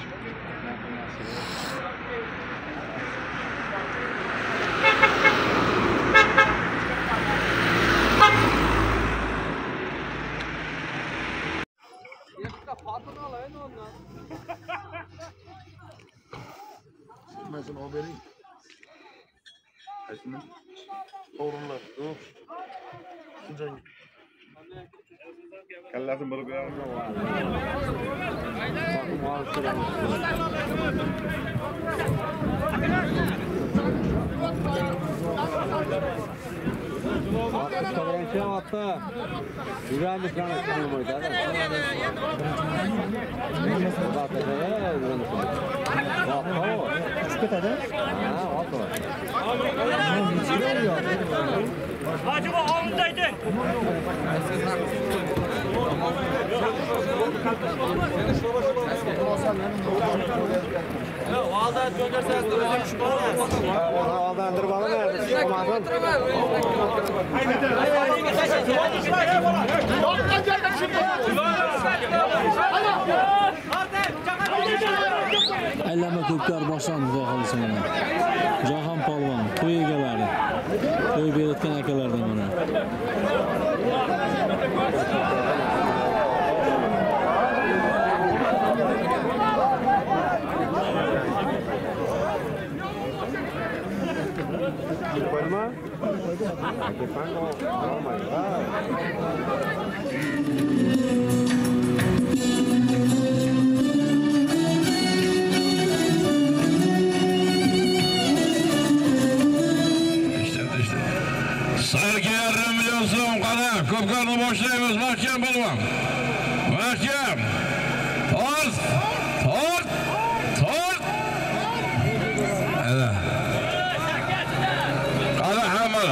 Mesela o vereyim. Kaçını? Oğlumlar. Yok. Sıcak. Kallasın bunu koyalım. Şey attı. Güvenlik kanatını koydu. Hacı bu ağındaydı. Ağda gönderseniz de özüm şu bana. Ağdan durmalı nerede? Olmadın. Aylama ko'pkar boshlandi xudo xolisa mana. Jahon polvon, to'y egalari. To'y berayotgan akalardan mana. Palma? Aqui fango. Oh my god. Sarkı biliyorsun qara ko'pkarni boshlaymiz. Mahkam bo'lgan. Mahkam. Tort. Tort. Tort. Ana. Qara hamma.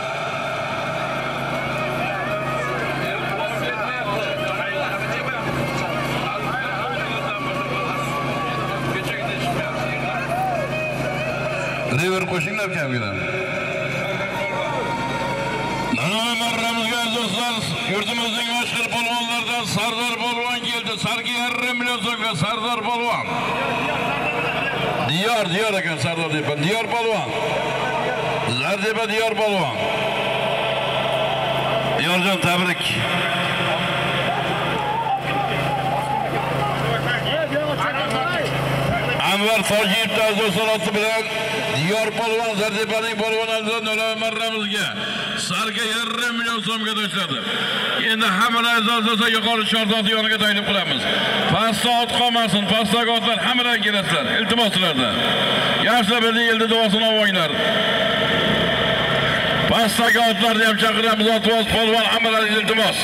River qo'shinglar kamgina. Yurtimizning mashhur polvonlardan Sardor polvon keldi. Sarki 1,5 million so'mga Sardor polvon. Diyor ekan Sardor deb. Diyor polvon. Zardepa Diyor polvon. Diyorjon tabrik. Anvar Tojiyev ta'ziyasi bilan Diyor polvon Zardepaning polvonlaridan Nurali marramizga Sarga 1,5 million so'mga tashladi. Endi hammalar ijozat yuqori shardot yoniga taklif qilamiz. Pastda ot qolmasin, pastdagi otlar hammalar kelasizlar. Iltimos sizlardan. Yaxshi birlik yilda duosini olinglar. Pastdagi otlarni ham chaqiramiz, otvoz polvon hammalar iltimos.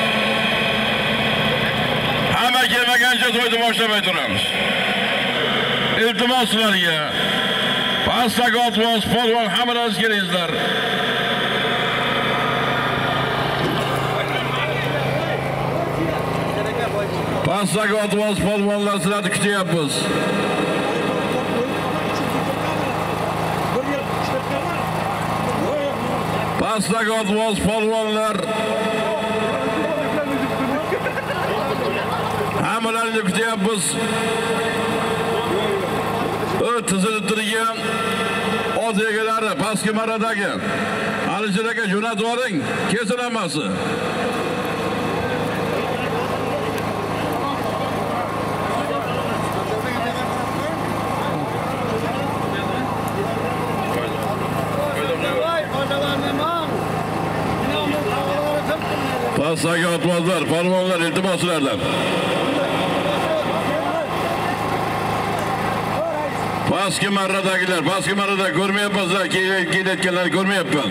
Hamma kelmagancha to'yni boshlamay turamiz. Iltimos sizlarga. Pastdagi otvoz polvon hammalar kelingizlar. Pastdagi otvoz polvonlar sizlarni kutyapmiz. Pastdagi otvoz polvonlar hammalarni kutyapmiz. Tizilib turgan ot egalari pastki maradagi Alisher aka jo'natib oling, kelsin hammasi. Pastdagi otvozlar, polvonlar iltimoslardan. Pastki marradagilar, pastki marrada ko'rmayapsizlar, kelayotganlar ko'rmayapman.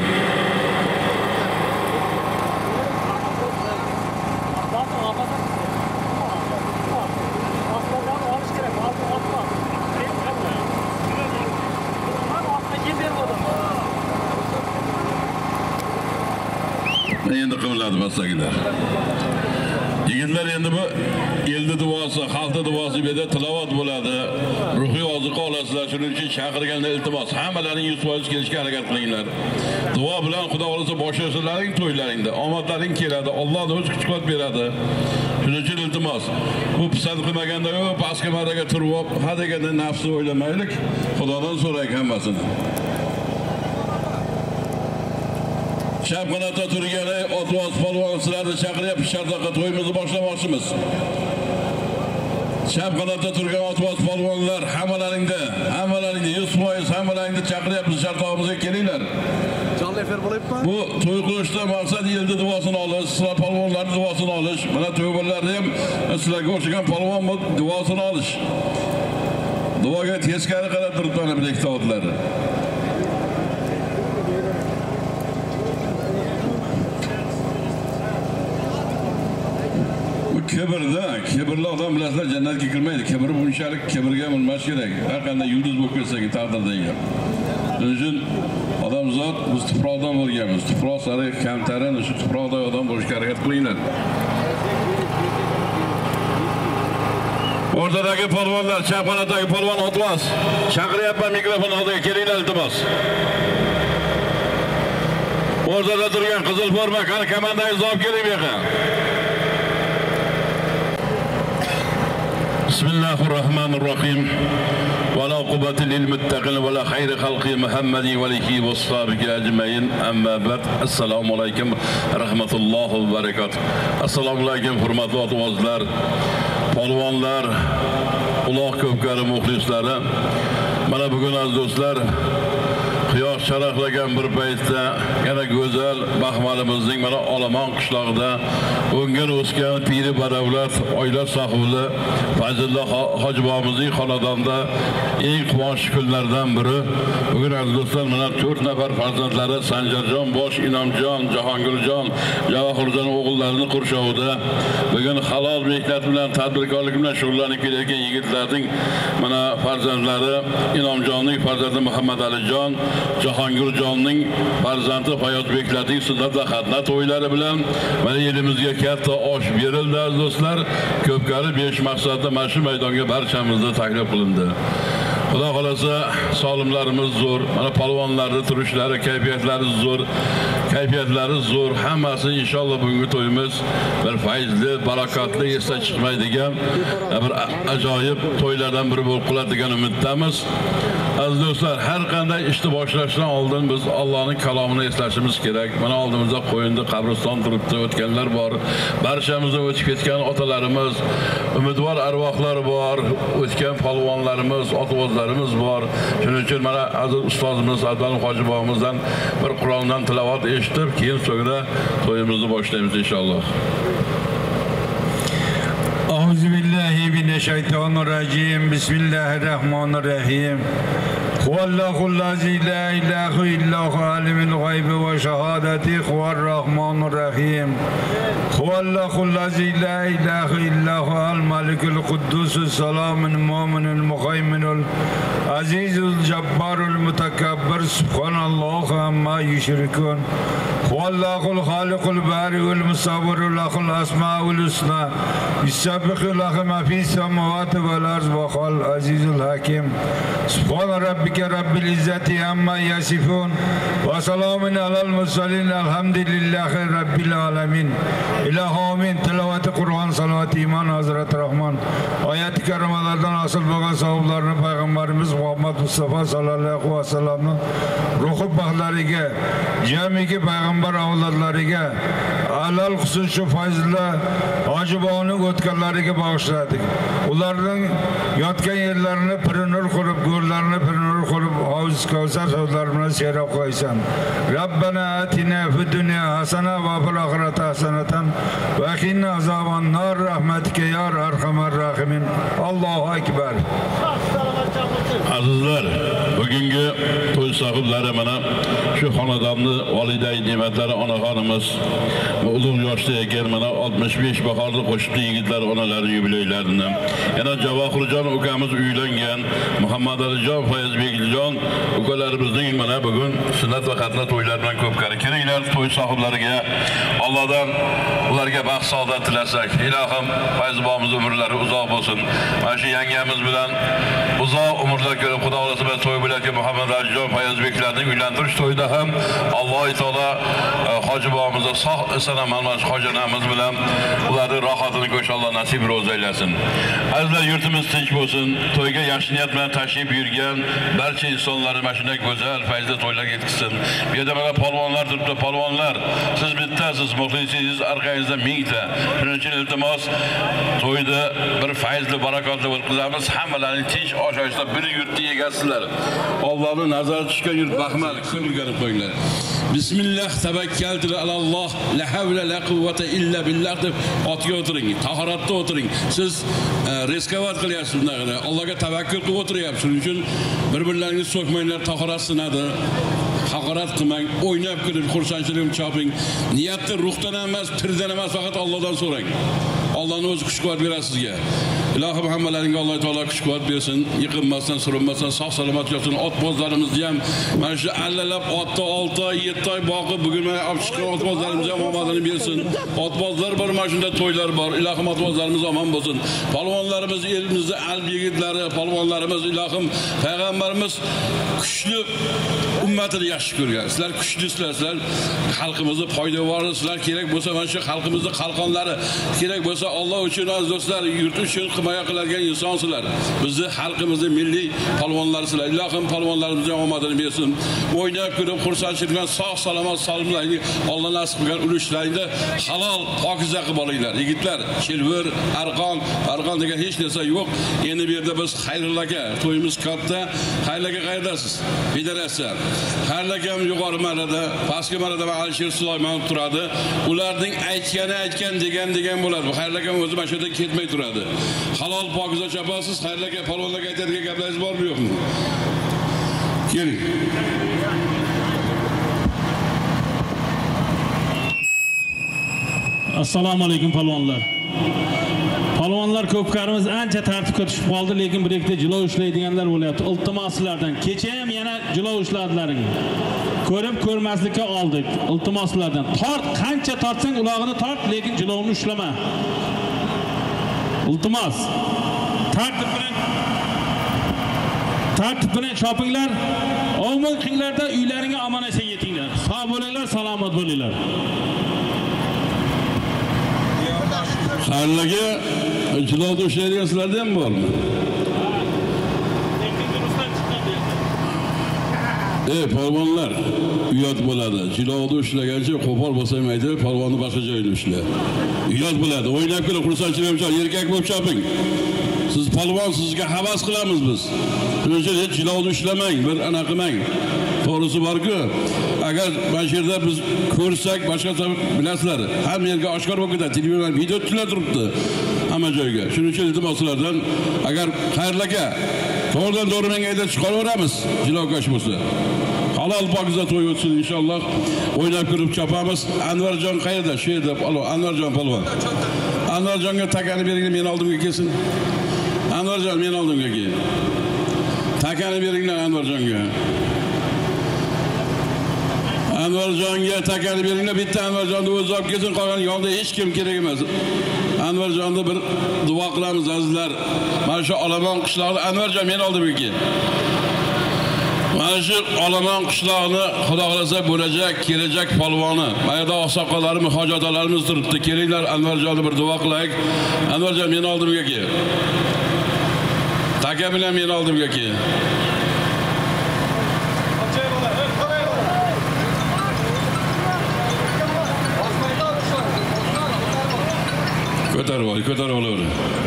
Endi qimirladi pastdagilar. Yigitlar endi bu elda duosi, xalqda duosi berdi, tilovat bo'ladi. Ruhiy oziqa olasizlar. Shuning uchun chaqirganda iltimos, hammalaring 100% kelishga harakat qilinglar. Duo bilan Xudo xolisa boshlasalaring to'ylaringda omadlaring keladi. Alloh o'z kuch-quvvat beradi. Shuning uchun iltimos, bu pisand qilmaganda yo'q, pastga marraga turib, ha deganda nafsni o'ylamaylik. Xudodan so'raylik hammasini. Chap qanotda turgan otvoz polvon sizlarni chaqiryapmiz, shardaqa to'yimizni boshlamoqchimiz. Chap qanotda turgan otvoz polvonlar hammalaringda 100% hammalaringni chaqiryapmiz, shartog'imizga kelinglar. Jonli efir bo'lyapti. Bu to'y qilishda maqsad yilda duosini olish, sizlar polvonlarning duosini olish. Mana to'ylarni ham sizlarga o'xshagan polvon duosini olish. Duoga teskari qarab turibdi mana bilek to'g'rilari. Kibrli odam bilasizlar jannatga kirmaydi. Kibr bunchalik kibrga minmash kerak. Har qanday yulduz bo'lib kelsak taqdirda ekan. Shuning uchun odamzod biz tuproqdan bo'lganmiz. Tuproq sari kamtarin, shu tuproqda odam bo'lishga harakat qilinglar. O'rtadagi polvonlar, chap qanotdagi polvon Otvoz. Chaqiryapman mikrofon oldiga kelinglar iltimos. O'rtada turgan qizil forma, qani komandangizni olib keling bu yoqqa. Bismillahirrahmanirrahim. ولا قوة للمتقين ولا خير خلق محمد وله وصحبه أجمعين أما بعد السلام عليكم ورحمة الله وبركاته. السلام عليكم hurmatli otuvozlar, polvonlar, uloq ko'pkari muxlislari. Mana bugun aziz do'stlar, quyosh charaqlagan bir paytda yana go'zal Baxmalimizning mana Olomon qishlog'ida o'ngan o'sgan piri baravlat oila sohibi Fazillo hojibomizning xonadonida eng quvonchli kunlardan biri. Bugun aziz do'stlar mana 4 nafar farzandlari Sanjarjon, Bosh, Inomjon, Jahongirjon, Javohirjon o'g'illarini qurshovida bugun halol mehnat bilan, tadbirkorlik bilan shug'ullanib kelayotgan yigitlarning mana farzandlari Inomjonning farzandi Muhammad Alijon, Jahongirjonning farzandi Fayozbeklarning sunnat va xatna to'ylari bilan mana elimizga katta osh berildi aziz do'stlar. Ko'pkari 5 maqsadda mana shu maydonga barchamizga taklif qilindi. Xudo xolasa solimlarimiz zo'r, mana polvonlarning turishlari, kayfiyatlari zo'r. Hammasi inshaalloh bugungi to'yimiz bir fayzli, barakatli, esda chiqmaydigan bir ajoyib to'ylardan biri bo'lib qoladi degan umiddamiz. Aziz do'stlar, har qanday ishni boshlashdan oldin biz Allohning kalomini eslashimiz kerak. Mana oldimizda qo'yinda qabriston turibdi, o'tganlar bor. Barchamizning o'tib ketgan otalarimiz, umidvor arvohlar bor, o'tgan polvonlarimiz, otuvozlarimiz bor. Shuning uchun mana aziz ustozimiz Abdullalim hojibomizdan bir Qur'ondan tilovat eshitib, keyin so'ngra to'yimizni boshlaymiz inshaalloh. Euzubillahimineşşeytanirracim. Bismillahirrahmanirrahim. Huvallahullazi la ilahe illahu alimul gaybi ve şehadeti huvarrahmanirrahim. Huvallahullazi la ilahe illahu al malikul kuddusus salamun mu'minul muhayminul azizul jabbarul mutakabbir subhanallahu amma yushrikun. Huwallahul halikul bari'ul musawwirul lahul asmaul husna. Yusabbihu lahu ma fis samawati vel ardi ve huval azizul hakim. Subhan rabbike rabbil izzati amma yasifun ve selamun alel mursalin elhamdülillahi rabbil alamin. İlahamin tilavati Kur'an salavat iman Hazreti Rahman. Ayet-i kerimelerden asıl bakan sahiplerini Peygamberimiz Muhammed Mustafa sallallahu aleyhi ve sellem'in ruhu bahlarıge, cemiki Peygamber avladlarıge, alal husus şu fayzla acıbağının ötkenleriga bağışladık. Ulardan yatkan yerlerini pırınır kurup, gürlerini pırınır kurup, havuz kavsar sözlerine seyrap koysan. Rabbena atina fi dünya hasana ve fil ahireti hasanatan ve kinna azaban nar rahmetike ya erhamer rahimin. Allahu Ekber. Azizlar, bugungi to'y sohiblari mana shu xonadonni validay ne'matlari onaxonimiz ulug' yoshda ekan mana 65 bahorda qo'shibdi yigitlar onalari yubileylarini. Yana Javohirjon ukamiz uylangan, Muhammad Alijon, Fayozbekjon ukalarimizning mana bugun sunnat va xatna to'ylari bilan ko'pkari kelinglar. To'y sohiblariga Allohdan ularga baxt saodat tilasak. Ilohim Fayzbomiz umrlari uzoq bo'lsin. Mana shu yangamiz bilan uzoq uzoq umrlar ko'rib, Xudo xolasa biz to'y bilan Muhammad Alijon Fayozbeklarning uylantirish to'yida ham Alloh taolo hoji bobomizni sog' sanam almash hojilarimiz bilan ularning rohatini inshaalloh nasib ro'za aylasin. Azizlar, yurtimiz tinch bo'lsin. To'yga yaxshi niyat bilan tashrif buyurgan barcha insonlarni mana shunday go'zal fayzli to'ylarga yetkazsin. Bu yerda mana polvonlar turibdi. Polvonlar, siz bittasiz, muxlisingiz orqangizda mingta. Shuning uchun iltimos to'yda bir fayzli, barakotli o'tkazamiz. Hammalaring tinch, osoyishta bir yurtni egasizlar. Allohning nazari tushgan yurt baxmal, ko'rganib qo'yinglar. Bismillah tavakkaltu alalloh, la havla la quvvata illa billah deb otga o'tiring, tahoratda o'tiring. Siz riskovat qilyapsiz bunday. Allohga tavakkul qilib o'tiryapsiz. Shuning uchun bir-birlaringizni so'kmanglar, tahorat sinadi. Haqorat qilmang, o'ynab kulib, xursandchilik choping. Niyatni ruhdan emas, pirdan emas, faqat Allohdan so'rang. Allohning o'zi kuch-quvvat beradi sizga. Ilohim hammalaringga Alloh taolo kuch-quvvat bersin, yiqilmasdan, surinmasdan, sog' salomat yursin. Otbozlarimizni ham mana shu allalab otda 6 oy, 7 oy boqib, bugun mana olib chiqqan otbozlarimizga ham omadini bersin. Otbozlar bor, mana shunda to'ylar bor. Ilohim otbozlarimiz omon bo'lsin. Polvonlarimiz, elimizda alb yigitlari, polvonlarimiz, ilohim payg'ambarimiz kuchli ummatini yaxshi ko'rgan. Sizlar kuchlisizlar, sizlar xalqimizni poydevorisizlar. Kerak bo'lsa mana shu xalqimizning qalqonlari, kerak bo'lsa Alloh uchun aziz do'stlar, yurt uchun himoya qiladigan insonsizlar. Bizni xalqimizning milliy polvonlarisizlar. Ilohim polvonlarimizga omadini bersin. O'ynab ko'rib, xursandchilik bilan sog' salomat salimlarni Alloh nasib qilgan ulushlaringda halol, pokiza qilib olinglar. Yigitlar, Chilvir, Arqon degan hech narsa yo'q. Endi bu yerda biz Xayrullo aka, to'yimiz katta. Xayrullo aka qayerdasiz? Federatsiya. Xayrullo akam yuqori marrada, pastki marrada Alisher Sulaymonov turadi. Ularning aytgan degan bo'ladi. Xayrullo akam o'zi mana shu yerda ketmay turadi. Halol pokiza chopasiz. Xayrullo aka, polvonlarga aytadigan gaplaringiz bormi yo'qmi? Keling. Assalomu alaykum polvonlar. Polvonlar ko'pkarimiz ancha tartibga tushib qoldi, lekin bir ikkita jilo ishlaydiganlar bo'lyapti. Iltimos sizlardan kecha ham yana jilo ishladlaring. Ko'rib ko'rmaslikka oldik. Iltimos sizlardan. Tort, qancha tortsang ulog'ini tort, lekin jilovni ushlama. Iltimos. Tartib bilan chopinglar. Omon qinglarda uylaringga omon eson yetinglar. Sog' bo'linglar, salomat bo'linglar. Xayrlarga jilovda ishlaydigan sizlarda ham bormi? Polvonlar uyat bo'ladi. Jilovda ishlagancha qo'pol bo'lsa ham aytib, polvonni boshqa joyda ishla. Uyat bo'ladi. O'ynab kelib xursandchilik bilan erkak bo'lib choping. Siz polvon, sizga havas qilamiz biz. Shuning uchun hech jilovda ishlamang, bir ana qilmang. To'g'risi bor-ku, agar mana shu yerda biz ko'rsak, boshqa bilasizlar, hamma yerga oshkor bo'lib ketadi. Televizion video tushlar turibdi hamma joyga. Shuning uchun iltimoslardan, agar Xayrullo aka to'g'ridan menga aytib chiqaraveramiz, jilovkash bo'lsa. Halol pokiza to'y o'tsin inshaalloh. O'ynab ko'rib chopamiz. Anvarjon qayerda? Shu yerda. Anvarjon polvon. Anvarjonga takani beringlar, men oldimga kelsin. Anvarjon, men oldimga kel. Takani beringlar Anvarjonga. Anvarjonga takani beringlar, bitta Anvarjonni o'zi olib kelsin, qolgan yonda hech kim kerak emas. Anvarjonni bir duo qilamiz azizlar. Mana shu Olomon qishlog'ida Anvarjon, men oldimga kel. Mana shu Olomon qishlog'ini Xudo xolasa bo'lajak, kelajak polvoni. Mana yerda oqsoqollarimiz, hojotalarimiz turibdi. Kelinglar, Anvarjonni bir duo qilaylik. Anvarjon, men oldimga kel. Taka bilan men oldimga kel. Ko'tarib olaver.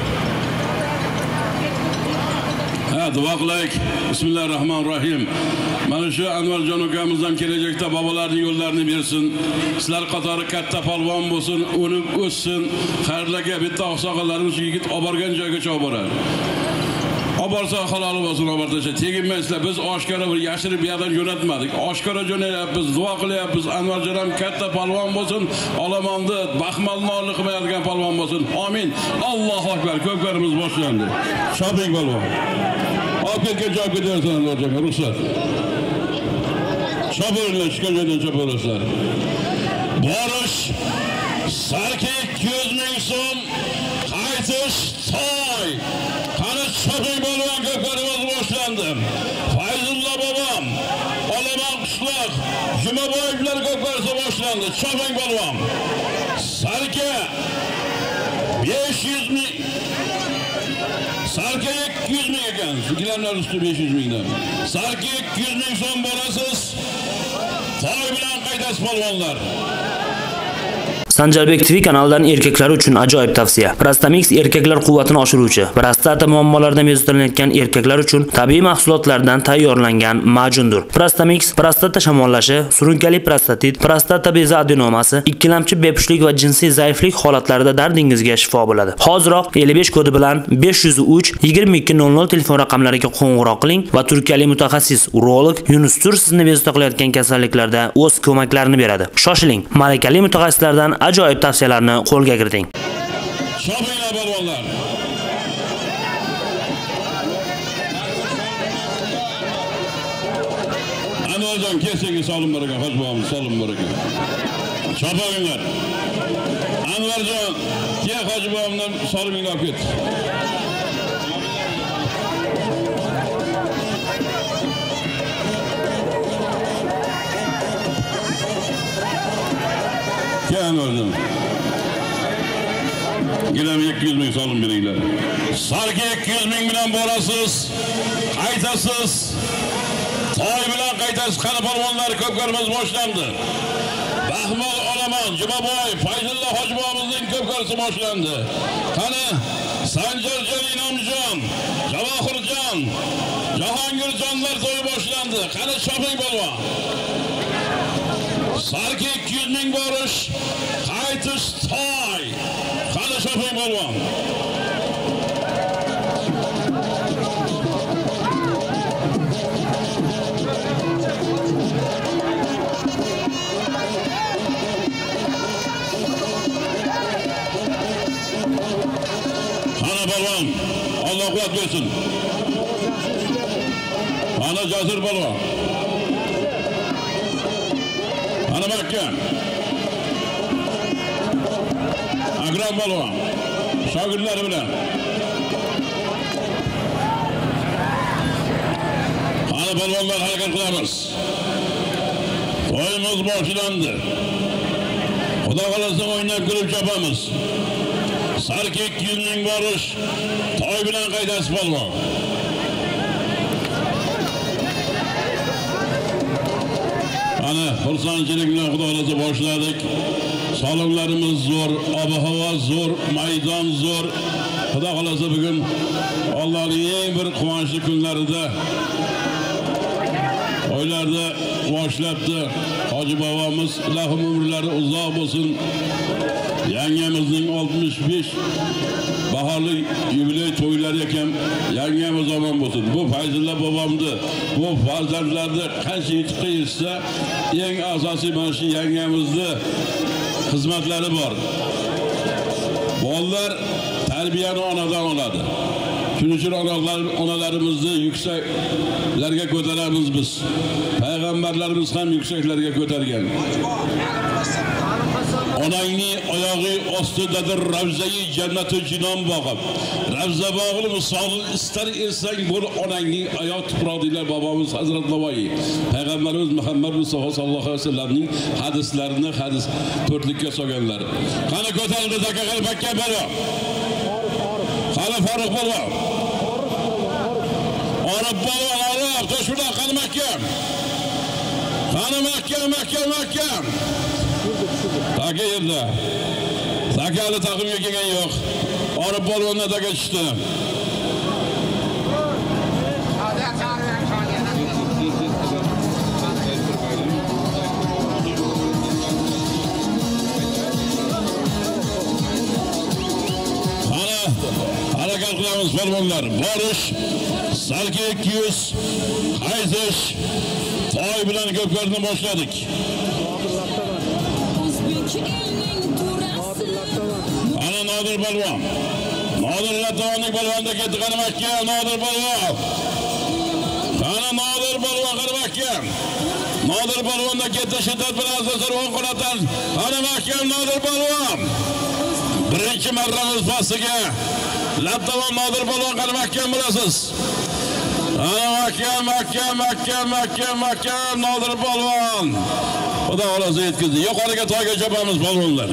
Duo qilaylik. Bismillahirrohmanirrohim. Mana shu Anvarjon ukamizdan kelajakda bobolarning yo'llarini bersin. Sizlar qatori katta polvon bo'lsin, o'nib o'ssin. Xayrlarga bitta oqsoqollarimiz yigit olib borgan joygacha olib boradi. Oborsa halol bo'lsin, oborsa teginmaysizlar. Biz oshkora bir yashirib bu yerdan jo'natmadik. Oshkora jo'nayapmiz, duo qilyapmiz. Anvarjon ham katta polvon bo'lsin, Olomonni baxmalnoli qilmaydigan polvon bo'lsin. Amin. Allohu akbar. Ko'pkarimiz boshlandi. Shoping polvon. Olib kelgan joyga bersin Anvarjonga ruxsat. Shopiringlar, chiqqan joydan chopaverasizlar. Borish sarki 200 ming so'm, qaytish to'y. Qani shopping polvon, ko'pkarimiz boshlandi. Boyevlar ko'pkarisi boshlandi. Choping polvon. Sarka 500 ming. Sarka 200 ming ekan. Gilamlar usti 500 mingdan. Sarka 200 ming so'm borasiz. To'y bilan qaytasiz polvonlar. Sanjarbek TV kanalidan erkaklar uchun ajoyib tavsiya. Prastamix erkaklar quvvatini oshiruvchi, prostata muammolaridan bezovtalanayotgan erkaklar uchun tabiiy mahsulotlardan tayyorlangan majundir. Prastamix prostata shamollashi, surunkali prostatit, prostata bezi adenomasi, ikkilamchi bepushtlik va jinsiy zaiflik holatlarida dardingizga shifo bo'ladi. Hoziroq 55 kodi bilan 503 2200 telefon raqamlariga qo'ng'iroq qiling va turkiyalik mutaxassis urolog Yunus Tur sizni bezovta qilayotgan kasalliklarda o'z ko'maklarini beradi. Shoshiling, malakali mutaxassislardan ajoyib tavsiyalarni qo'lga kiriting. Chopinglar polvonlar. Anvarjon kesingi solim baraka, hojbomiz solim baraka. Chopinglar. Anvarjon, ke hojbomdan soliminglar ket. Anvarjon. Gilam 200 ming solim beringlar. Sarka 200 ming bilan borasiz. Qaytasiz. To'y bilan qaytasiz. Qani polvonlar ko'pkarimiz boshlandi. Bahmol Olamon, Jumaboy, Fayzulla hojibomizning ko'pkarisi boshlandi. Qani Sanjarjon Inomjon, Javohirjon, Jahongirjonlar to'yi boshlandi. Qani choping polvon. Sarka 200 ming borish, qaytish to'y. Qani choping polvon. Qani polvon, Alloh quvvat bersin. Qani Jasur polvon. Ana Makka. Akram polvon. Shogirdlari bilan. Ana polvonlar harakat qilamiz. To'yimiz boshlandi. Xudo xolasa o'ynab kulib chopamiz. Sarka 200 ming borish, to'y bilan qaytasiz polvon. Ana xursandchilik bilan xudo xolasa boshladik. Salonlarimiz zo'r, ob-havo zo'r, maydon zo'r. Xudo xolasa bugun Allohning eng bir quvonchli kunlarida oylarda boshlabdi. Hoji bobomiz ilohim umrlari uzoq bo'lsin. Yangamizning 65 bahorli yubiley to'ylari ekan, yangamiz omon bo'lsin. Bu Fayzulla bobomni, bu farzandlarni qancha yutuqqa erishsa, eng asosiy mana shu yangamizni xizmatlari bor. Bolalar tarbiyani onadan oladi. Shuning uchun onalarimizni yuksaklarga ko'taramiz biz. Payg'ambarlarimiz ham yuksaklarga ko'targan. Onangning oyog'i ostidadir ravzai jannatu jinon bog'i. Ravza bog'ini misoli istar ersang bo'l onangning oyoq tuproqdilar bobomiz Hazrat Navoiy. Payg'ambarimiz Muhammad Mustafa sallallohu alayhi vasallamning hadislarini hadis to'rtlikka solganlar. Qani ko'tarildi zakagal Makka balo. Qani Faruq balo. Orab balo, Orab, to'shuna qani Makka. Qani Makka, Makka, Makka. Taka yerda. Zakali taqimga kelgan yo'q. Orib polvondan taka tushdi. Harakat qilamiz polvonlar. Borish, Sarka 200, qaytish, to'y bilan ko'pkarni boshladik. Ana Nodir polvon. Nodir Latovaning polvonda ketdi qani Makka, Nodir polvon. Ana Nodir polvon qani Makka. Nodir polvonda ketdi shiddat bilan asosir o'ng qo'ldan. Qani Makka Nodir polvon. Birinchi marramiz pastiga Latavon Nodir polvon qani Makka bo'lasiz. Mahkam Nodir polvon. Xudo xolasa yetkazdi. Yuqoriga toyga chopamiz polvonlar.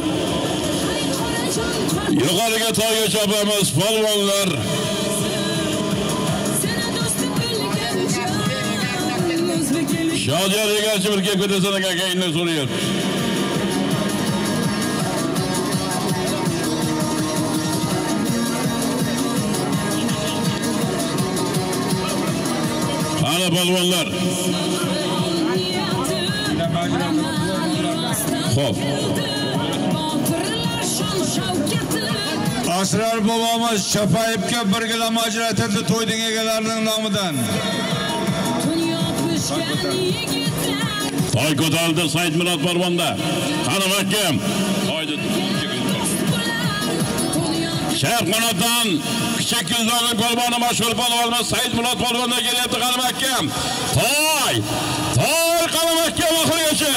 Yuqoriga toyga chopamiz polvonlar. Shodiyor egarchi bir kelib ketasan akangni so'rayapti. Qani polvonlar. Xo'p. Asrar bobomiz Chapayevga birgala majratirdi to'yning egalarining nomidan. Toy ko'tarildi Saidmurod polvonda. Qani mahkam. Toyni Shayx qanotdan kichik Gulzorning polvoni mashhur polvonimiz Saidmurod polvondan kelyapti qani mahkam. Toy qani mahkam oxirigacha.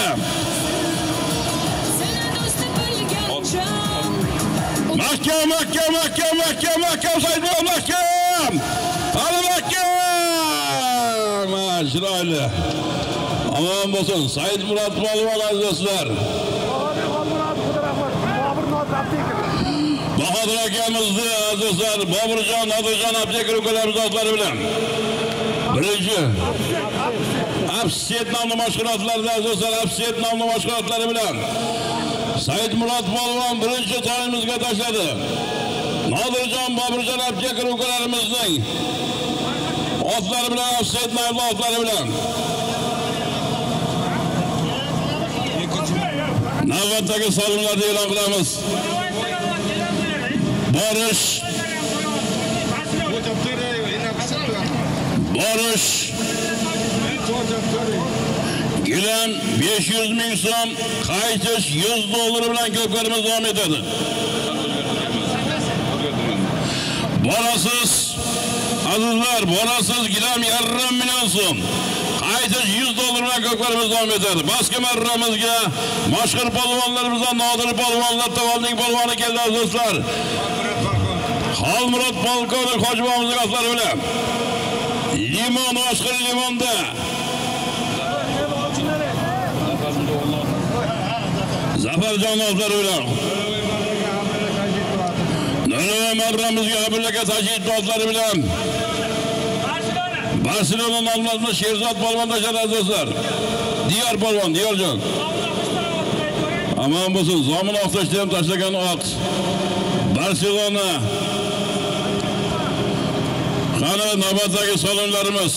Mahkam Saidmurod mahkam. Qani mahkam. Chiroyli. Aman bo'lsin Saidmurod polvon azizlar. Bahodir akamizni azizlar Boburjon, Nodirjon Abdekir ukalarimiz zotlari bilan. Birinchi Absiyet nomli mashg'ulotlarda azizlar Absiyet nomli mashg'ulotlari bilan Saidmurod polvon birinchi to'yimizga tashladi. Nodirjon, Boburjon Abdekir ukalarimizning otlari bilan Absiyet nomli otlari bilan navbatdagi solimlarni e'lon qilamiz. Borish gilam 500 ming so'm, qaytish 100 dollar bilan ko'pkarimiz davom etadi. Borasiz azizlar, borasiz gilam 1,5 million so'm. Qaytish 100 dollar bilan ko'pkarimiz davom etadi. Baski marramizga mashhur polvonlarimizdan Nodir polvonlar tavalning polvoni keldi azizlar. Xolmurod polkovnik hojibomizning otlari bilan Limon mashhur Limonda Zafarjon otlari bilan Nurli marramizga Abdullaka Tajid otlari bilan Barselona nomli Sherzod polvon tashadi azizlar. Diyor polvon, Diyorjon. Aman bo'lsin, Zomin Oqtoshda ham tashlagan ot. Barselona. Qani navbatdagi salonlarimiz.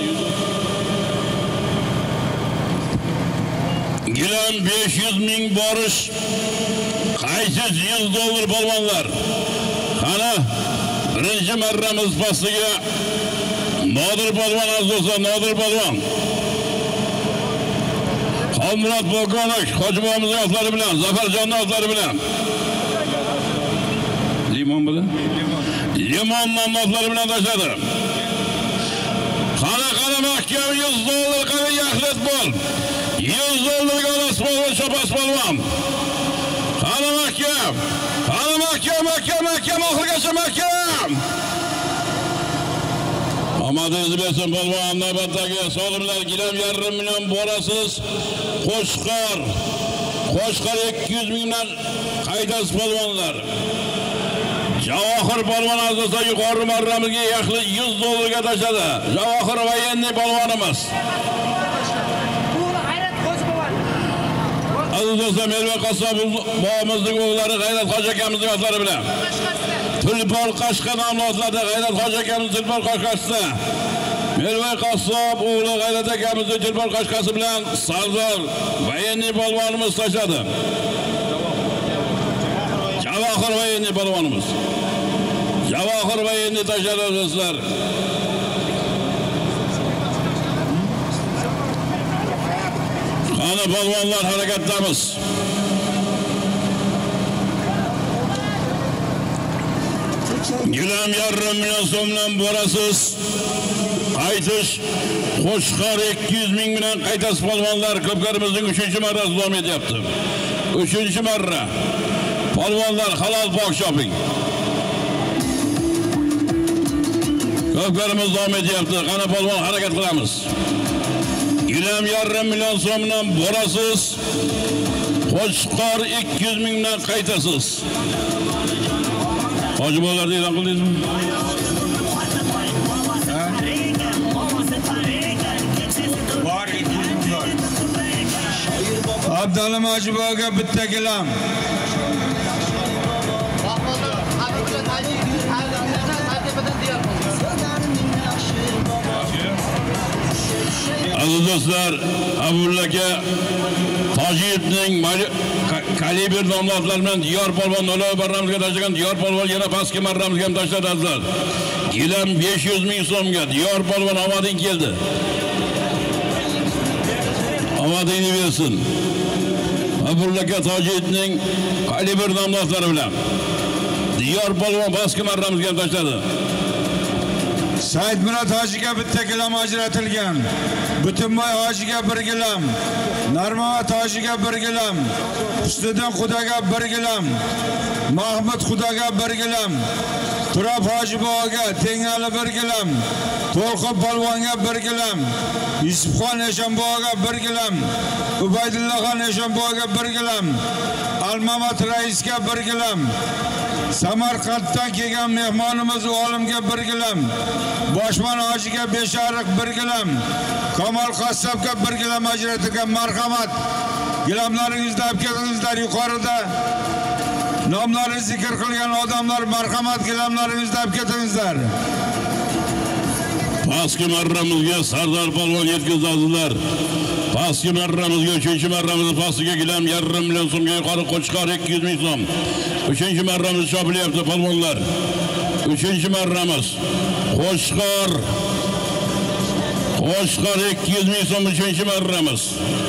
Gilam 500 ming borish, qaytish 100 dollar polvonlar. Qani birinchi marramiz pastiga Nodir polvon azizlar, Nodir polvon. Xolmurod polkovnik hojibomizning otlari bilan, Zafarjon otlari bilan. Limon bilan? Limon otlari bilan tashladi. Qani mahkam 100 dollar qani yaxlit bo'l. 100 dollarga olasiz polvon, Shopas polvon. Qani mahkam oxirigacha mahkam. Omadingizni bersin polvon, navbatdagi solimlar gilam 1,5 million borasiz. Qo'shqor 200 mingdan qaydasiz polvonlar. Javohir polvon azizlar yuqori marramizga yaxlit 100 dollarga tashladi. Javohir voyenniy polvonimiz. Azizlar Merve Qassob bobomizning o'g'illari G'ayrat hoji akamizning otlari bilan. Tulpor Qashqa nomli otlarda G'ayrat hoji akamiz Tulpor Qashqasida. Merve Qassob o'g'li G'ayrat akamizning Tulpor Qashqasi bilan Sardor voyenniy polvonimiz tashladi. Javohir voyenniy polvonimiz. Javohir voyenniy tashladi azizlar. Qani polvonlar harakatdamiz. Gilam 1,5 million so'mdan borasiz. Qaytish Qo'shqor 200 ming bilan qaytasiz polvonlar. Ko'pkarimizning 3-marrasi davom etyapti. 3-marra. Polvonlar halol pok shopping. Ko'plarimiz davom etyapti. Qani polvon harakat qilamiz. Gilam 1,5 million so'mdan borasiz. Qo'chqor 200 mingdan qaytasiz. Hoji bolalarni e'lon qildingizmi? Abdalim Hojiboga bitta gilam. Aziz do'stlar, Abulla aka Tojiyevning kalibr nomlari bilan Diyor polvon Nolov barramizga tashlagan Diyor polvon yana pastki marramizga ham tashladi azizlar. Gilam 500 ming so'mga Diyor polvon omading keldi. Omadingni bersin. Abulla aka Tojiyevning kalibr nomlari bilan Diyor polvon pastki marramizga ham tashladi. Saidmurod hojiga bitta gilam ajratilgan. Butunboy hojiga 1 gilam. Narmovat hojiga 1 gilam. Ustidan xudoga 1 gilam. Mahmud xudoga 1 gilam. Turab hojiboga Tengali 1 gilam. To'lqin polvonga 1 gilam. Yusufxon Eshonboga 1 gilam. Ubaydullaxon Eshonboga 1 gilam. Almamat raisga 1 gilam. Samarqanddan kelgan mehmonimiz olimga 1 gilam. Boshman hojiga 5 ariq 1 gilam. Kamol Qassobga 1 gilam ajratilgan. Marhamat. Gilamlaringizni olib ketingizlar yuqorida. Nomlarini zikr qilgan odamlar marhamat gilamlaringizni olib ketingizlar. Pastki marramizga Sardor polvon yetkazdilar. Pastki marramizga 3-chi marramizning pastiga gilam 1,5 million so'mga yuqori Qo'chqor 200 ming so'm. 3-chi marramiz chopilyapti polvonlar. 3-chi marramiz Qo'chqor 200 ming so'm 3-chi marramiz.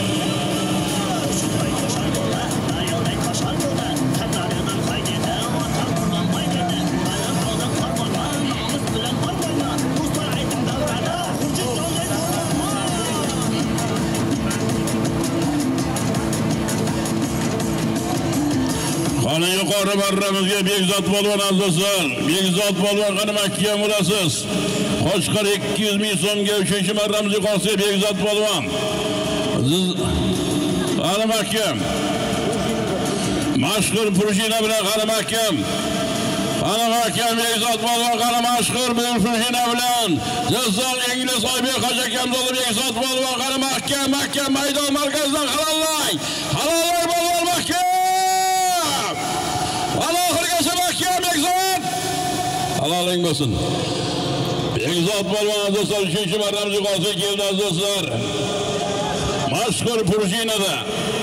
Ana yuqori marramizga Bekzod polvon azizlar. Bekzod polvon qani Makkaga bo'lasiz. Qo'chqor 200 ming so'mga 3-chi marramiz yuqorisiga Bekzod polvon. Qani Makka. Mashhur Purjina bilan qani Makka. Qani Makka Bekzod polvon qani mashhur Purjina bilan. Jizzax Ingliz Oybek Hoji akamzoda Bekzod polvon qani Makka maydon markazidan halollang. Halollang polvon Makka. Haloling bo'lsin. Bekzod polvon azizlar 3-chi marramiz yuqorisiga keldi azizlar. Mashhur Purjinada.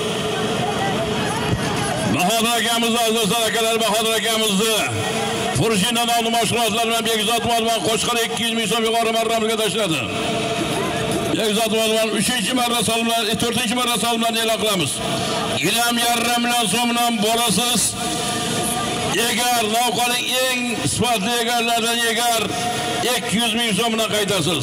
Bahodir akamiz azizlar akalar Bahodir akamizni Purjina nomli mashg'ulotlar bilan Bekzod polvon Qo'chqor 200 ming so'm yuqori marramizga tashladi. Bekzod polvon 3-chi marra solimlar, 4-chi marra solimlarni e'lon qilamiz. Gilam 1,5 million so'mdan borasiz. Egar navqoning eng sifatli egarlardan egar 200 ming so'mdan qaytasiz.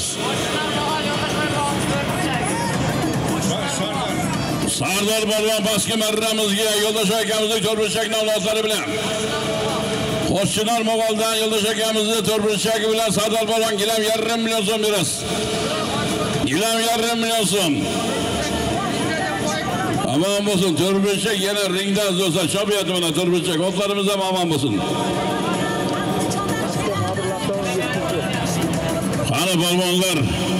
Sardor polvon pastki marramizga Yo'ldosh akamizning to'rtburchak nomlari bilan Qo'shchilar Mo'g'oldan Yo'ldosh akamizning to'rtburchagi bilan Sardor polvon gilam 1,5 million so'm berasiz. Gilam 1,5 million so'm. Aman bo'lsin, to'rtburchak yana ringdan do'stlar chopyapti mana to'rtburchak. Otlarimiz ham aman bo'lsin. Qani polvonlar.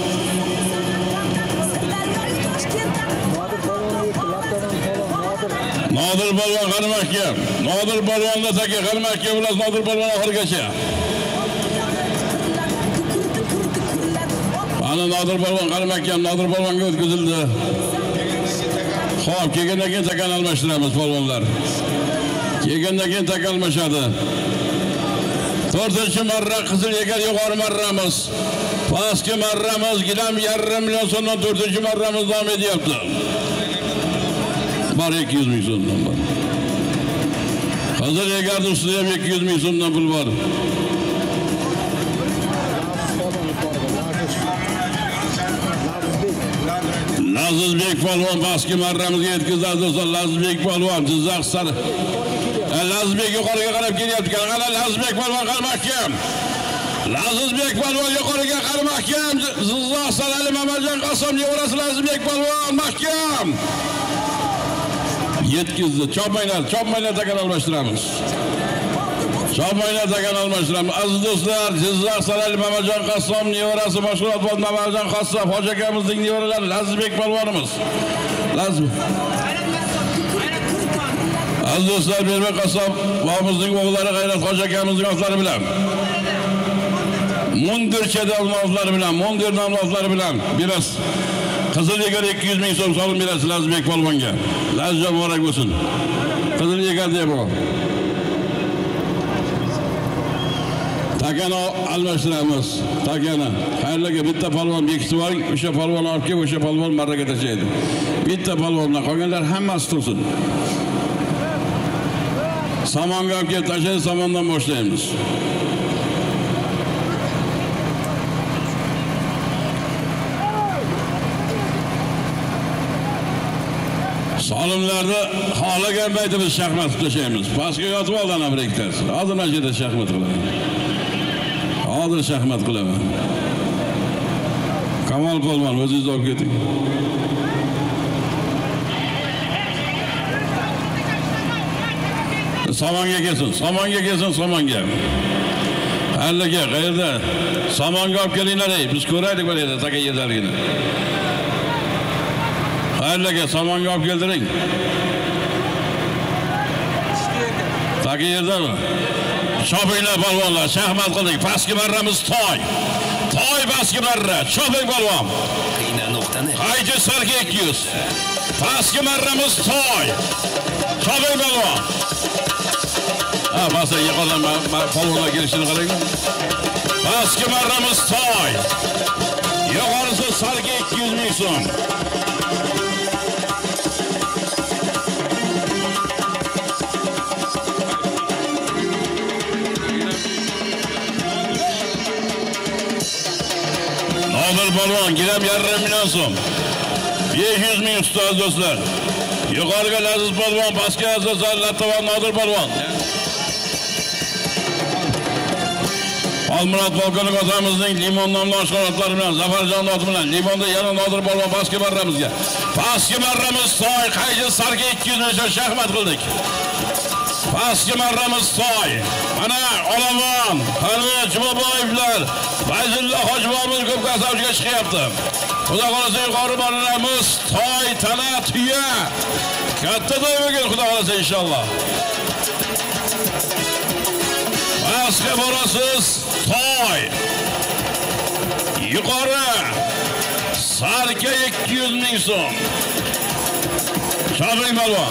Nodir polvon qani Makka. Nodir polvonda taka qani Makka bilan Nodir polvon oxirgacha. Ana Nodir polvon qani Makka Nodir polvonga o'tkazildi. Xo'p, kelgandan keyin takan almashtiramiz polvonlar. Kelgandan keyin takan almashadi. 4-chi marra qizil egar yuqori marramiz. Pastki marramiz gilam 1,5 million so'mdan 4-chi marramiz davom etyapti. Bor 200 ming so'mdan bor. Qizil egarning ustida ham 200 ming so'mdan pul bor. Lazizbek polvon pastki marramizga yetkazdi do'stlar. Lazizbek polvon Jizzax sari. Lazizbek yuqoriga qarab kelyapti. Qana Lazizbek polvon qarmoqchi. Lazizbek polvon yuqoriga qara mahkam. Zilzoq Salali Mamarjon Qasom nevarasi Lazizbek polvon mahkam. Yetkizdi. Chopmaylar takan almashtiramiz. Chopmaylar takan almashtiramiz. Aziz do'stlar, Jizzax Salali Mamarjon Qasom nevarasi mashg'ulot bo'ldi Mamarjon Qasom hoji akamizning nevaralari Lazizbek polvonimiz. Aziz do'stlar, Berbek Qasom bobimizning o'g'illari G'ayrat hoji akamizning otlari bilan Mundir chedalmovlari bilan, Mundir nomlovlari bilan biraz Qizil yegar 200 ming so'm solib berasiz Lazizbek polvonga. Lazizjon muborak bo'lsin. Qizil yegar deb bu. Takani almashtiramiz. Takani. Xayrlarga bitta polvon bekitib oling, o'sha polvon olib kelib, o'sha polvon marraga tashlaydi. Bitta polvondan qolganlar hammasi tursin. Samonga olib kelib tashlaydi, samondan boshlaymiz. Solimlarni xohlagan paytimiz shaxmat tashlaymiz. Pastga yotib oldan ham rektasi. Hozir mana yerda shaxmat qilaman. Hozir shaxmat qilaman. Kamol polvon o'zingiz olib keting. Samonga kelsin, samonga. Allaga qayerda? Samonga olib kelinglar, biz ko'raylik bu yerda taka yerlargini. Allaga samonga olib keldiring. Taka yerdami? Chopinglar polvonlar, shaxmat qildik. Pastki marramiz toy. Toy pastki marra, choping polvon. Qaychi sarga 200. Pastki marramiz toy. Choping polvon. Basa yaqindan polvonlar kelishini qarang. Pastki marramiz toy. Yuqorisi sarga 200 ming so'm. Nodir polvon giram 1,5 million so'm. 500 ming ustoz do'stlar. Yuqoriga Laziz polvon, pastga Azizlar Latavon Nodir polvon. Almurat polkovnik otamizning limon nomli oshxonatlari bilan Zafarjon oti bilan limonda yana Nodir polvon pastga marramizga. Pastga marramiz toy, qaychi sarga 200 ming so'm shaxmat qildik. Pastga marramiz toy. Mana Olomon, Qani Jumaboyevlar, Fayzullo Hojiboyev ko'p kasavchiga chiqyapti. Xudo xolasa yuqori bolalarimiz toy, tana, tuya. Katta to'y bo'lgan xudo xolasa inshaalloh. Pastga borasiz toy. Yuqori sarga 200 ming so'm. Choping polvon.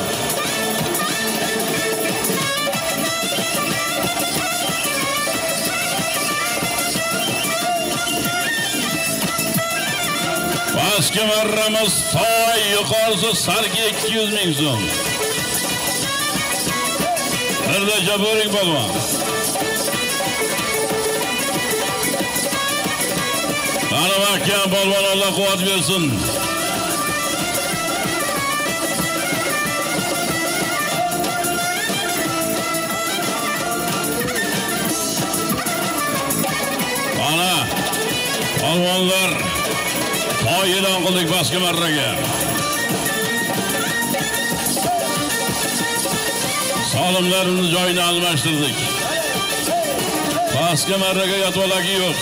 Pastga marramiz toy, yuqorisi sarga 200 ming so'm. Birda jaboring polvon. Ana mahkam polvon, Alloh quvvat bersin. Ana polvonlar toy e'lon qildik pastki marraga. Solimlarimizni joyini almashtirdik. Pastki marraga yotvolagi yo'q.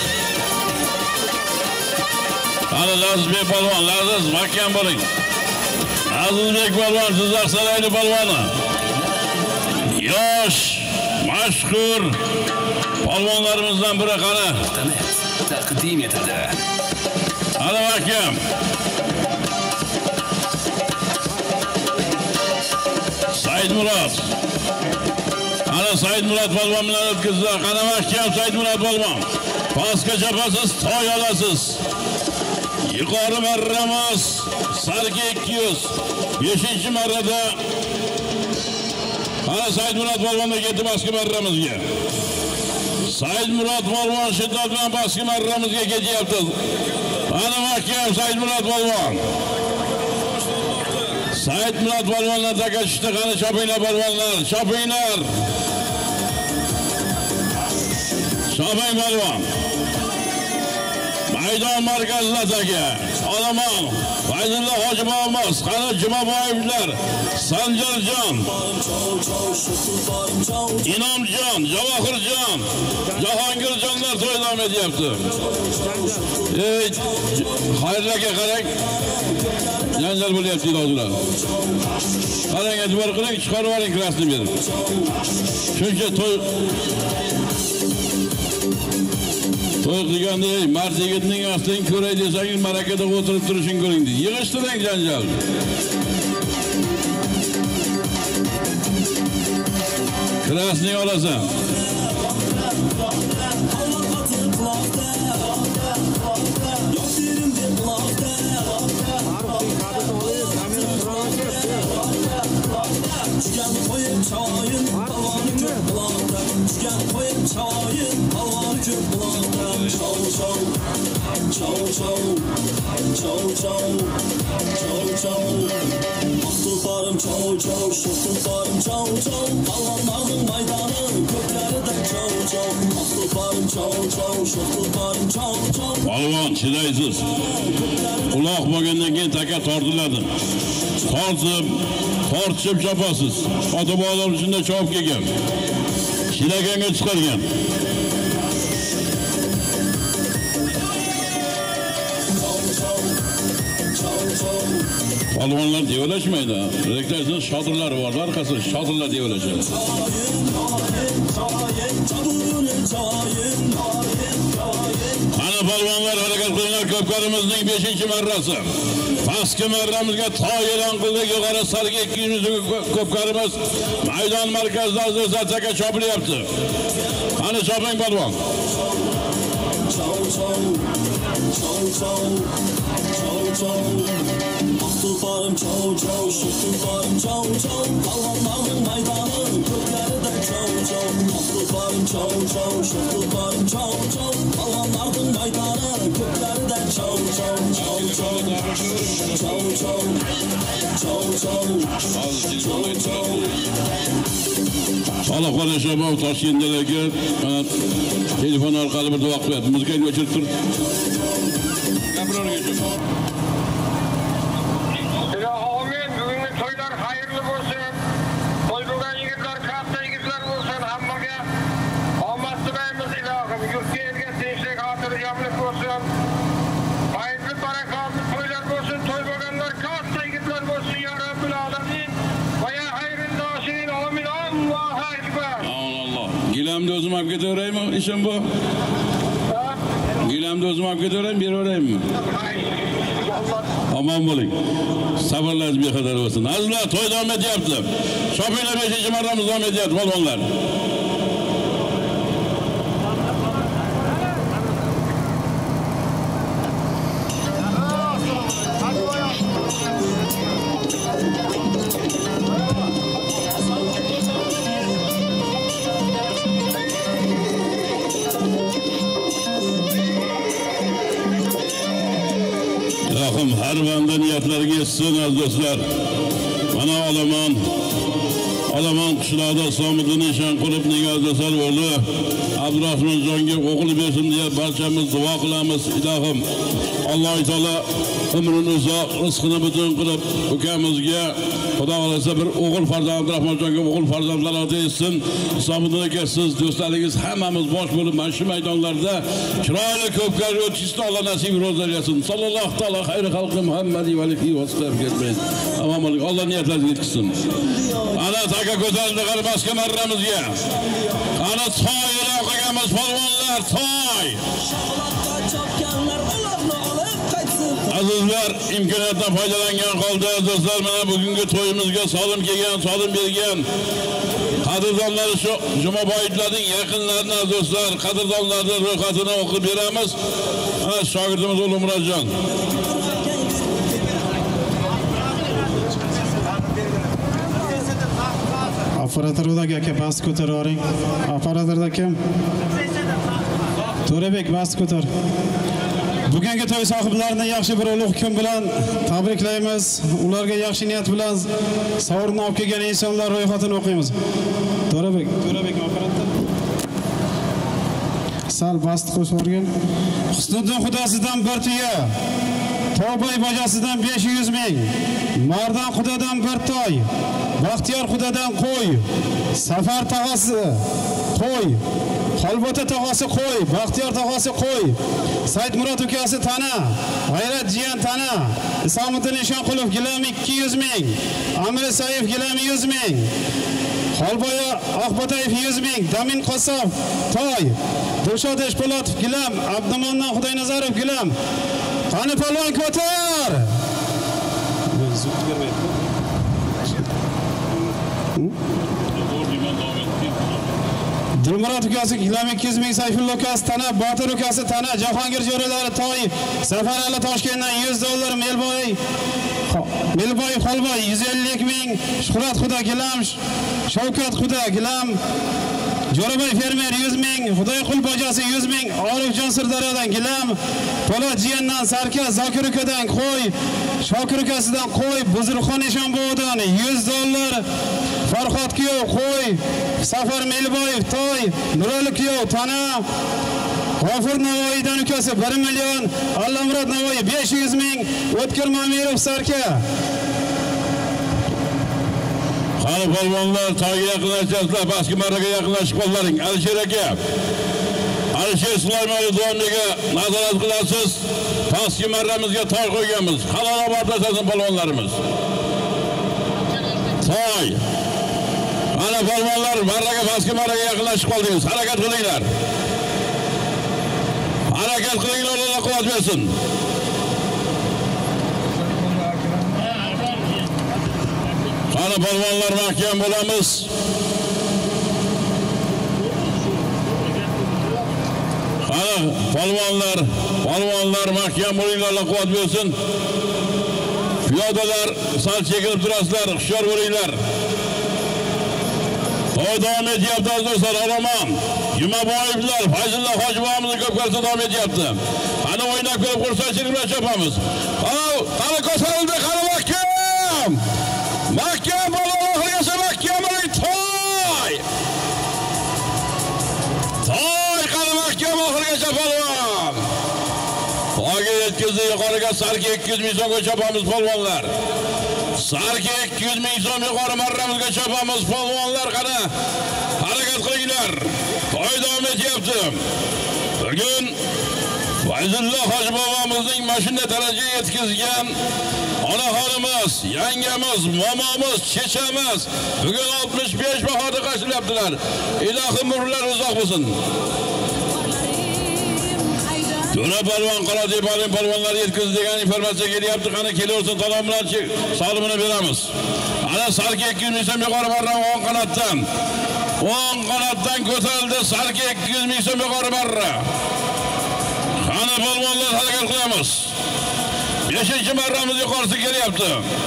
Ana Lazizbek polvon, Laziz mahkam bo'ling. Lazizbek polvon, Jizzax Salayli polvoni. Yosh, mashhur polvonlarimizdan biri qani. Taqdim etildi. Ana mahkam. Said Murod. Ana Said Murod polvon bilan o'tkazdi. Ana mahkam Said Murod polvon. Pastga chapasiz, toy olasiz. Yuqori marramiz sarga 200. 5-marrada ana Said Murod polvonga ketdi pastki marramizga. Said Murod polvon shiddat bilan pastki marramizga ketyapti. Ana mahkam Said Murod polvon. Said Murod polvonlar takashishdi. Qani chopinglar polvonlar, chopinglar. Choping polvon. Maydon markazidagi Olomon, Fayzulla Hojibobomiz, Qani Jumaboyevlar, Sanjarjon, Inomjon, Javohirjon, Jahongirjonlar to'y davom etyapti. Xayrli aka qarang. Janjal bo'lyapti ilojilar. Qarang, e'tibor qiling, chiqarib oling krasni berib. Shuncha to'y qilganda mard yigitning astin ko'ray desangiz marakada o'tirib turishing ko'ring deydi. Yig'ishtiring janjal. Krasni olasan. Polvon chidaysiz. Uloq bo'lgandan keyin taka tortiladi. Tortishib chopasiz. Ota-bobolar shunda chopib kelgan. Shilaganga chiqargan. Polvonlar devalashmaydi. Rektorning shotirlari bor, orqasida shotirlar devalashadi. Ana polvonlar harakat qilinglar, ko'pkarimizning 5-marrasi. Pastki marramizga to'y e'lon qildik, yuqori sarga 200 ko'pkarimiz maydon markazida azizatga chopilyapti. Ana choping polvon. Tulparım çoğ çoğ, şu tulparım çoğ çoğ, Allah'ın maydanı köklerinde çoğ çoğ. Tulparım çoğ çoğ, şu tulparım çoğ çoğ, Allah'ın maydanı köklerinde çoğ çoğ. Çoğ çoğ, çoğ çoğ, çoğ çoğ, çoğ çoğ. Allah paylaşamam, Toshkentdagi telefon orqali bir duo qilyapti. Muzikaga o'chirib tur. Gapirorga o'chir. Gilamda o'zim olib ketaveraymi? Ishim bu. Gilamda o'zim olib ketaveraymi, beraveraymi? Omon bo'ling. Sabrlaringiz bexatar bo'lsin. Azizlar, to'y davom etyapti. Shopinglar 5-marramiz davom etyapti, polvonlar. Har banda niyatlarga yetsin aziz do'stlar. Mana Olomon qishloqida Islomidin nishon qilib nigozlasar bo'ldi. Abdurahmonjonga o'qil bersin deya barchamiz duo qilamiz. Ilohim Alloh taolo umrini uzoq, rizqini butun qilib ukamizga Xudo xolasa bir o'g'il farzand Abdurahmonjonga o'g'il farzandlar ato etsin. Islomidin aka, siz do'stlaringiz hammamiz bosh bo'lib mana shu maydonlarda chiroyli ko'pkar o'tishni Alloh nasib rozalasin. Sallallohu taala xayri xalqi Muhammad va alihi va sahbihi. Amin. Alloh niyatlaringizni yetkazsin. Ana taka ko'tarildi qarabasga marramizga. Ana to'y e'lon qilganmiz polvonlar, to'y. Azizlar, imkoniyatdan foydalangan holda do'stlar, mana bugungi to'yimizga solim kelgan, solim bergan qadrdonlar shu Jumaboyevlarning yaqinlarini do'stlar, qadrdonlarning ro'yxatini o'qib beramiz. Ana shogirdimiz Ulug'murodjon. Operatordagi aka bas ko'taring. Operatorda kim? To'rebek bas ko'tar. Bugungi to'y sohiblarini yaxshi bir ulug' kun bilan tabriklaymiz. Ularga yaxshi niyat bilan sovrinni olib kelgan insonlar ro'yxatini o'qiymiz. To'rebek operator. sal basti qo'shib o'rgan. Husniddin Xudosidan bir tuya. Tobay bojasidan 500 ming. Mardan Xudodan bir toy. Baxtiyor Xudodan qo'y. Safar tog'asi qo'y. Xolbota tog'asi qo'y. Baxtiyor tog'asi qo'y. Said Murod ukasi tana. G'ayrat jiyan tana. Isomiddin Eshonqulov gilam 200 ming. Amir Sayev gilam 100 ming. Xolboya Oqbotayev 100 ming. Damin Qosof toy. Dilshod Eshpo'latov gilam. Abdumondan Xudoynazarov gilam. Qani polvon ko'tar. Dilmurod ukasi gilam 200 ming. Sayfulla ukasi tana. Botir ukasi tana. Jahongir jo'ralari toy. Safar Ali Toshkentdan $100. Melboy Xolboy 150 ming. Shuhrat Xudo gilam. Shavkat Xudo gilam. Jo'rabay fermer 100 ming. Xudoyqul bojasi 100 ming. Orifjon Sirdaryodan gilam. Po'lat jiyandan Sarka Zokir ukadan qo'y. Shokir ukasidan qo'y. Buzurxon Eshonbo'dan $100. Farhod kuyov qo'y. Safar Melboyev toy. Nurali kuyov tana. G'ofur Navoiydan ukasi 1 million. Allamurod Navoiy 500 ming. O'tkir Mamirov Sarka. Qani polvonlar to'yga yaqinlashyapsizlar, pastki marraga yaqinlashib qo'llaring. Alisher aka. Alisher Sulaymonov o'rniga nazorat qilasiz. Pastki marramizga to'y qo'yganmiz. Halol obodlasin polvonlarimiz. To'y. Ana polvonlar pastki marraga yaqinlashib qoldingiz. Harakat qilinglar. Harakat qilinglar, Alloh quvvat bersin. Qani polvonlar mahkam bo'lamiz. Qani polvonlar mahkam bo'linglar, Alloh quvvat bersin. Piyodalar sal chekilib turasizlar, hushyor bo'linglar. To'y davom etyapti do'stlar, Oroman. Jumaboyevlar, Fayzulla Hojiboyimizni ko'p qarsa davom etyapti. Qani o'ynab ko'rib xursandchilik bilan chopamiz. Qani ko'tarildi, qani mahkam. Mahkam polvonlarga mahkam to'y. To'y qani mahkam oxirigacha polvon. To'yga yetkazdi, yuqoriga sarki 200 ming so'mga chopamiz polvonlar. Sarki 200 ming so'm yuqori marramizga chopamiz polvonlar, qani harakat qilinglar. To'y davom etyapti. Bugun Fayzulla Hoji bobomizning mashina darajaga yetkazgan onaxonimiz, yangamiz, momomiz, chechamiz bugun 65 bahoda qarshilayaptilar. Ilohim umrlar uzoq bo'lsin. To'ra polvon Qoratepaning polvonlari yetkazdi degan informatsiya kelyapti. Qani kelaversin, talon bilan solimini beramiz. Ana sarki 200 ming so'm yuqori marra 10 qanotdan. 10 qanotdan ko'tarildi, sarki 200 ming so'm yuqori marra. Qani polvonlar harakat qilamiz. 5-marramiz yuqorisi kelyapti.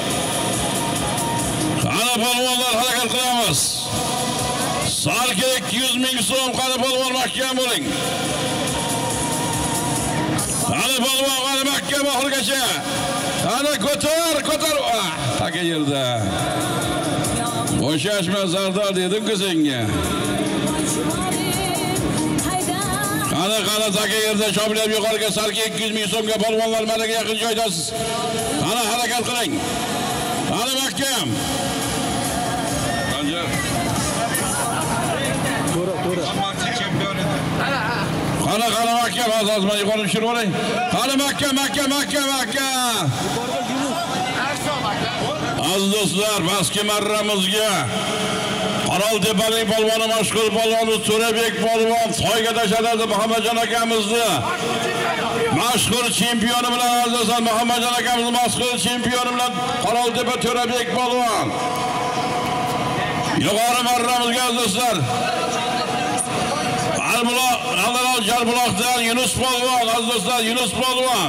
Qani polvonlar harakat qilamiz. Sarki 200 ming so'm, qani polvon mahkam bo'ling. Qani polvon, qani mahkam oxirigacha. Qani ko'tar. Taka yerda. Bo'shashma Zardor dedim-ku senga. Qani taka yerda choplab yuqoriga sarki 200 ming so'mga polvonlar managa yaqin joydasiz. Qani harakat qiling. Qani mahkam. Qani mahkam, azizman yuqori tushirib oling. Qani mahkam. Aziz do'stlar, pastki marramizga Qoratepaning polvoni, mashhur polvonimiz To'rabek polvon to'yga tashladi Muhammadjon akamizni. Mashhur chempioni bilan azizlar, Muhammadjon akamiz mashhur chempioni bilan Qoratepa To'rabek polvon. Yuqori marramizga azizlar. Albuloq Jarbuloqdan Yunus polvon, azizlar, Yunus polvon.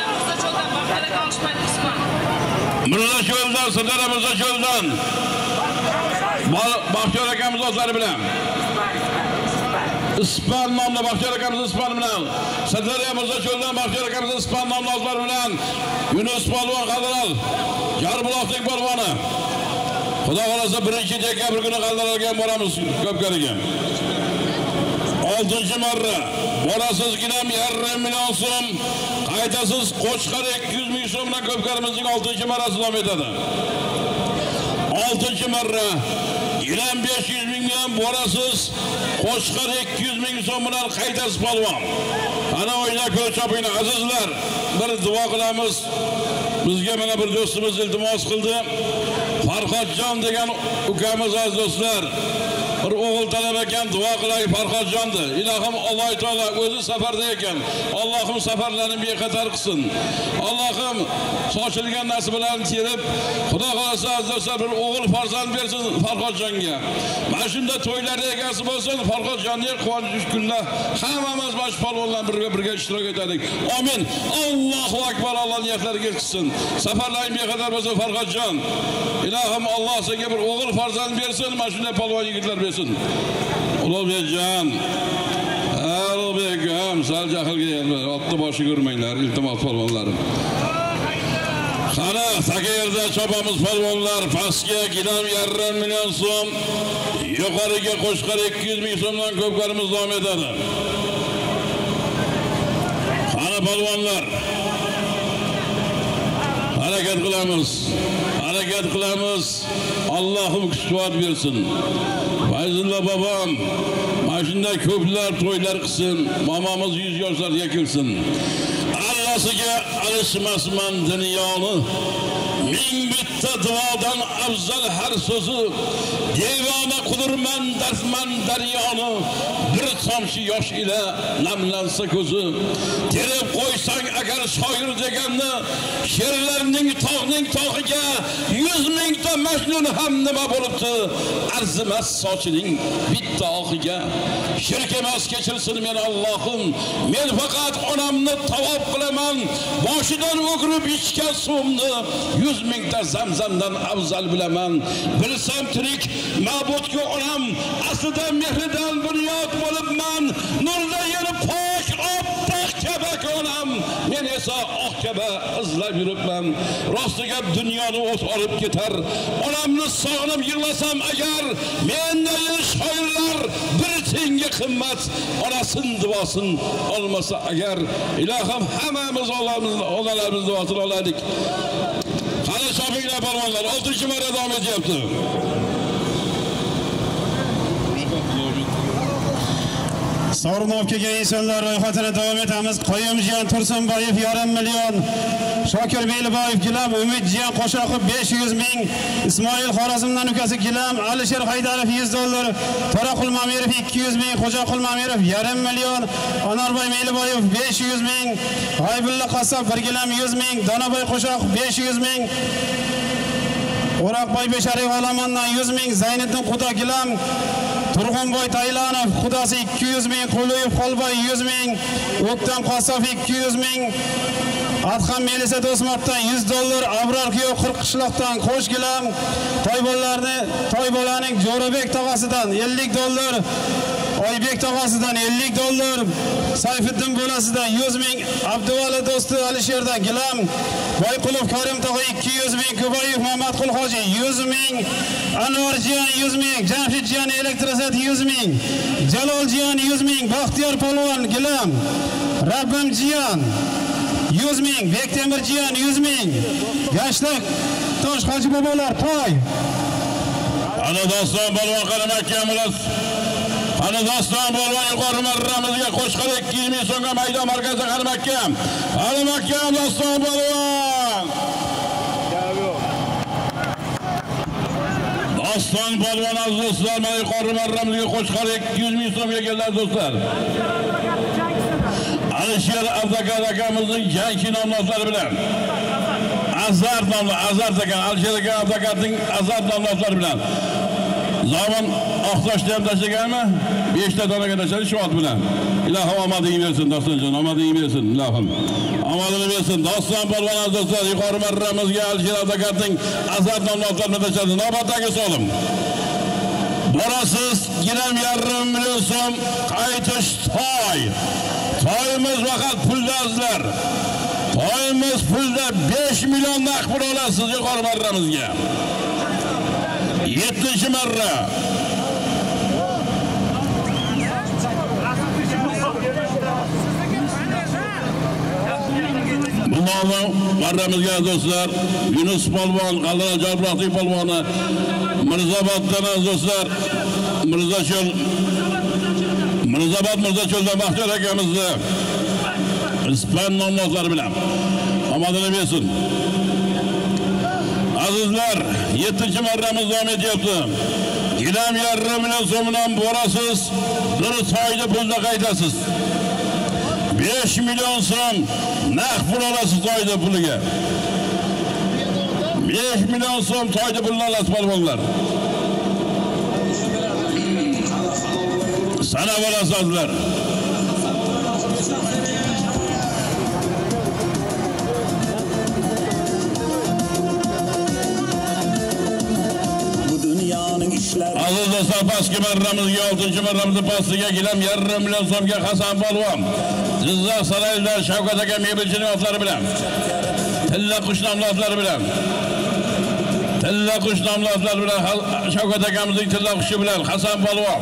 Mirzacho'ldan, Sirdaryo Mirzacho'ldan. Baxtiyor akamiz o'zlari bilan. Ispan nomli Baxtiyor akamiz Ispan bilan. Sirdaryo Mirzacho'ldan Baxtiyor akamiz Ispan nomli o'zlari bilan. Yunus polvon Qaldiral, Jarbuloqning polvoni. Xudo xolasa 1-dekabr kuni Qaldiralga boramiz Ko'pkariga. 6-marra borasiz gilam 1,5 million so'm, qaytasiz Qo'chqar 200 ming so'm bilan ko'pkarimizning 6-marrasi davom etadi. 6-marra gilam 500 ming bilan borasiz Qo'chqar 200 ming so'm bilan qaytasiz polvon. Ana o'yna ko'rib chopinglar azizlar. Bir duo qilamiz. Bizga mana bir do'stimiz iltimos qildi. Farhodjon degan ukamiz aziz do'stlar. Bir o'g'il talab ekan, duo qilay Farhodjonni. Ilohim Alloh taolo o'zi safarda ekan. Allohim safarlarini bexatar qilsin. Allohim sochilgan narsalarni terib, Xudo xolasa aziz do'stlar bir o'g'il farzand bersin Farhodjonga. Mana shunda to'ylarda egasi bo'lsin, Farhodjonning quvonch kunida hammamiz bosh polvonlar birga ishtirok etaylik. Amin. Allohu akbar. Alloh niyatlariga yetkazsin. Safarlaring bexatar bo'lsin Farhodjon. Ilohim Alloh senga bir o'g'il farzand bersin, mana shunday polvon yigitlar bersin. Ulug'bekjon, Ulug'bekam, sal jahlga kelma, otni boshi ko'rmanglar, iltimos polvonlarim. Qani, Sakayerda chopamiz polvonlar, pastga gilam 1,5 million so'm, yuqoriga Qo'chqar 200 ming so'mdan ko'pkarimiz davom etadi. Qani polvonlar, harakat qilamiz. Harakat qilamiz. Allohim kuch-quvvat bersin. Fayzulla bobom mana shunday ko'plar to'ylar qilsin. Mamamiz 100 yoshlarga kelsin. Allasiga alishmasman dunyoni. Ming bitta duodan afzal har so'zi. Devona qudurman darman daryoni. Bir tomchi yosh ila namlansa ko'zi. Terib qo'ysang agar shoir deganni, she'rlarning tog'ning tog'iga 100 mingta majnun ham nima bo'libdi? Arzimas sochining bitta oxiga. Shirk emas kechirsin meni Allohim. Men faqat onamni tavob qilaman. Boshidan o'girib ichgan suvimni 100 mingta zamzamdan afzal bilaman. Bilsam tirik ma'budga onam aslida mehridan bunyod bo'libman. Nurda yana pok oppoq kabak onam. Men esa oq kaba izlab yuribman. Rostiga dunyoni o't olib ketar. Onamni sog'inib yig'lasam agar, menday shoirlar bir tenga qimmat. Onasin duosin olmasa agar, ilohim hammamiz onalarimiz duosini olaylik. Qani chopinglar polvonlar, 6-marra davom etyapti. Sovrinov kelgan insonlar ro'yxatini davom etamiz. Qoyimjon Tursunboyev 1,5 million, Shokir Beyliboyev gilam, Umidjon Qo'shoqov 500 ming, Ismoil Xorazmdan ukasi gilam, Alisher Haydarov $100, To'raqul Mamirov 200 ming, Xo'jaqul Mamirov 1,5 million, Onorboy Meyliboyev 500 ming, G'aybulla Qassob 1 gilam 100 ming, Donoboy Qo'shoqov 500 ming, O'roqboy Beshariy G'alamondan 100 ming, Zayniddin Xudo gilam, Turg'unboy Taylanov Xudosi 200 ming, Quliyev Xolboy 100 ming, O'ktam Qassob 200 ming, Adham Melisa Do'smatdan $100, Abror Kuyov 40 qishloqdan qo'sh gilam, Toybolaning Jo'rabek tog'asidan $50, Oybek tog'asidan $50, Sayfiddin bo'lasidan 100 ming, Abduvali do'sti Alisherdan gilam, Boyqulov Karim tog'a 200 ming, Kubayev Muhammadqul Hoji 100 ming, Anvarjon 100 ming, Jamshidjon Elektrosat 100 ming, Jaloljon 100 ming, Baxtiyor Polvon gilam, Rabbimjon 100 ming, Bektemirjon 100 ming, Yoshlik Tosh Hoji bobolar to'y. Ana doston polvon qaramakkan bo'lasiz. Ana doston polvon yuqori marramizga Qo'chqar 200 ming so'mga maydon markaziga qaramakkan. Qaramakkan doston polvon. Doston polvon aziz do'stlar, mana yuqori marramizga Qo'chqar 200 ming so'mga keldilar do'stlar. Alisher Abdakar akamizning jang nomlari bilan Azar nomli Azar degan Alisher aka Abdakarning Azar nomlari bilan Zaman oqtoshni ham tashlaganmi? 5 ta donaga tashladi shu ot bilan. Ilohim omadingni bersin dostonjon, omadingni bersin ilohim. Omadini bersin. Doston polvon do'stlar, yuqori marramizga Alisher Abdakarning Azar nomlarini tashladi. Navbatdagi so'lim. Borasiz gilam 1,5 million so'm qaytish to'y. To'yimiz faqat puldazlar. To'yimiz pulda 5 million naqd pul olasiz yuqori marramizga. 7-marra. Bundan marramizga do'stlar, Yunus polvon, Qaldiral Jabroqli polvoni, Mirzoboddan do'stlar, Mirzobod Mirzacho'ldan Baxtiyor akamizni ispan nomlozlari bilan omadini bersin. Azizlar, 7-marramiz davom etyapti. Gilam yarım million so'mdan borasiz, bir soyda pulda qaytasiz. 5 million so'm naqd pul olasiz soyda puliga. 5 million so'm soyda pulni olasiz polvonlar. Sana olasiz azizlar. Aziz do'stlar, pastki marramizga 6-marramizning pastiga gilam yarım million so'mga Hasan polvon, Jizzax saroyidan Shavkat aka mebelchining otlari bilan, Tilla qush nomlozlari bilan, Shavkat akamizning tilla qushi bilan Hasan polvon.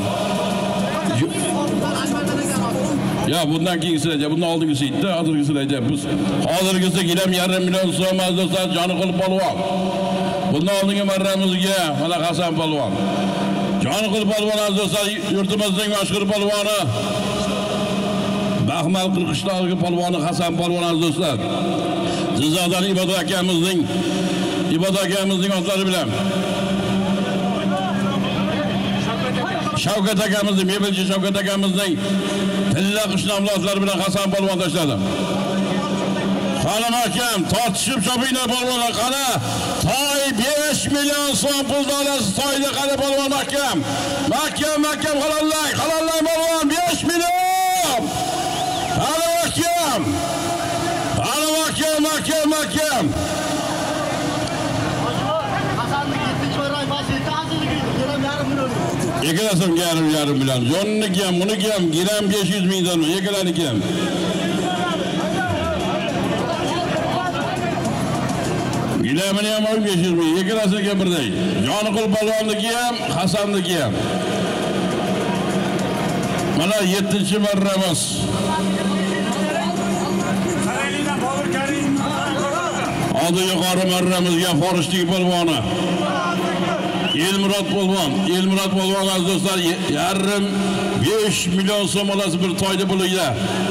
Ya bundan keyingisida, bundan oldingisi edi, hozirgisida aytyapmiz. Hozirgisi gilam yarım million so'm do'stlar, Joniqul polvon. Bundan oldingi marramizga mana Hasan polvon. Joniqul polvon do'stlar, yurtimizning mashhur polvoni. Baxmal qirg'ishdagi polvoni Hasan polvon do'stlar. Jizzaxdan Ibodat akamizning otlari bilan. Shavkat akamizning, mebelchi Shavkat akamizning tilla qush nomlozlari bilan Hasan polvon tashladi. Qani mahkam, tortishib chopinglar polvonlar, qani. Toy 5 million so'm pul olasiz, toyda qani polvon mahkam. Mahkam halollang polvon 5 million. Qani mahkam. Yekalasam yarım million. Joniki ham, buniki ham gilam 500 mingdan, yekalaniki ham. Gilamini ham 500 ming, yekalasiniga birday. Joniqul polvonniki ham, Hasanniki ham. Mana 7-marramiz. Oldi yuqori marramizga Forishlik polvoni. Elmurod polvon aziz do'stlar, yarım 5 million so'm olasiz bir toyda puliga.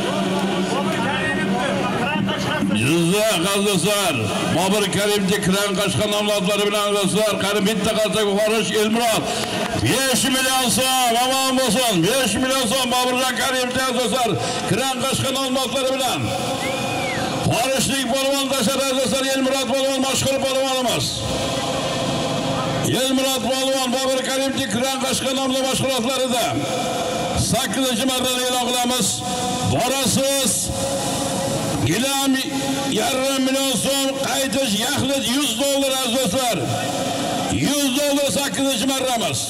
Jizzax do'stlar, Bobur Karimning Kiran Qashqar nomlozlari bilan do'stlar, qarib bitta qalsak Forish Elmurod 5 million so'm, omon bo'lsin. 5 million so'm Bobur Karimning do'stlar, Kiran Qashqar nomlozlari bilan. Forishlik polvon tashladi do'stlar, Elmurod polvon mashhur polvonimiz. Elmurod polvon Bobur Karimning Kiran Qashqar nomli mashg'ulotlarida 8-marrani e'lon qilamiz. Borasiz. Gilam yarım million so'm, qaytish yaxlit $100 aziz do'stlar. $100 8-marramiz.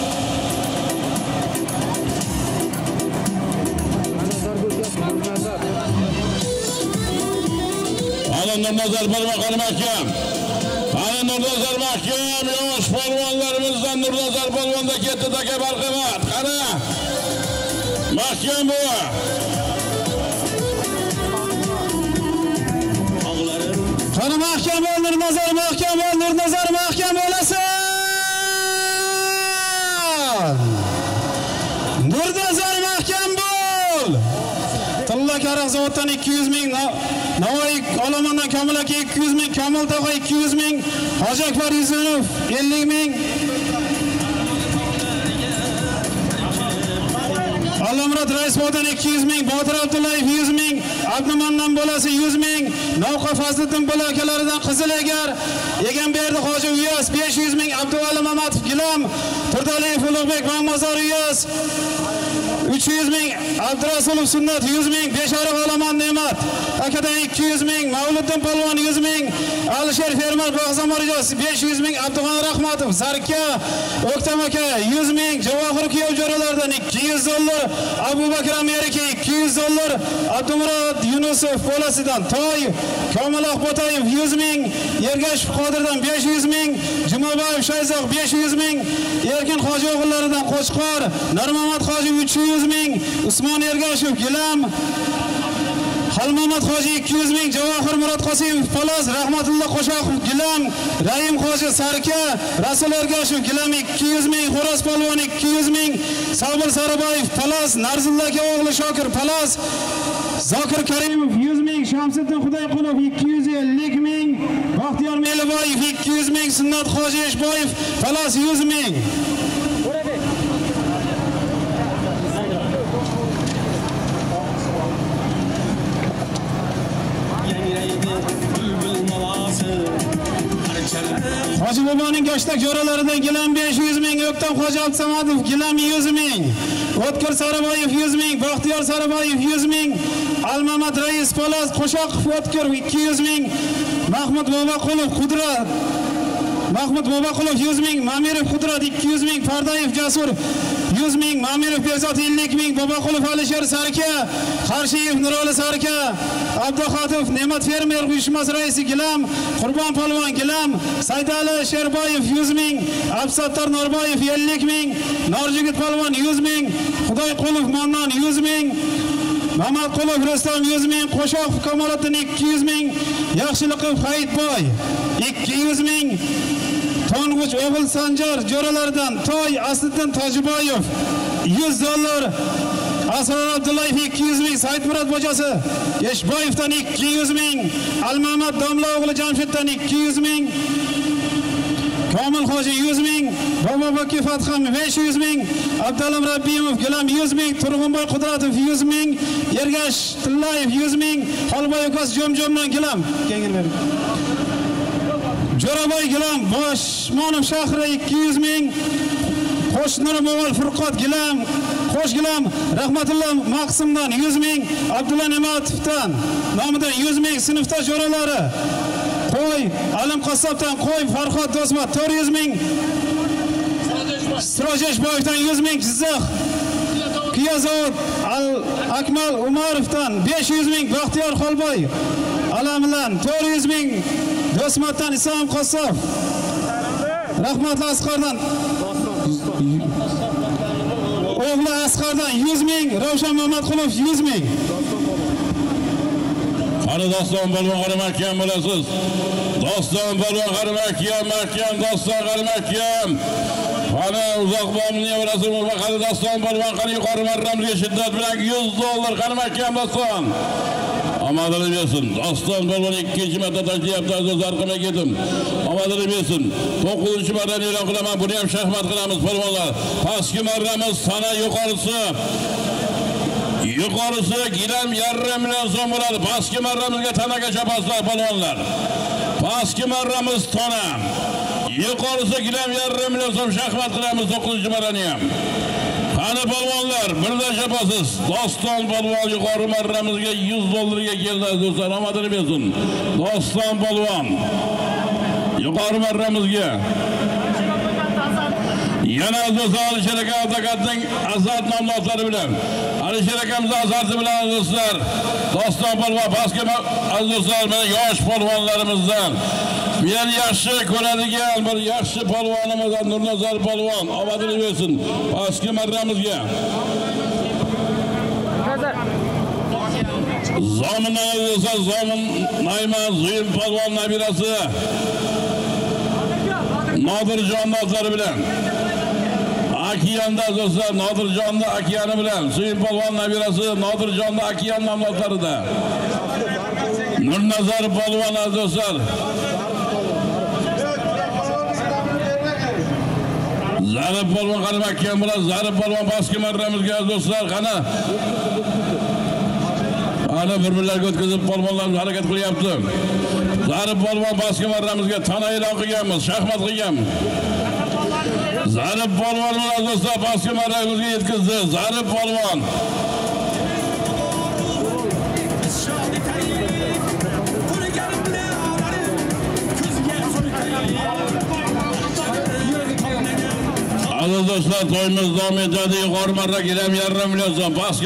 Nurnazar polvon qani mahkam. Nurnazar mahkam, yosh polvonlarimizdan Nurnazar polvonda ketdi taka barqamat. Qani mahkam bu. Qani mahkam bo'l, Nurnazar mahkam bo'lasan. Nurnazar mahkam bo'l. Tilla Karax zavoddan 200 ming, Navoiy Olomondan Komil aka 200 ming, Komil tog'a 200 ming, Hoji Akbar Yusufov 50 ming. Allamurod Raisbodan 200 ming, Botir Abdullayev 100 ming, Abdumandan bo'lasi 100 ming, Navqa Fazliddin bo'lakalaridan Qizilegar, Egamberdi Hoji Uyas 500 ming, Abduvali Mamatov Gilam, Turdaliyev Ulug'bek Mamazor Uyas 300 ming, Abdurasulov Sunnat 100 ming, Beshariq Olomon Ne'mat akadan 200 ming, Mavliddin polvon 100 ming, Alisher Fermer Bog'zamorjos 500 ming, Abdug'on Rahmatov Zarka O'ktam aka 100 ming, Javohir kuyov jo'ralardan $200, Abubakar Amerika $200, Abdumurod Yunusov Polasidan Toy, Komiloq Botayev 100 ming, Ergashev Qodirdan 500 ming, Jumaboyev Shayzoq 500 ming, Erkin Hoji o'g'illaridan Qo'chqor, Nurmamat Hoji 300 ming, Usmon Ergashev Gilam, Halmamat Hoji 200 ming, Javohir Murod Qosimov Palaz, Rahmatulloh Qo'shoqov Gilam, Rahim Hoji Sarka, Rasul Ergashev Gilam 200 ming, Xo'roz Polvon 200 ming, Sabir Saraboyev Palaz, Narzulla aka o'g'li Shokir Palaz, Zokir Karimov 100 ming, Shamsiddin Xudoyqulov 250 ming, Baxtiyor Meliboyev 200 ming, Sunnat Hoji Eshboyev Palaz 100 ming. Hoji Boboning Goshtak jo'ralaridan gilam 500 ming, O'ktam Hoji Abdusamadov gilam 100 ming, O'tkir Saraboyev 100 ming, Baxtiyor Saraboyev 100 ming, Almamat Rais Palaz Qo'shoqov O'tkir 200 ming, Mahmud Bobaqulov Qudrat Mahmud Bobaqulov 100 ming, Mamirov Qudrat 200 ming, Fardayev Jasur 100 ming, Mamirov Bezot 50 ming, Bobaqulov Alisher Sarka, Qarshiyev Nuroli Sarka, Abduxotov Ne'mat Fermer uyushmasi raisi gilam, Qurbon Polvon gilam, Saydali Sherboyev 100 ming, Absattor Norboyev 50 ming, Norjigit Polvon 100 ming, Xudoyqulov Mannon 100 ming, Mamatqulov Rustam 100 ming, Qo'shoqov Kamoliddin 200 ming, Yaxshilikov Hayitboy 200 ming, To'ng'ich o'g'il Sanjar jo'ralaridan Toy Asliddin Tojiboyev $100, Asror Abdullayev 200 ming, Saidmurod bojosi Eshboyevdan 200 ming, Almamat Domla o'g'li Jamshiddan 200 ming, Komil Hoji 100 ming, Bobobaki Fatham 500 ming, Abdalim Rabbimov gilam 100 ming, Turg'unboy Qudratov 100 ming, Ergash Tillayev 100 ming, Xolboy ukas Jomjomdan gilam. Jo'raboy gilam, Boshmonov shahri 200 ming, Qo'shnur Mo'g'ul Furqat gilam, Qo'sh gilam, Rahmatulloh Maqsimdan 100 ming, Abdulla Nematovdan nomidan 100 ming, sinfdosh jo'ralari Qo'y, Alim Qassobdan Qo'y, Farhod Do'stmat 400 ming, Sirojesh Boyevdan 100 ming, Jizzax Qiyazot Akmal Umarovdan 500 ming, Baxtiyor Xolboy Alamidan 400 ming, Do'stmatdan Islom Qassob, Rahmatli Asqardan o'g'li Asqardan 100 ming, Ravshan Mamatqulov 100 ming. Qani Doston Polvon qaramakam bo'lasiz. Doston Polvon qaramakam, mahkam Doston qaramakam. Qani uzoq bo'lmay o'rasib, qani Doston Polvon qani yuqori marramizga shiddat bilan $100 qaramakam Doston. Omadini bersin. Doston Polvon ikkinchi marta tashlayapti, aziz arqamga ketdim. Omadini bersin. 9-marrani e'lon qilaman, buni ham shaxmat qilamiz polvonlar. Pastki marramiz sana yuqorisi gilam 1,5 million so'm bo'ladi. Pastki marramizga tanaga chapasizlar polvonlar. Pastki marramiz tona. Yuqorisi gilam 1,5 million so'm shaxmat qilamiz 9-marrani ham. Qani polvonlar, birda chapasiz. Doston Polvon yuqori marramizga $100 ga keldi do'stlar. Omadini bersin. Doston Polvon yuqori marramizga yana do'stlar Alisher aka Azadning Azad nomlari bilan Alisher akamiz Azadi bilan do'stlar Doston Polvon pastga do'stlar mana yosh polvonlarimizdan meni yaxshi ko'radigan bir yaxshi polvonimizdan Nurnazar polvon omadini bersin pastki marramizga. Zomin do'stlar Zomin Nayman Zuyim polvon nabirasi Nodirjon nomlari bilan Akiyanda do'stlar Nodirjonni Akiyani bilan Suyim polvon nabirasi Nodirjonni Akiyan nomlarida Nurnazar polvon do'stlar Zarib polvon qaramakam bilan Zarib polvon pastki marramizga do'stlar qani ana bir-birlarga o'tkazib polvonlar harakat qilyapti. Zarib polvon pastki marramizga tana e'lon qilganmiz, shaxmat qilganmiz. Zarib polvon do'stlar pastki marramizga yetkazdi. Zarib polvon aziz do'stlar, to'yimiz davom etadi. Yuqori marra gilam 1,5 million so'm pastki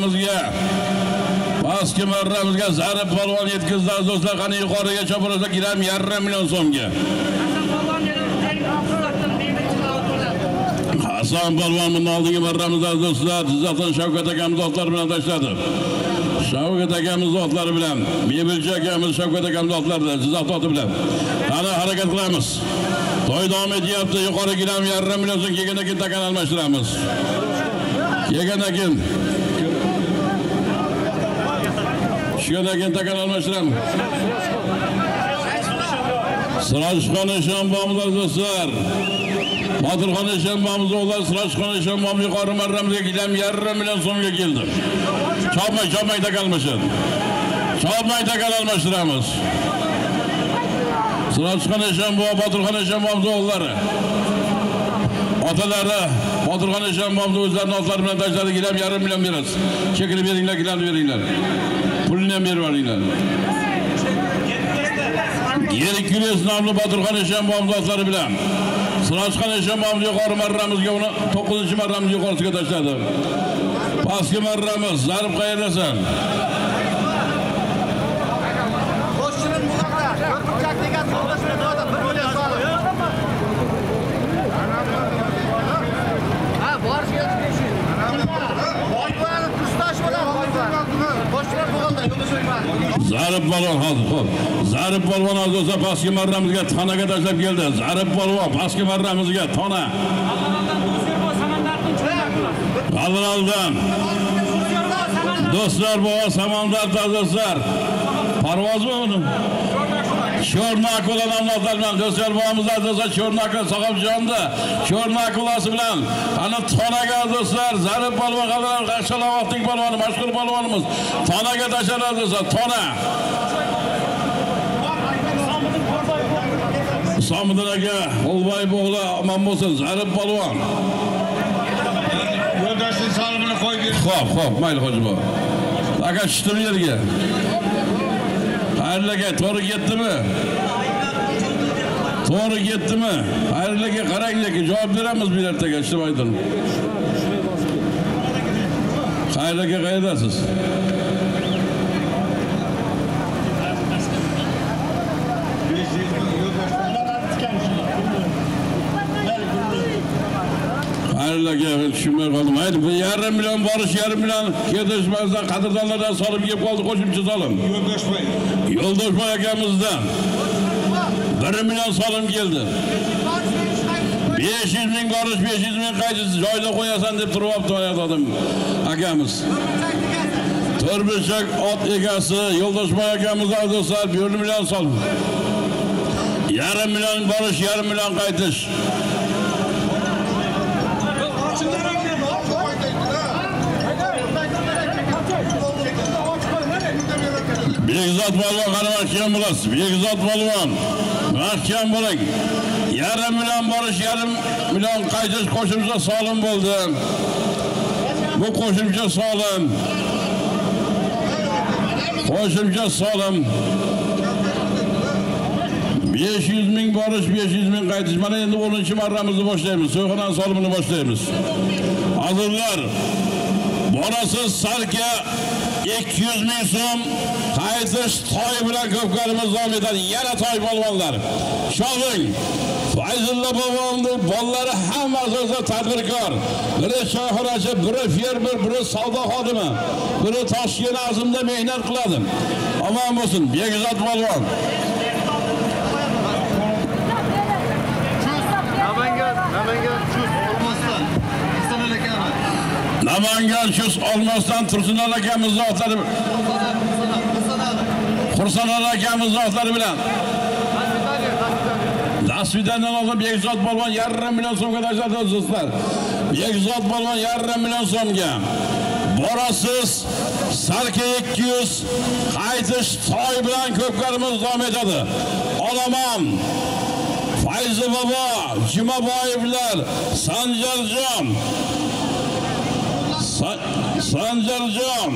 marramizga Zarib polvon yetkazdi do'stlar. Qani yuqoriga chopirsa gilam 1,5 million so'mga. Hasan polvon bundan oldingi marramizda do'stlar Jizzaxdan Shavkat akamiz do'stlar bilan tashladi. Shavkat akamiz otlari bilan, Mebelchi akamiz Shavkat akamiz otlarida Jizzax oti bilan qani harakat qilamiz. To'y davom etyapti. Yuqori gilam 1,5 million so'm kelgandan keyin takan almashtiramiz. Kelgandan keyin Shundan keyin takan almashtiramiz. Sirojxon Eshonbomiz azizlar. Botirxon Eshonbomiz o'g'li Sirojxon Eshonbomiz yuqori marramizga gilam 1,5 million so'mga keldi. Chopmay takan almashtiramiz. Chopmay takan almashtiramiz. Sirojxon Eshonbomiz, Botirxon Eshonbomiz o'g'illari. Otalari Botirxon Eshonbomiz o'zlarining otlari bilan tashladi, gilam 1,5 million berasiz. Chekilib beringlar, gilamni beringlar. Pulni ham berib olinglar. Yeriküles namlı Baturxon Eshonbomiz otlari bilan Sirojxon Eshonbomiz yuqori marramizga uni 9-marramiz yuqorisiga tashladi. Pastki marramiz zarb qayerdasan? Qo'shirin buloqlar, ko'rpuchak degan so'zlashma doda bir million solib. Ha, borish kerak. Boybo'yani tustash bilan qo'shirin buloqlar yo'lda so'yman. Zarb polvon hozir, xo'p. Zarb polvon o'zi pastki marramizga tonaga tashlab keldi. Zarb polvon pastki marramizga tona. Qaldiraldan. Do'stlar, bu Samandar azizlar. Parvozmi uni? Sho'rnakula nomlari bilan do'stlar bo'lamiz azizlar. Sho'rnakula Soqobjonda. Sho'rnakulasi bilan ana tonaga do'stlar Zarb polvon Qaldiral Shalovatning polvoni, mashhur polvonimiz. Tonaga tashladi azizlar, tona. Somiddin aka, O'lboyev o'g'li omon bo'lsin, Zarb polvon. Yo'ldoshning solimini qo'yib ber. Xo'p, mayli hoji bor. Aka tushdim yerga. Xayrli aka, to'g'ri ketdimi? To'g'ri ketdimi? Xayrli aka, qarang lekin javob beramiz bu yertaga, tushib ayting. Xayrli aka, qaydasiz? Xayrlarga tushunmay qoldim. Haydi 1,5 million borish, 1,5 million ketishmazdan qadrdonlardan solib kelib qoldi, qo'shimcha solim. Yo'ldoshboy akamizdan 1 million solim keldi. 500 ming borish, 500 ming qaytisiz joyda qo'yasan deb turibdi odam akamiz. To'rtburchak ot egasi Yo'ldoshboy akamiz do'stlar 1 million solim. 1,5 million borish, 1,5 million qaytish. Bekzod polvon qani mahkam bo'lasiz. Bekzod polvon mahkam bo'ling. 1,5 million borish, 1,5 million qaytish qo'shimcha solim bo'ldi. Bu qo'shimcha solim. Qo'shimcha solim. 500 ming borish, 500 ming qaytish. Mana endi 10-marramizni boshlaymiz. So'yxonan solimini boshlaymiz. Hozirlar borasiz Sarka 200 ming so'm qaytish to'y bilan ko'pkarimiz davom etadi. Yana to'y polvonlar. Sho'g'ing Fayzulla polvonning bolalari hammasi tadbirkor. Biri choyxonachi, biri fermer, biri savdo xodimi, biri Toshkent azimda mehnat qiladi. Omon bo'lsin, Bekzod polvon. Namangan chus olmasdan Tursunon akamiz zotlari. Tursunon akamiz zotlari bilan. Dasvidandan oldin Bekzod polvon 1,5 million so'mga tashladi do'stlar. Bekzod polvon 1,5 million so'mga. Borasiz Sarka 200 qaytish to'y bilan ko'pkarimiz davom etadi. Olaman Fayzi bobo, Jumaboyevlar, Sanjarjon Sanjarjon,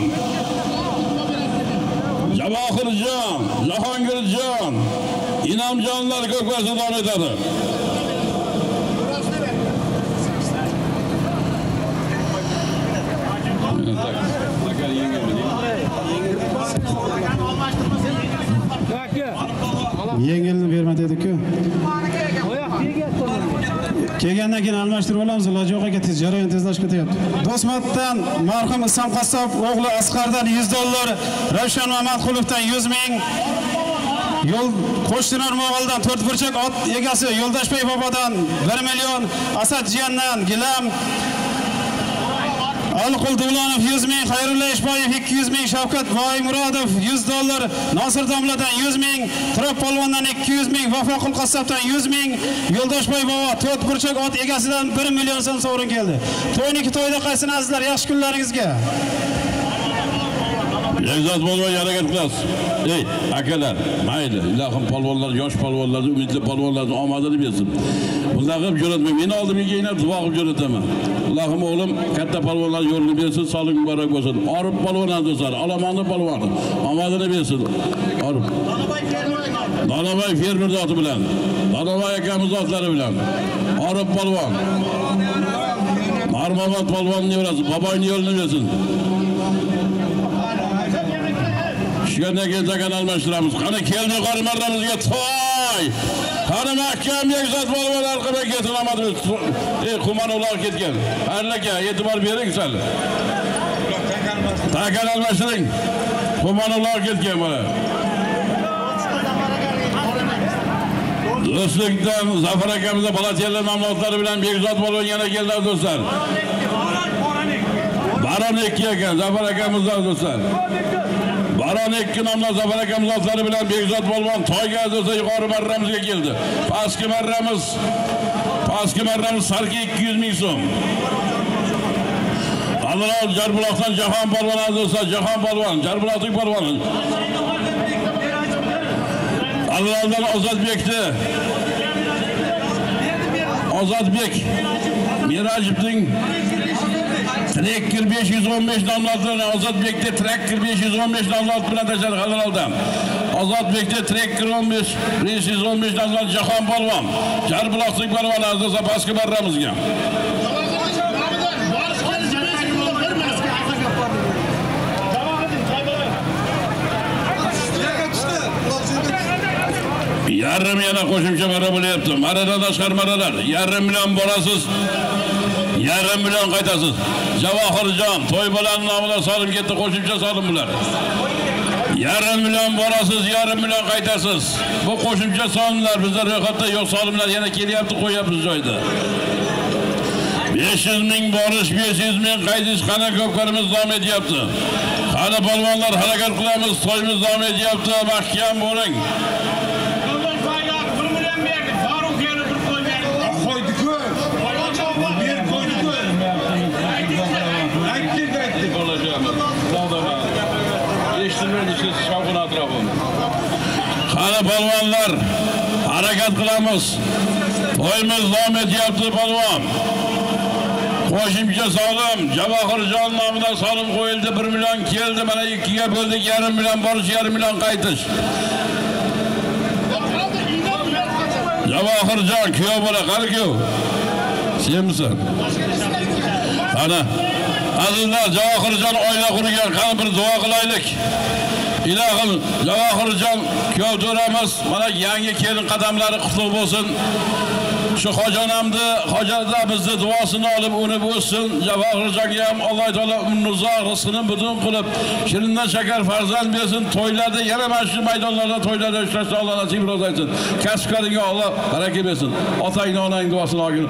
Javohirjon, Jahongirjon, Inomjonlar ko'pkasi davom etadi. Yengilni berma dedi-ku. Kelgandan keyin almashtirib olamiz, iloji yo'q ekan, tez jarayon tezlashib ketyapti. Do'stmatdan marhum Islom Qassob o'g'li Asqardan $100, Ravshan Mamatqulovdan 100 ming, Yo'l Qo'shtinar Mo'g'ildan 4 burchak ot egasi Yo'ldashbek bobodan 1 million, Asad Jiyandan gilam, Alqul Duvlanov 100 ming, Xayrulla Ishboyev 200 ming, Shavkat Boymurodov $100, Nosir Domladan 100 ming, Turab Polvondan 200 ming, Vafo Qassobdan 100 ming, Yo'ldashboy bobo 4 burchak ot egasidan 1 million so'm sovrin keldi. To'yniki to'yda qaysini azizlar, yaxshi kunlaringizga. Lezat polvon harakat qilasiz. Ey, akalar, mayli, ilohim polvonlar, yosh polvonlar, umidli polvonlarning omadini bersin. Bunday qilib jo'natmang. Meni oldimga kelib duo qilib jo'nataman. Ilohim o'g'lim katta polvonlar yo'lini bersin, sog'lik muborak bo'lsin. Orif polvon do'stlar, Olomonni polvoni omadini bersin. Orif. Donoboy fermer zoti bilan, Donoboy akamiz zotlari bilan. Orif polvon. Marmamat polvonning yo'lasi, boboyning yo'lini bersin. Shundan keyin zakan almashtiramiz. Qani keldi qorimarimizga to'y. Qani mahkam yakzat polvon orqaga ketib omadimiz. Qumanovlar ketgan. Harlaka e'tibor bering sal. Zakan almashtiring. Qumanovlar ketgan mana. Do'stlikdan Zafar akamizga Balatiylar mamlakatlari bilan Bekzod polvon yana keldi do'stlar. Baron 2 ekan Zafar akamizdan do'stlar. Baron 2 nomli Zafar akamiz zotlari bilan Bekzod polvon toyga do'stlar yuqori marramizga keldi. Pastki marramiz sarki 200 ming so'm. Alloh Jarbuloqdan Jahon polvon do'stlar, Jahon polvon, Jarbuloqlik polvon. Allohdan Ozodbek Mirajibning Tracker 515 nomlotini Ozodbekda Tracker 515 nomlot bilan tashar Haloldan. Ozodbekda Tracker 515 nomlot Jahon polvon, Jarbuloqlik polvon aziz pastki barramizga. Yarım yana qo'shimcha marra bo'lyapti. Marradan tashqari marralar. Yarım million borasiz. Yarım million qaytasiz. Javohirjon to'y bilan nomidan solim ketdi, qo'shimcha solim bular. Yarım million borasiz, yarım million qaytasiz. Bu qo'shimcha solimlar bizda ro'yxatda yo'q, solimlar yana kelyapti, qo'yapmiz joyda. 500 ming borish, 500 ming qaytish qana ko'pkarimiz davom etyapti. Qani polvonlar harakat qilamiz, to'yimiz davom etyapti, mahkam bo'ling. Qani polvonlar harakat qilamiz. To'yimiz davom etyapti polvon. Qo'shimcha solim Javohirjon nomidan solim qo'yildi, 1 million keldi. Mana 2 ga bo'ldik, yarım million borish, yarım million qaytish. Javohirjon kuyov bola, qani kuyov. Senmisan? Ana azizlar, Javohirjon oila qurgan, qani bir duo qilaylik. Ilohim Javohirjon kuyov to'ramiz, mana yangi kelin qadamlari qutlug' bo'lsin. Shu xojonamni, hojatda bizni duosini olib unib o'ssin. Javohirjonga ham Alloh taolo umrzoq rizqini butun qilib, shirindan shakar farzand bersin. To'ylarda yana mana shu maydonlarda to'ylarda ishlashni Alloh nasib etsin. Kasblaringga Alloh baraka bersin. Otangni, onangni duosini olgin.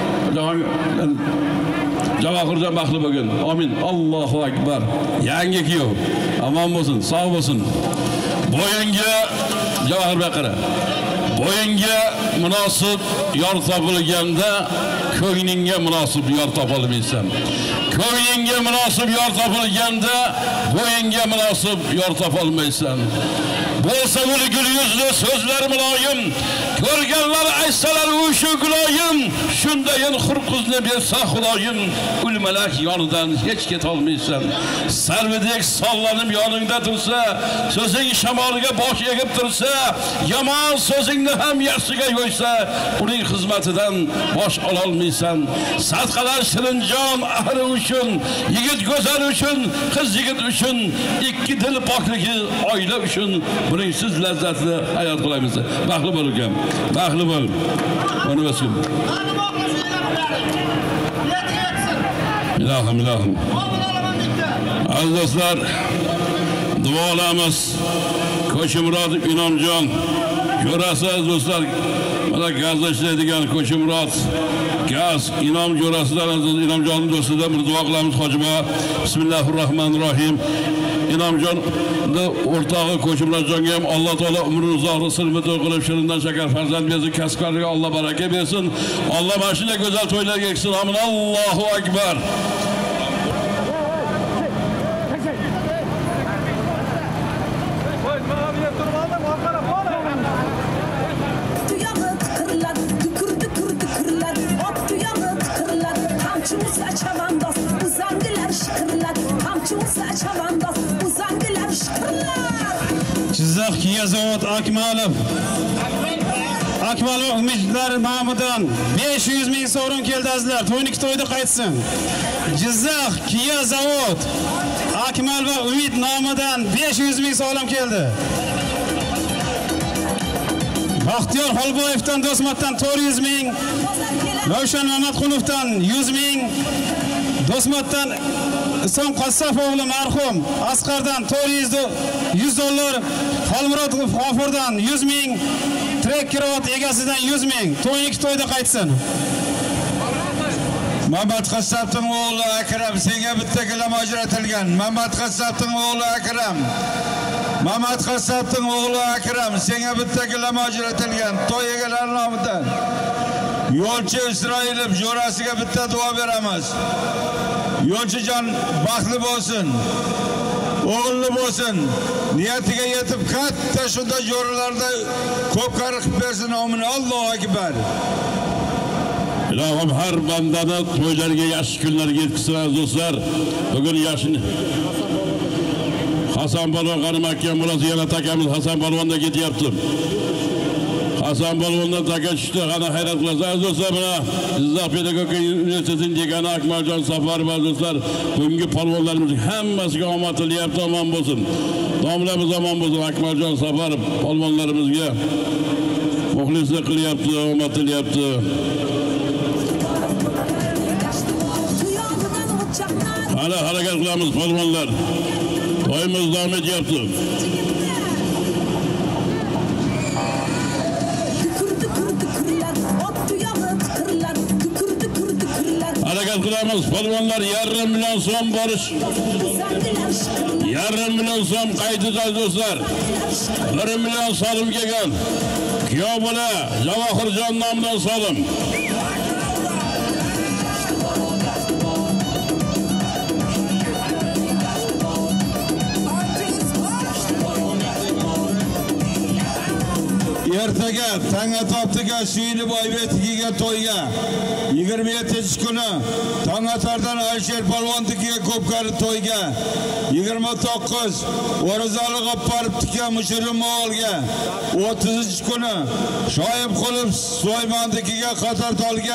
Javohirjon baxtli bo'lgin. Amin. Allohu akbar. Yangi kuyov omon bo'lsin, sog' bo'lsin. Bo'yinga Javohir baqira. Bo'yinga munosib yor topilganda ko'nglingga munosib yor topolmaysan. Ko'nglingga munosib yor topilganda bo'yinga munosib yor topolmaysan. Bo'lsa bu gul yuzli so'zlar muloyim, ko'rganlar aytsalar u shu guloyim, shundayin xurqizni bersa xudoyim, ul malak yonidan hech ketolmaysan. Sarvidek sollanib yoningda tursa, so'zing shamolga bosh egib tursa, yomon so'zingni ham yaxshiga yo'ysa, uning xizmatidan bosh ololmaysan. Sadqalar shirinjon ahli uchun, yigit go'zal uchun, qiz yigit uchun, ikki dil pokligi oila uchun Buning siz lazzatli hayot qilaymiz. Baxtli bo'ling ham. Baxtli bo'ling. Mana o'skin. Ilohim, ilohim. Aziz do'stlar, duolarimiz Ko'chimurod Inomjon jo'rasi do'stlar, mana gazda ishlaydigan Ko'chimurod gaz Inom jo'rasidan aziz Inomjon do'stidan bir duo qilamiz Hojiba. Bismillahirrohmanirrohim. Inomjonni o'rtog'i Ko'chimurodjonga ham Alloh taolo umrini uzoqlik silmi to'y qilib shirindan shakar farzand bersin, kasblariga Alloh baraka bersin. Alloh mana shunday go'zal to'ylarga yetsin. Amin. Allohu akbar. Jizzax Kia zavod Akmalov umidlari nomidan 500 ming so'm keldi azizlar. To'yni to'yda qaytsin. Jizzax Kia zavod Akmalov umid nomidan 500 ming so'm keldi. Baxtiyor Xolboyevdan Do'smatdan 400 ming, Ravshan Mamatqulovdan 100 ming, Do'smatdan Isom Qassofoğlu marhum Asqardan 100 dollar, Xolmurod G'ofurdan 100 ming, Trekkirovot egasidan 100 ming. To'yni to'yda qaytsin. Mamat Qassabning o'g'li Akram senga bitta gilam ajratilgan. Mamat Qassabning o'g'li Akram. Mamat Qassabning o'g'li Akram senga bitta gilam ajratilgan. To'y egalari nomidan Yo'lchi Isroilov jo'rasiga bitta duo beramiz. Yo'lchijon baxtli bo'lsin. O'g'illi bo'lsin. Niyatiga yetib katta shunda jo'ralarda ko'p qilib bersin. Amin. Allohu akbar. Ilohim har bandani to'ylarga yaxshi kunlarga yetkazsin do'stlar. Bugun yaxshi Hasan Polvon qarim akam bo'ladi, yana takamiz Hasan Polvonda ketyapti. Hasan Polvondan taka tushdi, qana hayrat qilasiz do'stlar. Mana Jizzax pedagogika universitetining dekani Akmaljon Safarov do'stlar, bugungi polvonlarimiz hammasiga omad tilayapti, omon bo'lsin. Domlamiz omon bo'lsin. Akmaljon Safarov polvonlarimizga muxlislik qilyapti, omad tilayapti. Hala harakat qilamiz polvonlar. To'yimiz davom etyapti. Harakat qilamiz polvonlar, 1,5 million so'm borish. 1,5 million so'm qaytida do'stlar. 1 million so'm kelgan. Kuyov bola Javohirjon nomidan so'lim. Ertaga Tangatoptiga Suyli Boybetiga to'yga 27-kuni Tangatardan Alisher Polvonnikiga Ko'pkari to'yga 29 O'rizali G'opporovga Mushirim Mo'g'ulga 30-kuni Shoyib Qulov Soymondikiga Qatortolga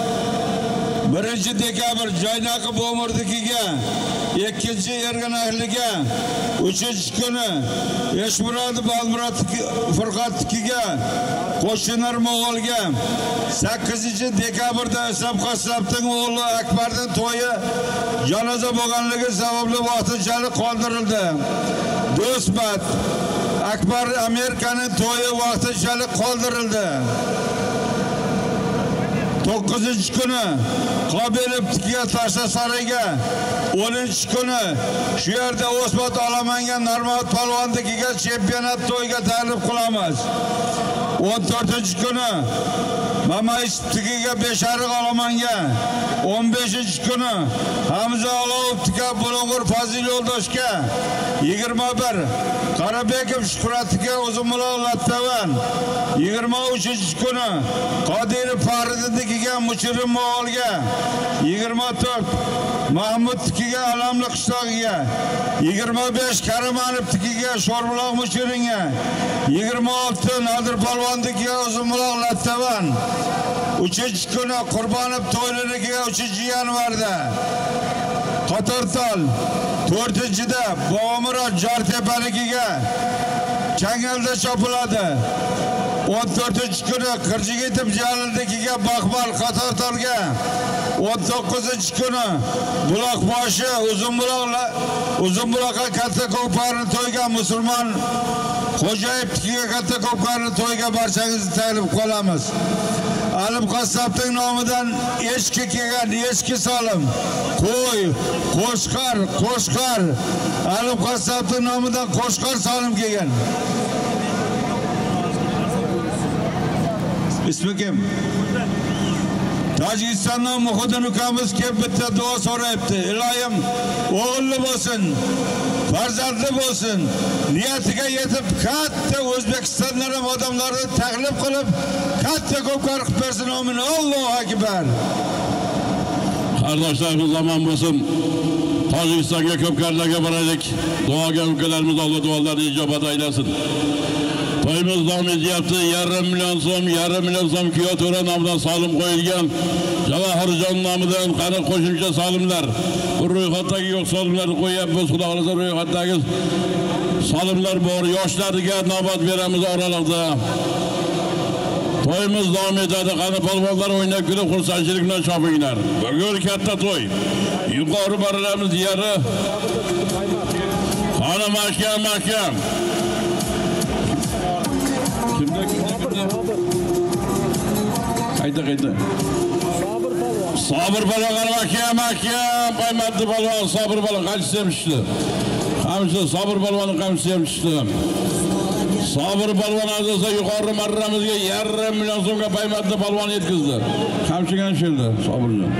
1 dekabr Joynaqi Bo'mirdikiga 2-Erganahliga 3-kuni Eshmurod Balmurod Furqatnikiga Qo'shinar Mo'g'ulga 8-dekabrda Isom Qassabning o'g'li Akbarning to'yi janoza bo'lganligi sababli vaqtinchalik qoldirildi. Do'stmat Akbar Amerikaning to'yi vaqtinchalik qoldirildi. 9-kuni Qobilovga Tashasariga 10-kuni shu yerda O'smat Olamanga Narmat Polvonnikiga chempionat to'yiga taklif qilamiz. 14-kuni Mamayevnikiga Beshariq Olamanga 15-kuni Hamza Olovga Bulung'ur Fazil Yo'ldoshga 21 Qarabekov Shuhratga Uzunbuloq Lattavan 23-kuni Qodirov Faridnikiga Mushirim Mo'g'ulga 24 Mahmudnikiga Alamli qishlog'iga 25 Karimanovnikiga Sho'rbuloq Mushiringa 26 Nodir Polvonnikiga Uzunbuloq Lattavan 3-kuni Qurbonov to'ylariga 3-yanvarda Qatortol 4-da Bobomurod Jortepanikiga Changalda chopiladi. 14-kuni Qirjig'etib Jalilnikiga Baxmal Qatortolga, 19-kuni Buloqboshi Uzunbuloqqa katta ko'pkarni to'ygan musulmon Xo'jayevnikiga katta ko'pkarni to'yga barchangizni taklif qilamiz. Alim qassobning nomidan echki kelgan, echki solim, qo'y, qo'shqar. Alim qassobning nomidan qo'shqar solim kelgan. İsmi kim? Tojikistondan Muhiddin ukamiz kelib bitta duo so'rayapti. Iloyim o'g'illi bo'lsin, farzandli bo'lsin, niyatiga yetib katta O'zbekistondan ham odamlarni taklif qilib, katta ko'pkar qilib bersin. Amin. Allohu akbar. Qardoshlarimiz omon bo'lsin. Tojikistonga ko'pkarlarga boraylik. Duoga ukalarimiz Alloh duolarni ijobat aylasin. To'yimiz davom etyapti. 5,5 million so'm Kiyoto'ra nomidan solim qo'yilgan. Javohirjon nomidan qani qo'shimcha solimlar. Bu ro'yxatdagi yo'q solimlarni qo'yapmiz. Xudo xolasa ro'yxatdagi solimlar bor. Yoshlarga navbat beramiz oralig'ida. To'yimiz davom etadi. Qani polvonlar o'ynab kulib xursandchilik bilan chopinglar. Bugun katta to'y. Yuqori baralarimiz diyari. Qani mahkam. Qayda. Sabır balon mahkam. Qaymatli balon, sabır balon qancha semishdi. Qamchi sabır balonni qamchi semishdi. Sabır balon azasa yuqori marramizga 1,5 million so'mga qaymatli balon yetkazdi. Qamchigan shildi, sabırjon.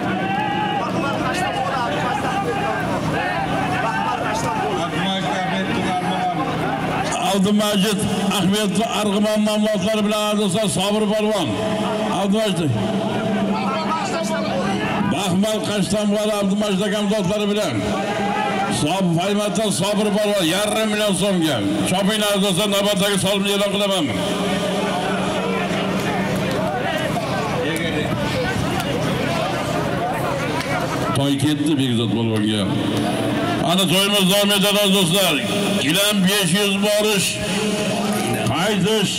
Abdumajid Ahmed Arg'umon nomlari bilan azasa Sabir polvon. Abdumajid Baxmal Qashtamg'al Abdumajid akam zotlari bilan Faymatda Sabir polvon 1,5 million so'mga. Chopinglar azasa navbatdagi solimni e'lon qilaman. To'y ketdi Begzod polvonga. Ana to'yimiz davom etadi do'stlar. Gilam 500 borish, qaytish.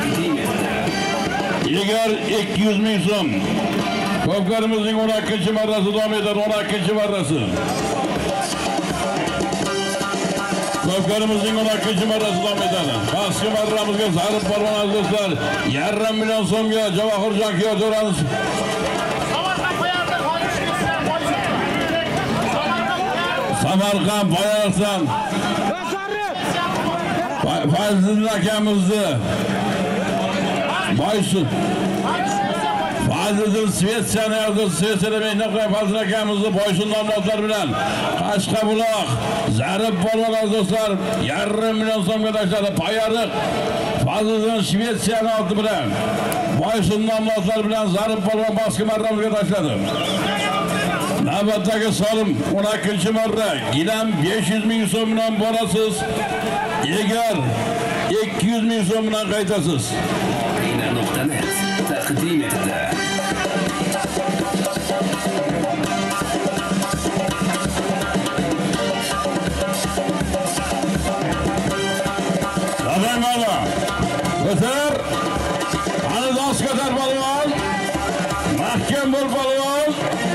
Egar 200 ming so'm. Ko'pkarimizning 12-marrasi davom etadi, 12-marrasi. Ko'pkarimizning 12-marrasi davom etadi. Pastki marramizga zarb polvon do'stlar. 1,5 million so'mga Javohirjon Kiyoto'ramiz. Samarqand Boyarsan Fazliddin akamizni Boysun Fazliddin Svetsiyani mehnat Fazliddin akamizni Boysun nomlari bilan Qashqabuloq Zarib polvon do'stlar 1,5 million so'mga tashladi. Payariq Fazliddin Svetsiyani oti bilan Boysun nomlari bilan Zarib polvon boshqa marramizga tashladi. Navbatdagi solim 12-marra. Gilam 500 ming so'm bilan borasiz. Egar 200 ming so'm bilan qaytasiz. Ina.net taqdim etdi. Adamlar. O'tar. Ana doskatar polvon. Mahkam bo'l polvon.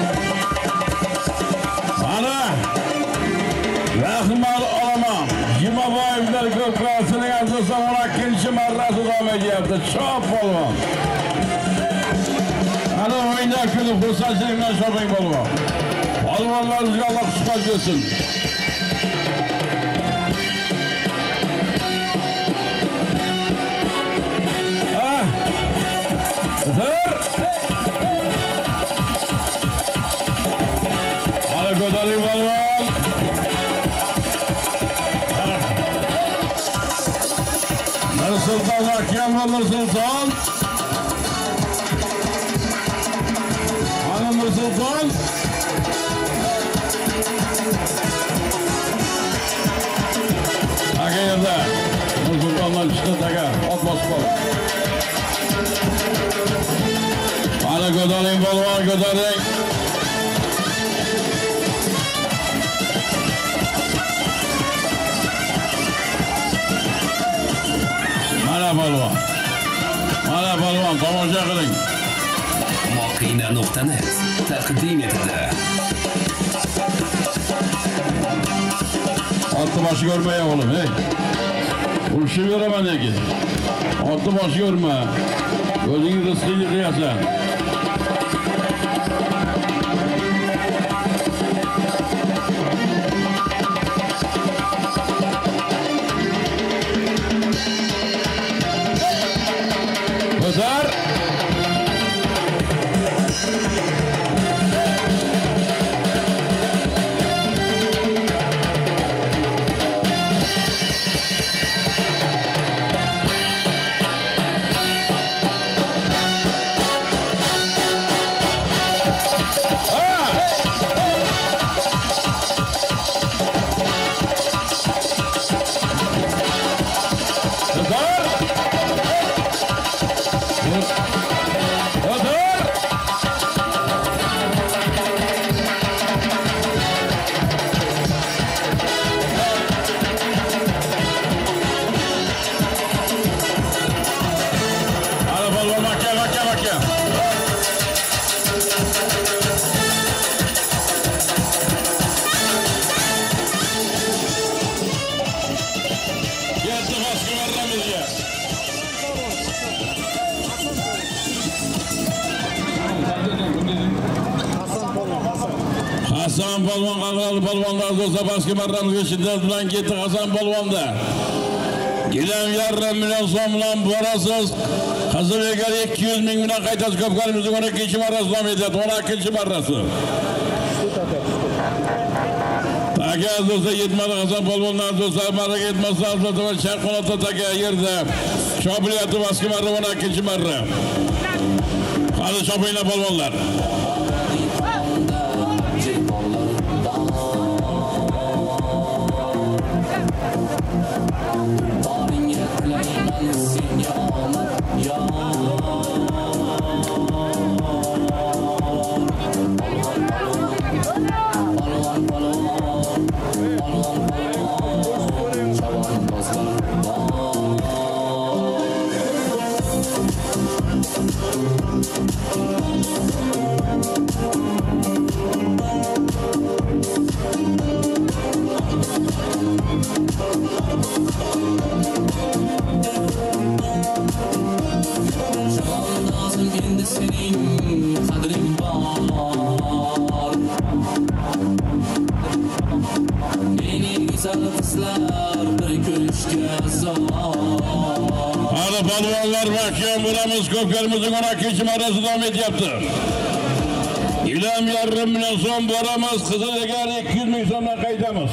Ana Rahmal olaman Jimaboyevlar ko'pkasining asosiy 12-marrasi davom etyapti. Chop polvon. Ana o'ynab kulib xursandchilik bilan choping polvon. Polvonlarimizga Alloh qisqat bersin. Ko'taring polvon. Nursulton akam Nursulton. Ana Nursulton. Aga yerda. Nursultondan chiqdi taga. Ot bosib qol. Ana ko'taring polvon, ko'taring. Mana polvon. Mana polvon, tomosha qiling. Moqina.net taqdim etadi. Otni boshi ko'rmay o'g'lim, ey. Urushib beraman lekin. Otni boshi ko'rma. O'zing rizqingni qilasan. O'zar Hasan polvon qalqali polvonlar do'stlar pastki marramizga shiddat bilan ketdi. Hasan polvonda gilam yarim million so'm bilan borasiz. Qizilga 200 ming bilan qaytasiz. Ko'pkarimizning 12-chi marrasi davom etyapti. 12-chi marrasi. Agar do'stlar yetmadi Hasan polvonlar do'stlar marraga yetmasa do'stlar Chaqonota taka yerda chopilyapti pastki marra 12-chi marra. Hali chopinglar polvonlar. Hali polvonlar mahkam bo'lamiz. Ko'pkarimizning 12-chi marrasi davom etyapti. Gilam yarim million so'm boramiz. Qizilga 200 ming so'mdan qaytamiz.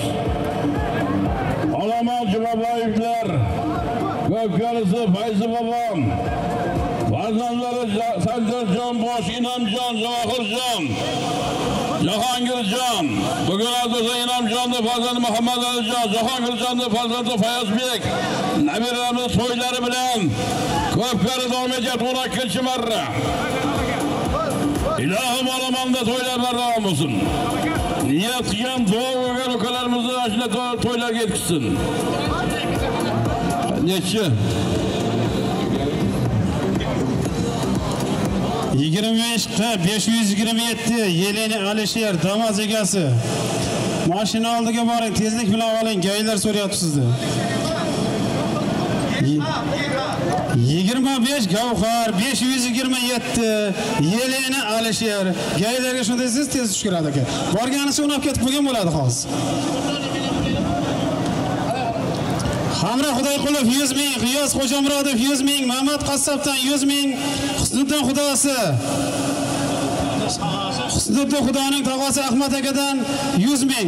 Olomon Jumaboyevlar, Ko'pkarisi Fayzi bobom, farzandlari Sanjarjon Bosh, Inomjon, Javohirjon, Jahongirjon, bugun azosa Inomjonning farzandi Muhammad Alijon, Jahongirjonning farzandi Fayozbek, nabiramiz to'ylari bilan Ko'pkari davom etyapti 12-chi marra. Ilohim Olomonda to'ylar davom bo'lsin. Niyat qilgan duo qilgan ukalarimizni ashula to'ylarga yetkazsin. Nechi? 25-527 Yeleni Alisher Damas egasi. Mashina oldiga boring, tezlik bilan oling, gaylar so'rayapti sizni. 25 Gavhar, 527 Yeleni Alisher. Gaylarga shunday siz tez tushiradi aka. Borganisi unab ketib qo'ygan bo'ladi hozir. Hamra Xudoyqulov 100 ming, G'iyos Xo'jamurodov 100 ming, Mahmad Qassobdan 100 ming, Husniddin Xudosi. Husniddin Xudoning tog'asi Ahmad akadan 100 ming.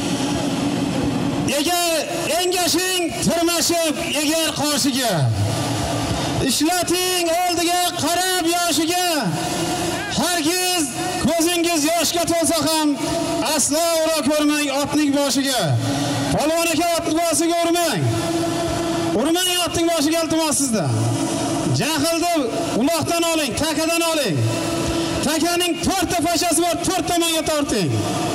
Egar engashing turmashib, egar qoshiga. Ishlating oldiga qarab yoshiga. Hargiz ko'zingiz yoshga to'lsa ham aslo ura ko'rmang otning boshiga. Polvon aka otning boshiga urmang. Urmang otning boshiga iltimos sizda. Jahlni uloqdan oling, takadan oling. Takaning 4 ta fashasi bor, 4 tomonga torting.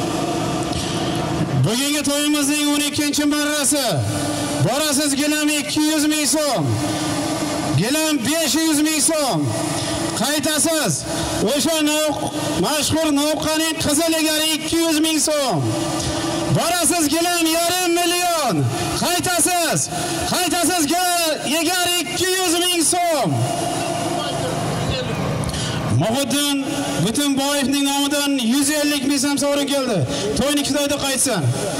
Bugungi to'yimizning 12-chi marrasi. Borasiz gilam 200 ming so'm. gilam 500 ming so'm. Qaytasiz. O'sha mashhur Novqaning qiziliga 200 ming so'm. Borasiz gilam 1,5 million. Qaytasiz. Qaytasizga egar 200 ming so'm. Muhiddin Butunboyevning nomidan 150 ming so'm sovrin keldi. To'yni Xitoyda qaytsin.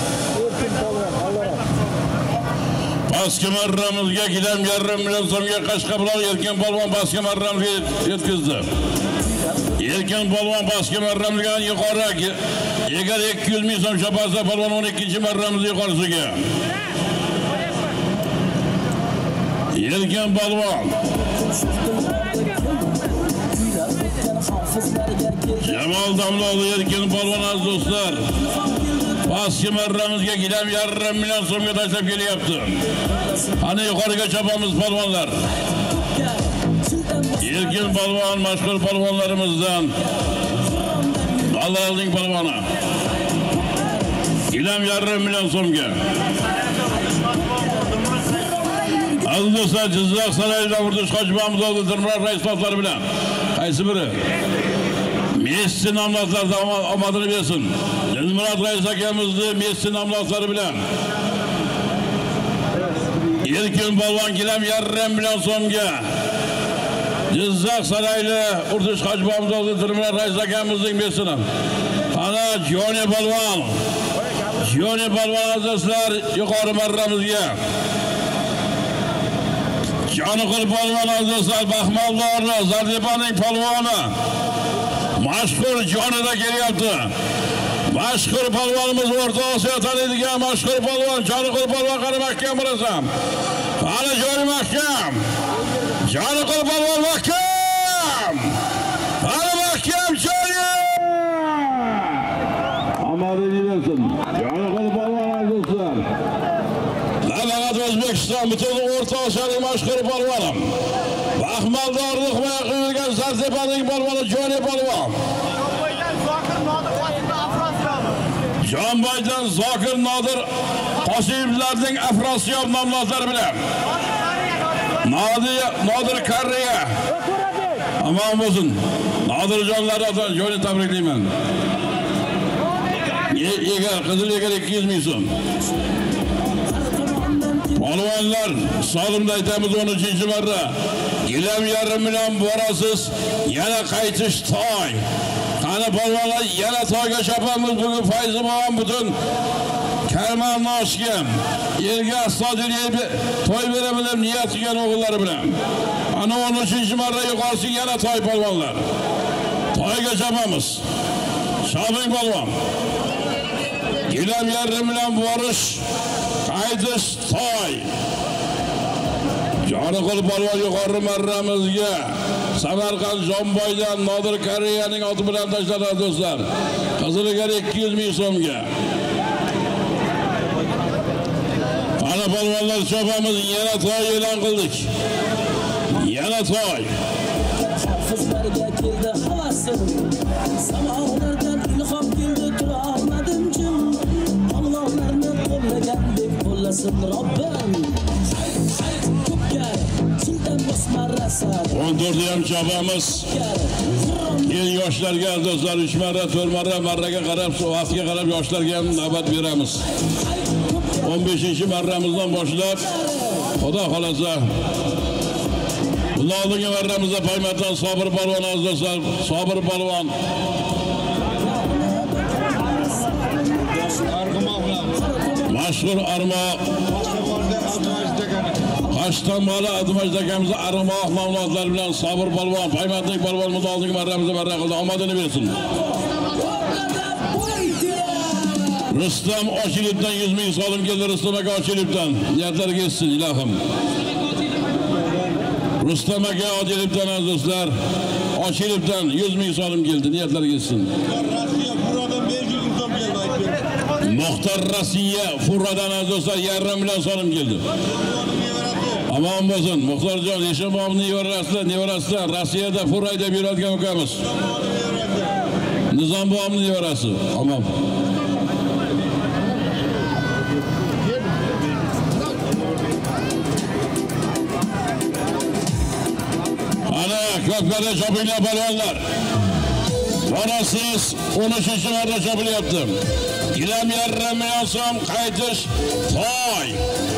Baski marramizga gilam 1,5 million so'mga Qashqadaryo Erkin polvon baski marramizga yetkazdi. Erkin polvon baski marramizga yuqori egar 200 ming so'm chopasa polvon 12-chi marramiz yuqorisiga. Erkin polvon Jamol Damlo'li Erkin polvon aziz do'stlar. Baski marramizga gilam 1,5 million so'mga tashlab kelyapti. Ana yuqoriga chopamiz polvonlar. Erkin polvon mashhur polvonlarimizdan. Allohning polvoni. Gilam 1,5 million so'mga. Aziz do'stlar, Jizzax saroyida Urdush Hojiboyev oldi Dirmar rais so'zlari bilan. Qaysi biri? Messi nomlotlarda omadini bersin. Dilmurod rais akamizni Messi nomlotlari bilan. Erkin polvon gilam 1,5 million so'mga. Jizzax saroyida Urdush Hojiboyev oldi Dirmar rais akamizning Messini. Ana Joni polvon. Joni polvon azizlar yuqori marramizga. Joniqul polvon azizlar Baxmaldor Zardibaning polvoni. Mashhur jonida kelyapti. Mashhur polvonimiz O'rta Osiyo taniydigan mashhur polvon Joniqul polvon qani mahkam bo'lasan. Qani joni mahkam. Joniqul polvon mahkam. Qani mahkam joni. Amadini bersin. Joniqul polvon azizlar. Faqat O'zbekiston butun O'rta Osiyoning mashhur polvoni. Baxmaldorlik bilan quyilgan Zardibaning polvoni Joni polvon. Jonboydan Zokir Nodir Qosimlarning Afrosiyob nomlari bilan. Nodir Karriya. Aman bo'lsin. Nodirjonlardan Joni tabriklayman. Egar qizil egar 200 ming so'm. Polvonlar, solimda aytamiz 13-marra. Gilam 1,5 million borasiz, yana qaytish to'y. Qani polvonlar yana to'yga chopamiz bugun Fayzi bolam butun Karman noshgan. Yerga stadionga to'y beramiz deb niyat qilgan o'g'illari bilan. Ana 13-marra yuqorisi yana to'y polvonlar. To'yga chopamiz. Sho'bing polvon. Gilam 1,5 million borish qaytish to'y. Joniqul polvon yuqori marramizga Samarqand Jonboydan Nodir Kariyaning oti bilan tashladi do'stlar. Qiziliga 200 ming so'mga. Ana polvonlar chopamiz, yana to'y e'lon qildik. Yana to'y. Hafizlarga keldi havasim. Samolardan ilhom keldi tura olmadim jim. Polvonlarni qo'llagandek qo'llasin Robbim. 14 ham chopamiz. Keyin yoshlarga do'stlar 3 marra, 4 marra, marraga qarab, vaqtga qarab yoshlarga ham navbat beramiz. 15-marramizdan boshlab Xudo xolasa bundan oldingi marramizda Paymatdan Sobir polvon do'stlar, Sobir polvon. Mashhur Armoq Qashqadaryo Admaj akamizning Armoq nomlari bilan Sobir polvon, Paymatlik polvon oldingi marramizda marra qildi. Omadini bersin. Rustam Ochilibdan 100 ming so'm keldi. Rustam aka Ochilibdan. Niyatlarga yetsin ilohim. Rustam aka Ochilibdan do'stlar, Ochilibdan 100 ming so'm keldi. Niyatlarga yetsin. Muxtar Rossiya Furradan do'stlar 1,5 million so'm keldi. Aman bo'lsin, Muxtorjon Eshomovning nevarasidan Rossiyada Furray deb yuradigan ukamiz. Nizom bobomning nevarasi. Aman. Ana ko'pkari chopinglar balonlar. Borasiz 13-marta chopilyapti. Gilam yarim million so'm qaytish toy.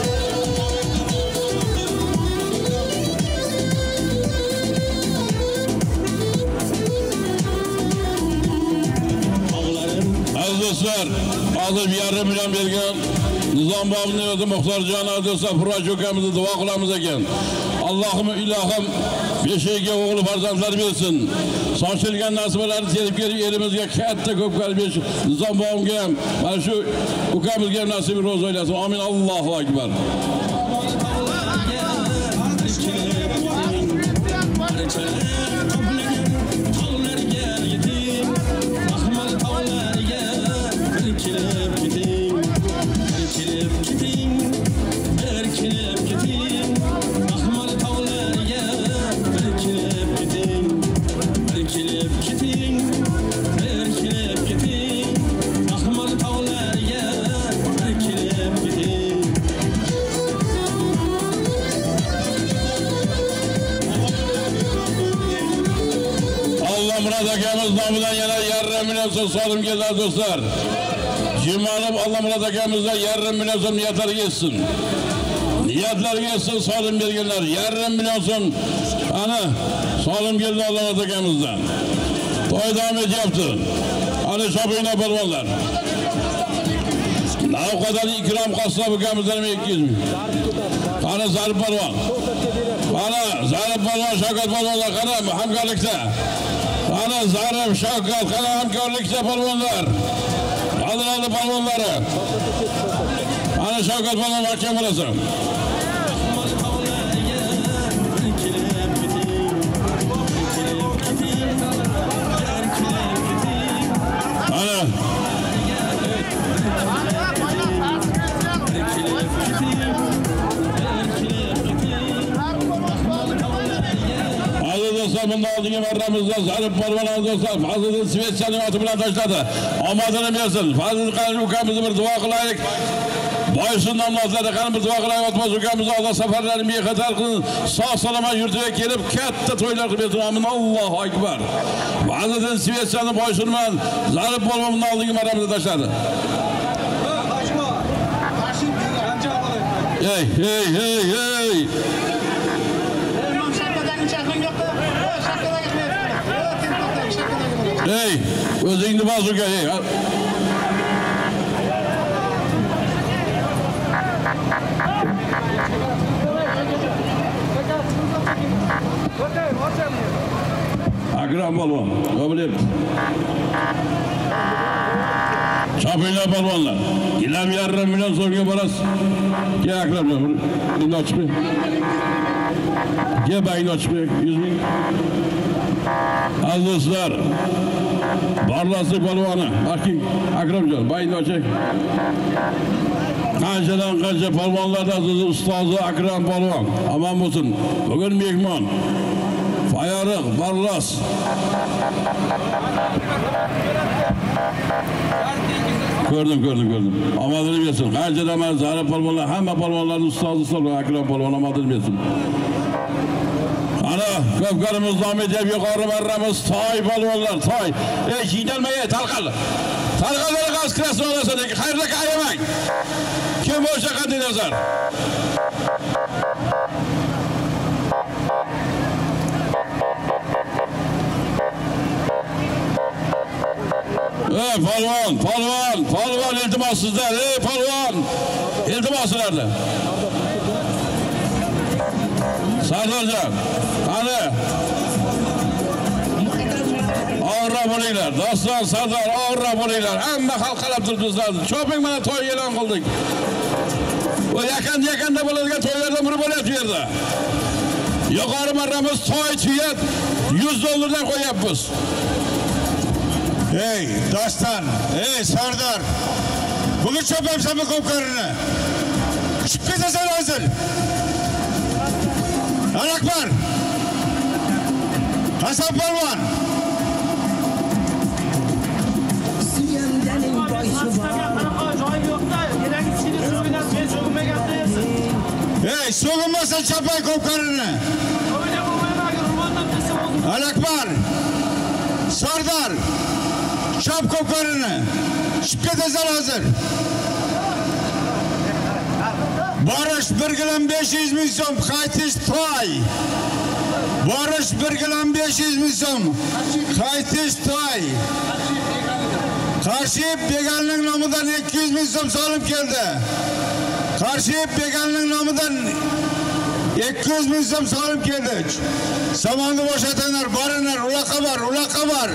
Aziz do'stlar, hozir yarim million bergan Nizom bobning o'zi Muxtorjon do'stlar Furaj ukamizni duo qilamiz ekan. Allohim ilohim beshiga o'g'il farzandlar bersin. Sochilgan nasibalarni terib kelib elimizga katta ko'p qalbish Nizom bobga ham mana shu ukamizga ham nasib ro'z o'ylasin. Amin. Allohu akbar. Murad akamiz nomidan yana yarim million so'm solim keldi do'stlar. Jimalov Allah Murad akamizdan yarim million so'm niyatlarga yetsin. Niyatlarga yetsin solim berganlar yarim million so'm ana solim keldi Allah Murad akamizdan. To'y davom etyapti. Ana chopinglar polvonlar. Navqadan ikrom Qassob akamizdan 200 ming. Ana Zarib polvon. Ana Zarib polvon, Shavkat polvonlar qana hamkorlikda. Ana Zarif, Shavkat, qana hamkorlikda polvonlar. Qadrli polvonlari. Ana Shavkat polvon mahkam bo'lasan. Ana bundan oldingi marramizda Zarif polvon do'stlar Fazliddin Svetschaning oti bilan tashladi. Omadini bersin. Fazliddin ukamizni bir duo qilaylik. Boysun nomlozlari qani bir duo qilaylik. Otmoz ukamizni Alloh safarlarini bexatar qilsin. Sog' salomat yurtiga kelib katta to'ylar qilib bersin. Amin. Allohu akbar. Fazliddin Svetschaning Boysun bilan Zarif polvon bundan oldingi marramizda tashladi. Hey, hey, hey, hey. Hey, o'zingni bazuka, hey. Akram polvon, o'bilib. Chopinglar polvonlar. Gilam yarim million so'mga borasiz. Ke Akram, endi ochib. Ke bayni ochib, 100 ming. Azizlar, Barlaslik polvoni, Aking Akramjon, bayni oching. Qanchadan qancha polvonlardan ustozi Akram polvon, omon bo'lsin. Bugun mehmon Fayariq Barlas. Ko'rdim. Omadini bersin. Qanchadan men Zarif polvonlar, hamma polvonlarning ustozi Akram polvon omadini bersin. Ana ko'pkarimiz davom etyapti, yuqori marramiz toy polvonlar, toy. Ey, qiynalmay, talqal. Talqallar qaz kirasi olasadek, xayrda qayamang. Kim bo'lsa qanday nazar? Ey polvon, iltimos sizlar, ey polvon. Iltimos sizlarda. Sardorjon, qani? Og'irroq bo'linglar, doston, Sardor, og'irroq bo'linglar. Hamma xalq qarab turibsizlar. Choping mana to'y e'lon qildik. Bu yaqinda bo'ladigan to'ylardan biri bo'lyapti bu yerda. Yuqori marramiz to'y tuyat $100 dan qo'yapmiz. Ey, doston, ey Sardor. Bugun chopamsanmi ko'pkarini? Chiqib ketasan hozir. Alakbar. Hasan polvon. Hey, so'g'inmasan chapay ko'pkarini. Alakbar, Sardar, Çap kokarını, Şüpketezal hazır. Barış 1,500 ming so'm, qaytish to'y. Barış 1,500 ming so'm, qaytish to'y. Qarshiyib Begalning nomidan 200 ming so'm solim keldi. Qarshiyib Begalning nomidan 200 ming so'm solim keldi. Samonni bo'shatinglar, boringlar, uloqqa bor, uloqqa bor.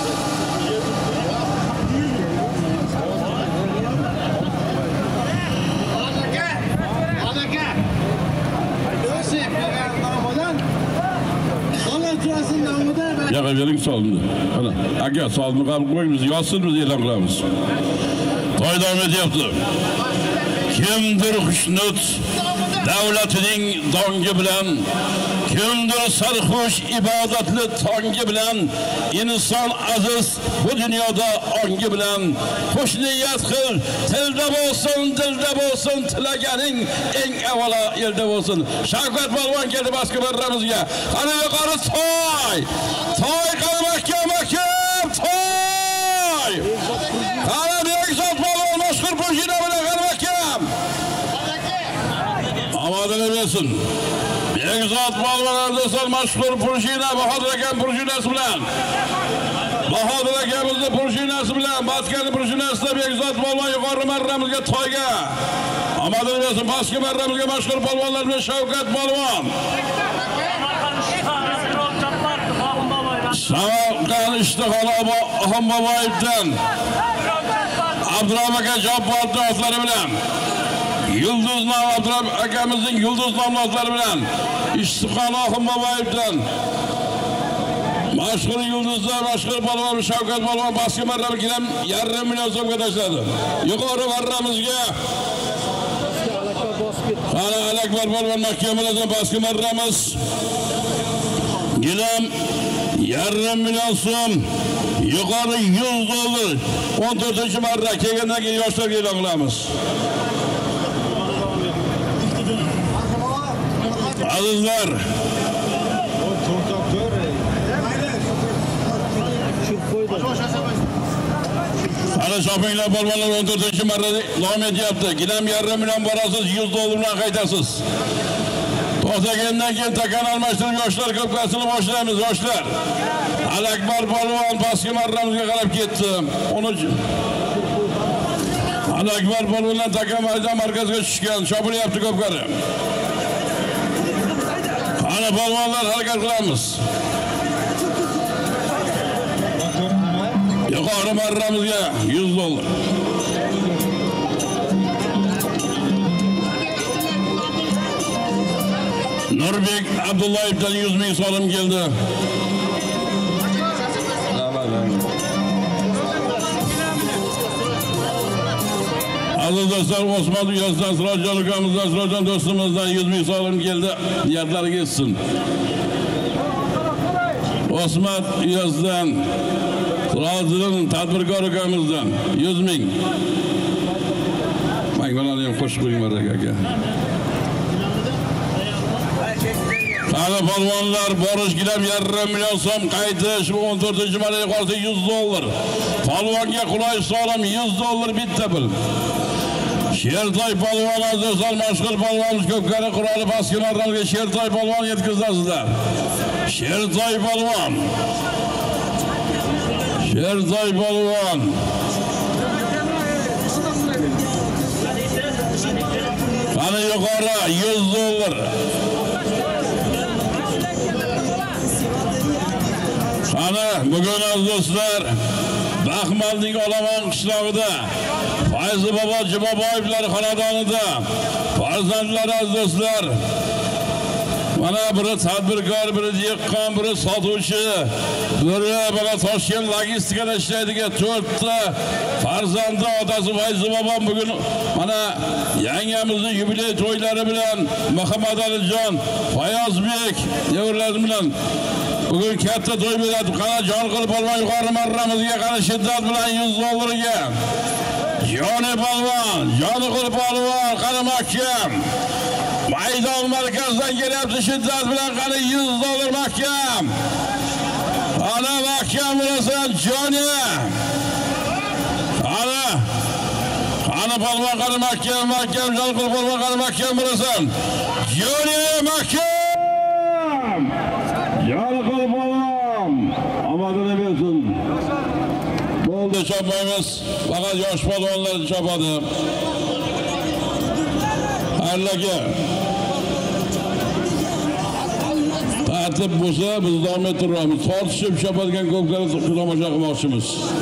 Yaqavering solindi. Ana, aka solni qabul qo'ymiz, yozsin biz e'lon qilamiz. To'y davom etyapti. Kimdir xushnud davlatining dongi bilan, kimdir sarxush ibodatli tongi bilan, inson aziz bu dunyoda ongi bilan qo'shniyat qil, tilda bo'lsin, dilda bo'lsin, tilaganing eng avvalo elda bo'lsin. Shavkat Polvon keldi Moskvaramizga. Qani yuqori to'y! To'y qilmoqqa to'y! Qani Bekzod Polvon mashhur qo'shina bilan qilmoqqa. Omadini bersin. Bekzod Polvon Ardosal mashhur qo'shina Bahodir akam qo'shinasi bilan. Bahodir akamizning qo'shinasi bilan Batkanning qo'shinasida Bekzod Polvon yuqori marramizga to'yga. Omadini bersin. Pastki marramizga mashhur polvonlar bilan Shavkat Polvon. Samarqand Ishtixon Ahmboboyevdan Abdurahim aka Jabborning do'stlari bilan Yulduz nom Abdurahim akamizning Yulduz nomli do'stlari bilan Ishtixon Ahmboboyevdan mashhur yulduzlar, mashhur polvon Shavkat Polvon pastki marramiga 1,5 million so'mga tashladi. Yuqori marramizga Qani Alakbar polvon mahkamadan pastki marramiz gilam 1,5 million so'm, yuqori 100 dollar 14-marra kelgandan keyin yoshlarga e'lon qilamiz. Azizlar, ana shoppinglar polvonlar 14-marra davom etyapti. Gilam 1,5 million borasiz, 100 dollar bilan qaytasiz. To'xtagandan keyin takan almashtirib yoshlar ko'pkasini boshlaymiz, yoshlar. Alakbar polvon pastki marramizga qarab ketdi. Alakbar polvonlar takan maydon markaziga tushgan, shopilyapti ko'pkari. Ana polvonlar harakat qilamiz. Yuqori marramizga 100 dollar. Nurbek Abdullayevdan 100 ming so'm keldi. Aziz do'stlar, Osmon Uyazdan Sirojjon ukamizdan, Sirojjon do'stimizdan 100 ming so'm keldi. Niyatlari ketsin. Osmon Uyazdan Sirojjon tadbirkor ukamizdan 100 ming. Maygolarni ham qo'shib qo'yinglar aka. Qani polvonlar borish gilam 1,5 million so'm, qaytish 14-marra yuqorida 100 dollar. Polvonga qulay so'ram 100 dollar bitta pul. Shertoy polvon azizlar, mashhur polvonimiz ko'pkari quroli pastki marramizga Shertoy polvon yetkazasizlar. Shertoy polvon. Shertoy polvon. Qani yuqori 100 dollar. Ana bugun aziz do'stlar, Baxmalning Olaman qishlog'ida Fayzi bobo Jumaboyevlar xonadonida farzandlar aziz do'stlar, mana biri tadbirkor, biri dehqon, biri sotuvchi, biri mana Toshkent logistikada ishlaydigan 4 ta farzandi otasi Fayzi bobom bugun mana yangamizning yubiley to'ylari bilan Muhammad Alijon, Fayozbek devorlari bilan bugün katta to'y beradi. Qara Jonqul polvon yuqori marramizga qara shiddat bilan 100 dollarga. Joni polvon, Jonqul polvon qara mahkam. Maydon markazidan kelyapti shiddat bilan qara 100 dollar mahkam. mahkam bo'lasan, Joni. Qani polvon, qani mahkam, jon qilib polvon, qani mahkam bo'lasan. Joni mahkam. Jon qilib polvon. Omadini bersin. Bo'ldi, chopmaymiz. Faqat yosh polvonlar chopadi. Xayrlaka. Tartib bo'lsa, biz davom ettiramiz. Tortishib chopadigan ko'pkari tomosha qilmoqchimiz.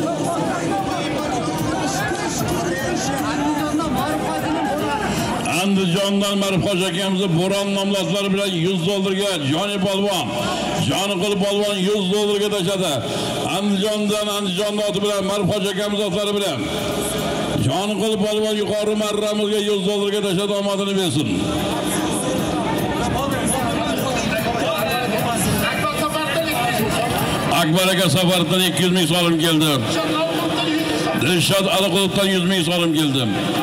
Andijondan Marifxo'ja akamizning Bo'ron nomli otlari bilan 100 dollarga Joni polvon, Joni qilib polvon 100 dollarga tashadi. Andijondan oti bilan Marifxo'ja akamizning otlari bilan Joni qilib polvon yuqori marramizga 100 dollarga tashadi, omadini bersin. Akbar aka Safarovdan 200 ming so'm keldi. Dilshod Aliqulovdan 100 ming so'm keldi.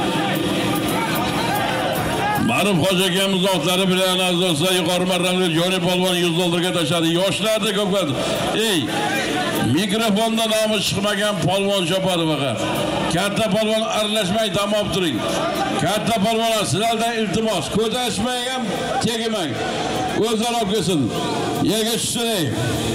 Marifxo'ja akamiz otlari bilan azizlar yuqori marramizga Joni polvon 100 dollarga tashadi. Yoshlarda ko'plar. Mikrofonda nomi chiqmagan polvon chopadi faqat. Katta polvon aralashmay dam olib turing. Katta polvonlar sizlardan iltimos, ko'tarishmay ham tegmang. O'zlari olib kelsin. Yerga tushsin.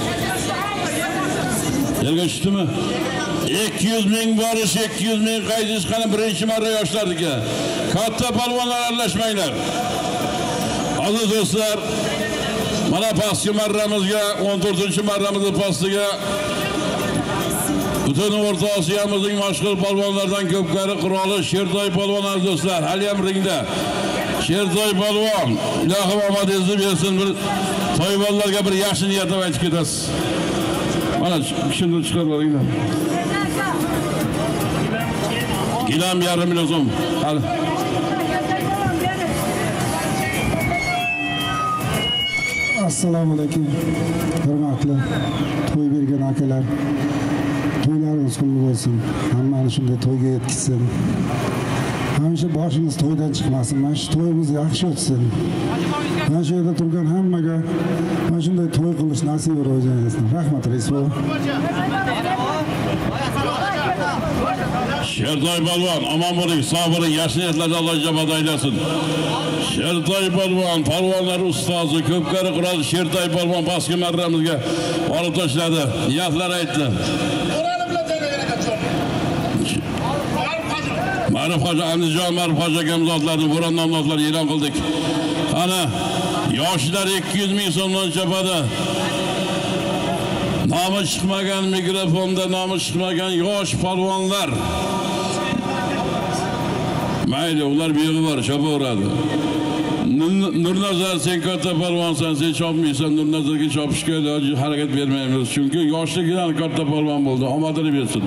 Yerga tushdimi? 200 ming borish, 200 ming qaytish qani birinchi marra yoshlarniki. Katta polvonlar aralashmanglar. Aziz do'stlar, mana pastki marramizga 14-marramizning pastiga butun O'rta Osiyomizning mashhur polvonlardan ko'pkari qiroli Shertoy polvon aziz do'stlar, hali ham ringda. Shertoy polvon, ilohim omadingizni bersin, bir to'yvonlarga bir yaxshi niyat aytib ketasiz. Mana shuni chiqarib oling. Gilam 1,5 million so'm. Hali. Assalomu alaykum. Hurmatli to'y bergan akalar. To'ylaringiz qutlu bo'lsin. Hammani shunday to'yga yetkazsin. Hamisha boshimiz to'ydan chiqmasin. Mana shu to'yimiz yaxshi o'tsin. Mana shu yerda turgan hammaga mana shunday to'y qilish nasib etsin. Rahmat Raisbo. Shertoy polvon, omon bo'ling, sog' bo'ling, yaxshi niyatlarga Alloh ijobat aylasin. Shertoy polvon, polvonlar ustozi, ko'pkari qirol Shertoy polvon pastki marramizga olib tashladi. Niyatlar aytdi. Marifxo'ja Andijon Marifxo'ja akamiz otlarini Bo'ron nomli otlarni e'lon qildik. Ana yoshlar 200 ming so'mdan chopadi. Nomi chiqmagan, mikrofonda nomi chiqmagan yosh polvonlar. Mayli, ular buyog'i bor, chopaveradi. Nurnazar, sen katta polvonsan, sen chopmaysan, Nurnazarga chopishga harakat bermaymiz. Chunki yoshligidan katta polvon bo'ldi. Omadini bersin.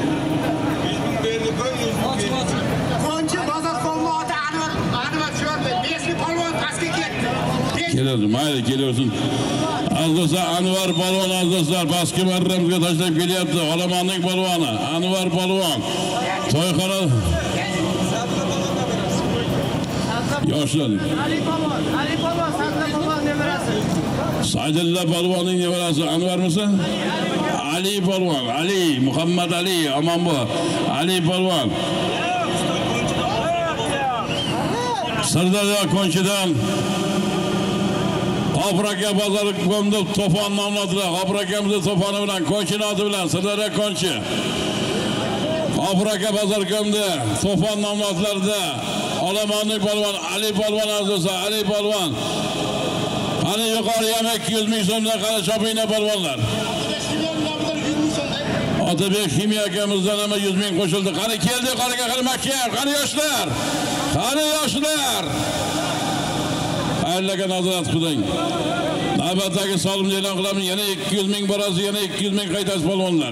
Keladi, mayli, kelaversin. Azizlar Anvar polvon azizlar pastki marramizga tashlab kelyapti. Olamonning polvoni Anvar polvon. To'yxona yoshlar. Ali polvon Sadla polvon nevarasi. Saydilla polvonning nevarasi Anvarmisan? Ali polvon, Ali Muhammad Ali, omon bo'l. Ali polvon. Sirdaryo Konchidan Qobraka bozori ko'mdi To'fon nomladilar. Qobrakamizning To'foni bilan Konchinoati bilan Sirdaryo Konchi. Qobraka bozori ko'mdi To'fon nomladilarda Olamonning polvon Ali polvon azizlar, Ali polvon. Qani yuqori ham 200 ming so'mdan qara chopinglar polvonlar. Otabek Ximiya akamizdan ham 100 ming qo'shildi. Qani keldi yuqoriga qilmakka. Qani yoshlar. Qani yoshlar. Xayrlarga nazorat qiling. Navbatdagi solimni e'lon qilamiz. Yana 200 ming borasi, yana 200 ming qaytasiz polvonlar.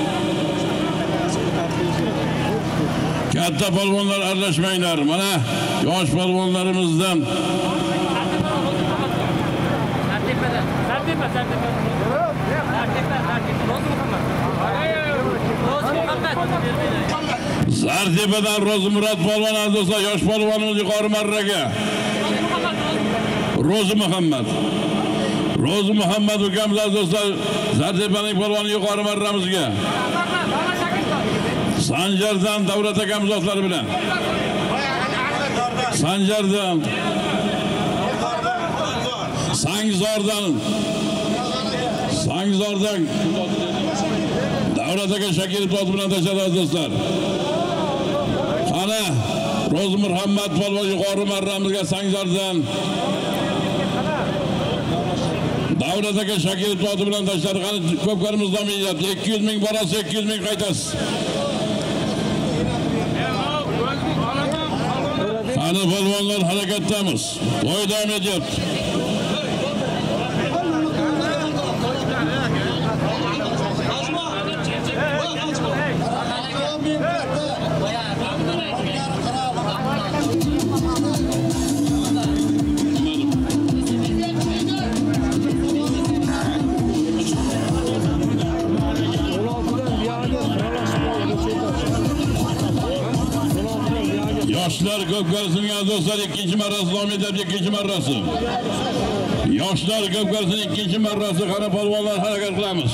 Katta polvonlar aralashmanglar. Mana yosh polvonlarimizdan Zartepadan Ro'zimurod polvon azizlar, yosh polvonimiz yuqori marraga. Ro'zi Muhammad ukamiz aziz do'stlar, Zartepaning polvoni yuqori marramizga. Sanjardan Davlat akamiz do'stlari bilan. Sanjardan Sangzordan Davlat aka Shakirov to't bilan tashladi aziz do'stlar. Qani Ro'zi Muhammad polvon yuqori marramizga Sangzordan Davlat aka Shakirov to't bilan tashladi. Qani ko'pkarimiz davom etyapti. 200 ming borasi, 200 ming qaytasiz. Qani polvonlar harakatdamiz. To'y davom etyapti. Yoshlar ko'pkarisining do'stlar ikkinchi marrasi davom etyapti, ikkinchi marrasi. Yoshlar ko'pkarisining ikkinchi marrasi qara polvonlar harakat qilamiz.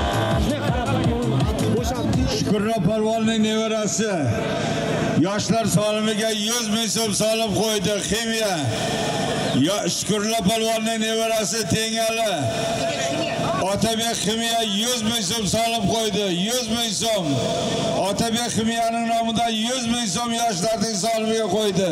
Shukurlo polvonning nevarasi yoshlar solimiga 100 ming so'm solib qo'ydi. Ximiya. Shukurlo polvonning nevarasi Tengali Otabek Ximiya 100 ming so'm solib qo'ydi. 100 ming so'm. Otabek Ximiyaning nomidan 100 ming so'm yoshlarning solimiga qo'ydi.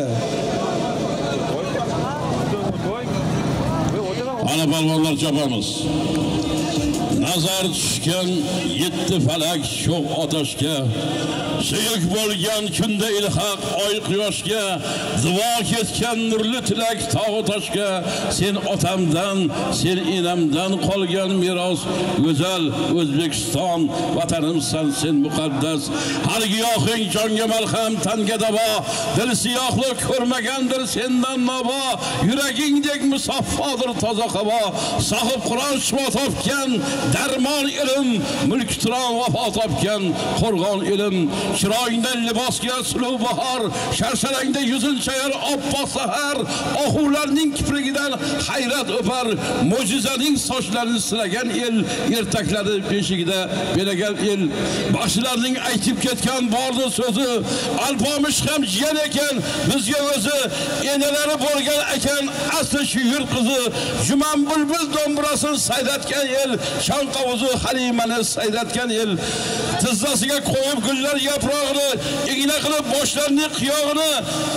Ana polvonlar chopamiz. Nazar tushgan yetti falak sho'x otashga, suyuk bo'lgan kunda ilhaq oy quyoshga, duo ketgan nurli tilak tog' toshga, sen otamdan, sen enamdan qolgan meros go'zal O'zbekiston vatanimsan, sen muqaddas. Har giyohing jonga malham, tanga davo, dil siyohli ko'rmagandir sendan nabo, yuragingdek musaffodir toza havo, sohib Qur'on shifo topgan darmon ilm, mulk turon vafo topgan qo'rg'on ilm, chiroyingdan libosga suluv bahor, sharsharangda yuzin chayar oppoq sahar, ohularning kiprigidan hayrat o'par, mo'jizaning sochlarini silagan el, ertaklari beshigida belagan el, boshlarning aytib ketgan bordi so'zi, alpomish ham jiyan ekan bizga o'zi, enalari bo'lgan ekan asli shu yurt qizi, juman bulbul do'mbrasini sayratgan el, Shanqovuzi Halimani sayratgan el, tizzasiga qo'yib gullar yaprog'ini, igna qilib boshlarining qiyog'ini,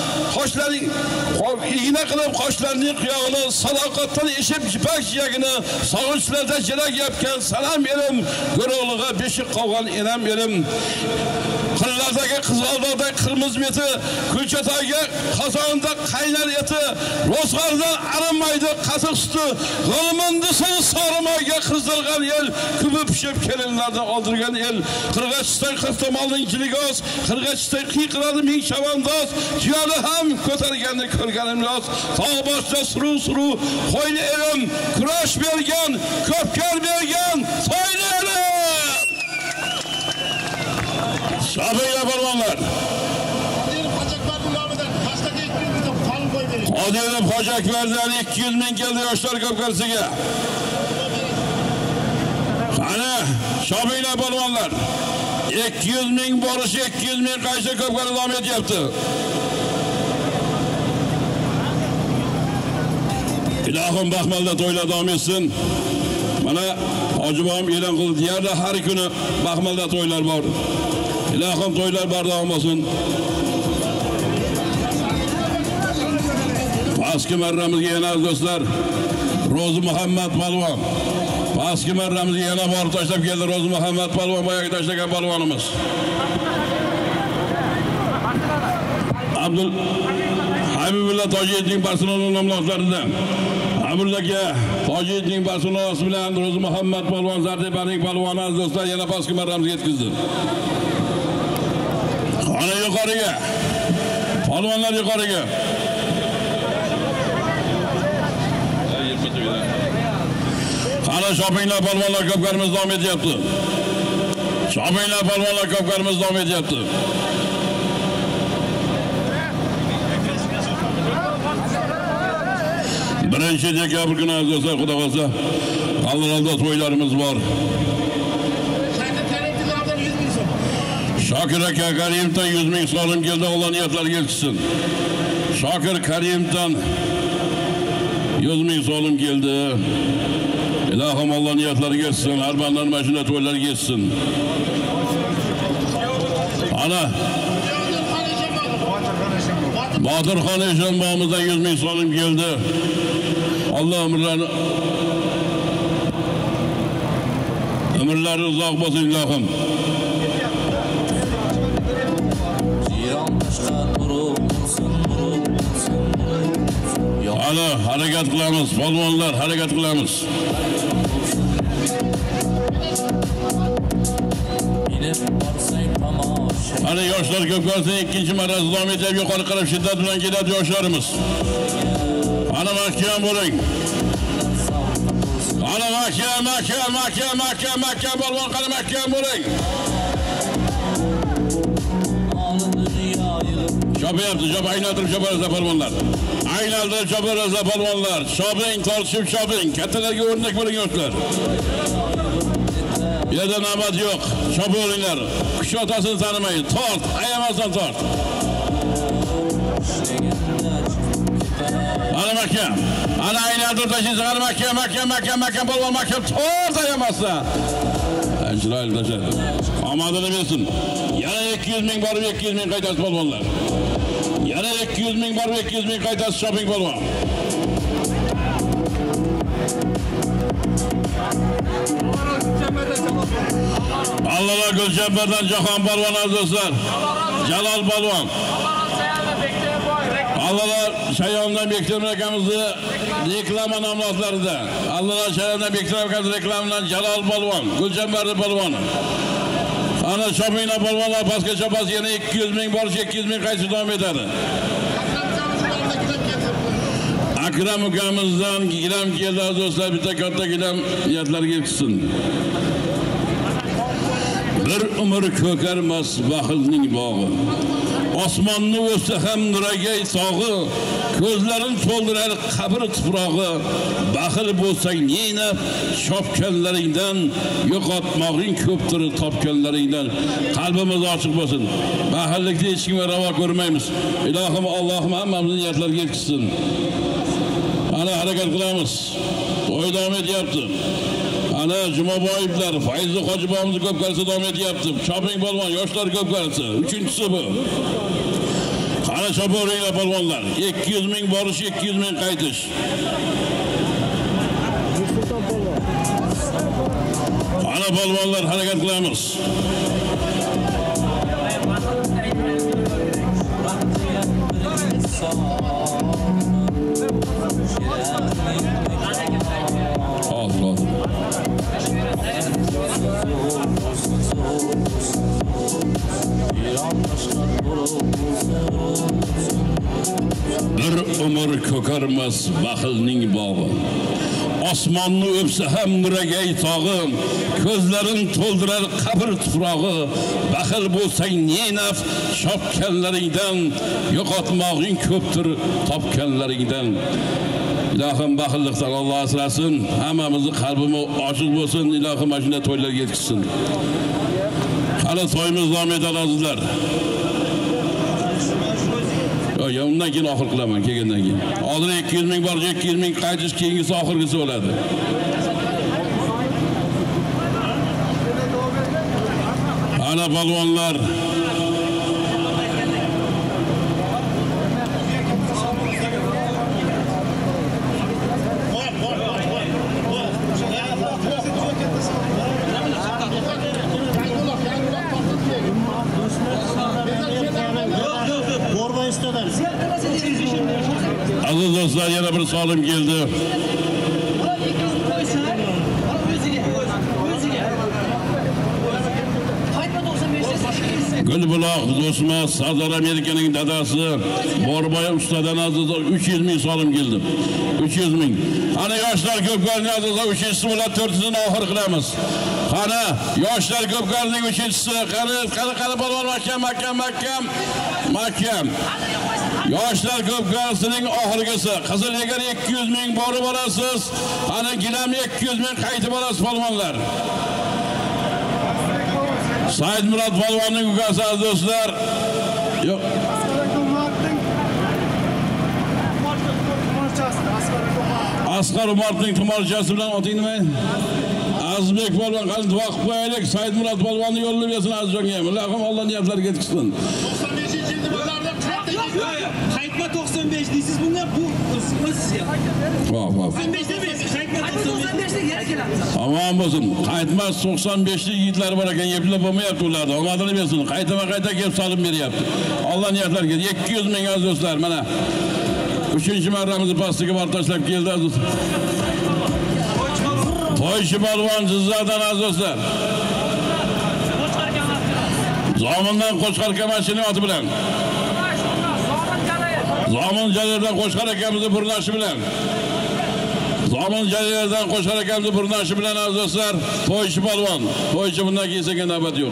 igna qilib qoshlarining qiyog'ini, sadoqatdan eshib jipak jiyagini, sog'inchlarda jirak yapgan salam elim, guruhlig'a beshik qolgan enam elim. Qillardagi qizg'aldoqdagi qirmiz beti, kulchatagi qozonda qaynar eti, ro'zg'ordan arimaydi qatiq suti, g'ilmindisi sorimayga qizdilgan el, kubi pishib kelinlardan oldirgan el, qirg'achdan qirtomalning jiligos, qirg'achdan qiyqiradi ming chavandoz, tuyali ham ko'targanni ko'rganim yoz, tog' boshda suruv qo'yni elim, kurash bergan, ko'pkar bergan, so'yni elim. Shabiya polvonlar. Qodirov Hojakbardan 200 ming keldi yoshlar ko'pkarisiga. Qani, Shabiya polvonlar. 200 ming borish, 200 ming qaysi ko'pkari davom etyapti. Ilohim Baxmalda to'ylar davom etsin. Mana hojibom e'lon qildi, deyarli har kuni Baxmalda to'ylar bor. Ilohim to'ylar bardavom bo'lsin. Pastki marramizga yana do'stlar Ro'zi Muhammad polvon. Pastki marramizga yana borib tashlab keldi Ro'zi Muhammad polvon, boyagi tashlagan polvonimiz. Abdul Habibulla Tojiyevning Barselona nomlaridan Abullaga Tojiyevning Barselonasi bilan Ro'zi Muhammad polvon Zartepaning polvoni do'stlar yana pastki marramizga yetkazdi. Ana yuqoriga. Polvonlar yuqoriga. Ana shoppinglar polvonlar ko'pkarimiz davom etyapti. Shoppinglar polvonlar ko'pkarimiz davom etyapti. Birinchi dekabr kuni azizlar, Xudo xolsa, Qaldiralda to'ylarimiz bor. Shokir aka Karimdan 100 ming so'm keldi, Alloh niyatlarga yetsin. Shokir Karimdan 100 ming so'm keldi. Ilohim Alloh niyatlariga yetsin, har bandan mashina to'ylarga yetsin. Ana Botirxon Eshonboyimizdan 100 ming so'm keldi. Alloh umrlari uzoq bo'lsin ilohim. Ana harakat qilamiz, polvonlar harakat qilamiz. Ana yoshlar ko'p bo'lsa, ikkinchi marrasi davom etib yuqori qarab shiddat bilan keladi yoshlarimiz. Ana mahkam bo'ling. Ana mahkam polvon, qani mahkam bo'ling. Chopyapti, aylantirib choparasiz polvonlar. Aylantirib choparasiz polvonlar. Choping, tortishib choping. Kattalarga o'rnak bo'ling yoshlar. Bu yerda navbat yo'q. Chopib olinglar. Kuch otasini tanimaydi. Tort, ayamasdan tort. Ana mahkam. Ana aylantirib tashlaysiz. Ana mahkam polvon, mahkam tort ayamasdan. Ajroil tashlaydi. Omadini bersin. Yana 200 ming borib 200 ming qaytasiz polvonlar. Yana 200 ming borib 200 ming qaytasiz shopping polvon. Alloh Gulchambardan Jahon polvon azizlar. Jalol polvon. Alloh Shayondan Bektemir akamizni reklama nomlotlarida. Alloh Shayondan Bektemir akamizni reklamidan Jalol polvon, Gulchambarning polvoni. Ana shoppinglar polvonlar pastga chopasiz, yana 200 ming borish 200 ming qaytib davom etadi. Akram ukamizdan gilam keldi do'stlar, bitta katta gilam niyatlarga yetsin. Bir umr ko'karmas baxilning bog'i. Osmonni o'ssa ham nuragay tog'i, ko'zlarin to'ldirar qabr tuprog'i. Baxil bo'lsang nina chopganlaringdan, yo'qotmoqing ko'pdir topganlaringdan. Qalbimiz ochiq bo'lsin. Baxillikni hech kimga ravo ko'rmaymiz. Ilohim Allohim hammamizni niyatlarga yetkazsin. Ana harakat qilamiz. To'y davom etyapti. Ana Jumaboyevlar, Fayzi Hojiboyimiz ko'p qarsa davom etyapti. Shopping polvon, yoshlar ko'p qarsa. Uchinchisi bu. Qani shoporinglar polvonlar. 200 ming borish, 200 ming qaytish. Ana polvonlar harakat qilamiz. Bir umr ko'karmas baxilning bog'i. Osmonni o'psa ham nuragay tog'i, ko'zlarin to'ldirar qabr tuprog'i. Baxil bo'lsang ne naf chopganlaringdan, yo'qotmoqing ko'pdir topganlaringdan. Ilohim baxillikdan Alloh asrasin, hammamizni qalbimiz ochiq bo'lsin, ilohim mana shunday to'ylarga yetkazsin. Hali to'yimiz davom etadi azizlar. Ya undan keyin oxir qilaman, kelgandan keyin. Oldin 200 ming bor, 200 ming qaytish, keyingisi oxirgisi bo'ladi. Ana polvonlar. Aziz do'stlar, yana bir solim keldi. Gulbuloq Do'stmas Sardor Amerikaning dadasi Borboy ustadan azizlar 300 ming solim keldi. 300 ming. Ana yoshlar ko'pkarining azizlar 3-chi bilan 4-ni oxir qilamiz. Qani yoshlar ko'pkarining 3-chisi, qani polvon mahkam. Yoshlar ko'pkarisining oxirgisi. Qizil egar 200 ming borib olasiz. Ana gilam 200 ming qaytib olasiz polvonlar. Said Murod polvonning ukasi do'stlar. Yo'q. Asqar Umarning tumorchasi bilan oting nima? Azizbek polvon qani duo qilib qo'yaylik. Said Murod polvonni yo'llab bersin azizjonga. Allohim Alloh niyatlariga yetkazsin. 95-yilda bulardan Qaytma 95 deysiz bunga bu sizga. Voh. 95 demeysiz. Qaytma 95 keladi. Aman bo'lsin. Qaytmas 95lik yigitlar bor ekan, yeplab bo'lmayapti ularni. Omadini bersin. Qayta kelib solib beryapti. Alloh niyatlariga 200 ming aziz do'stlar. Mana 3-chi marramizni pastiga borib tashlab keldi aziz. To'ychi polvon Jizzadan aziz do'stlar. Zomindan Qo'chqar Kamashining oti bilan. Zomin Jalildan Qo'chqar akamizni burnashi bilan. Zomin Jalildan Qo'chqar akamizni burnashi bilan aziz do'stlar, to'ychi polvon. To'ychi bundan keyin senga navbat yo'q.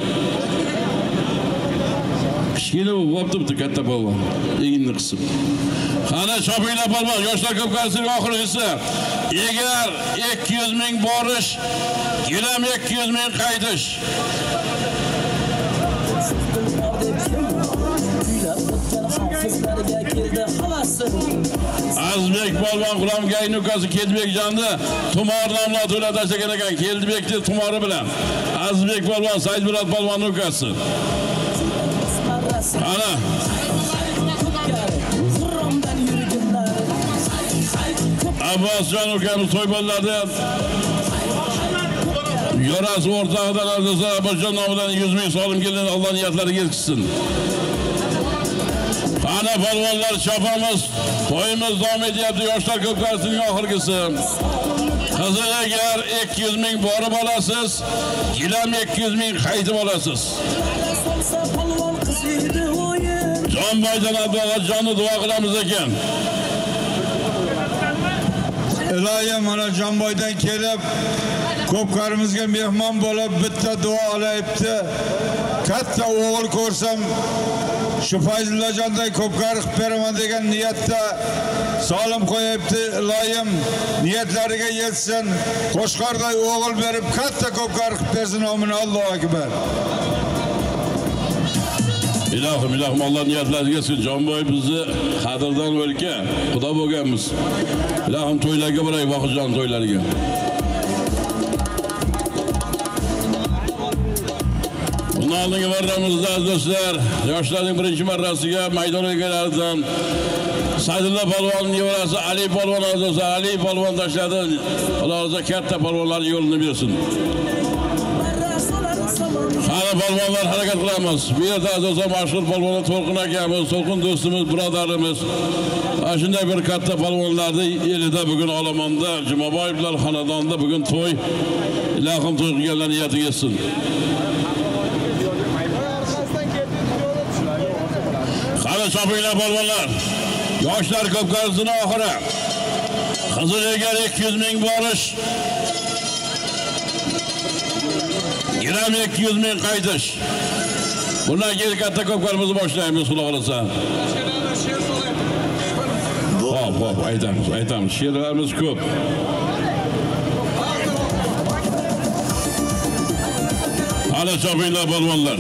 Kichkina bo'pti katta polvon. Eginni qisib. Qani chopinglar polvon, yoshlar ko'pkarisining oxirgisi. Egar 200 ming borish, gilam 200 ming qaytish. Azizbek polvon G'ulomgayning ukasi Kelbekjonni tumor nomli to'la tashlagan ekan. Kelbekning tumori bilan. Azizbek polvon Said Murod polvonning ukasi. Ana Abbosjon ukamiz to'ybollarda yorasi o'rtog'idan azizlar Abbosjon nomidan 100 ming solim kelgan. Alloh niyatlariga yetkazsin. Ana polvonlar chopamiz. To'yimiz davom etyapti. Yoshlar ko'pkarisining oxirgisi. Qizil egar 200 ming borib olasiz. Gilam 200 ming qaytib olasiz. Jonboydan Abdug'ajonni duo qilamiz ekan. Iloyim mana Jonboydan kelib ko'pkarimizga mehmon bo'lib bitta duo olayapti. Katta o'g'il ko'rsam shu Fayzullajonday ko'pkar qilib beraman degan niyatda solim qo'yibdi. Iloyim niyatlariga yetsin. Qo'shqorday o'g'il berib katta ko'pkar qilib bersin. Amin. Allohu akbar. Ilohim Alloh niyatlariga yetsin. Jonboy bizni qadrdan o'lka, xudo bo'lganmiz. Ilohim to'ylarga boray, Vohidjon to'ylariga. Bundan oldingi marramizda do'stlar, yoshlarning birinchi marrasiga maydon egalaridan Saidullo polvonning nevarasi Ali polvon azizlar, Ali polvon tashladi. Ularga katta polvonlar yo'lini bersin. Qani polvonlar harakat qilamiz. Bu yerda azizlar mashhur polvonlar To'lqin akamiz, To'lqin do'stimiz, birodarimiz. Shunday bir katta polvonlarni elida bugun Olomonda, Jumaboyevlar xonadonida bugun to'y. Ilohim to'y qilganlar niyatiga yetsin. Qani chopinglar polvonlar. Yoshlar ko'pkarisining oxiri. Qizil egar 200 ming borish. Gilam 200 ming qaytish. Bundan keyin katta ko'pkarimizni boshlaymiz, xudo xolasa. Hop, aytamiz. She'rlarimiz ko'p. Ana chopinglar polvonlar.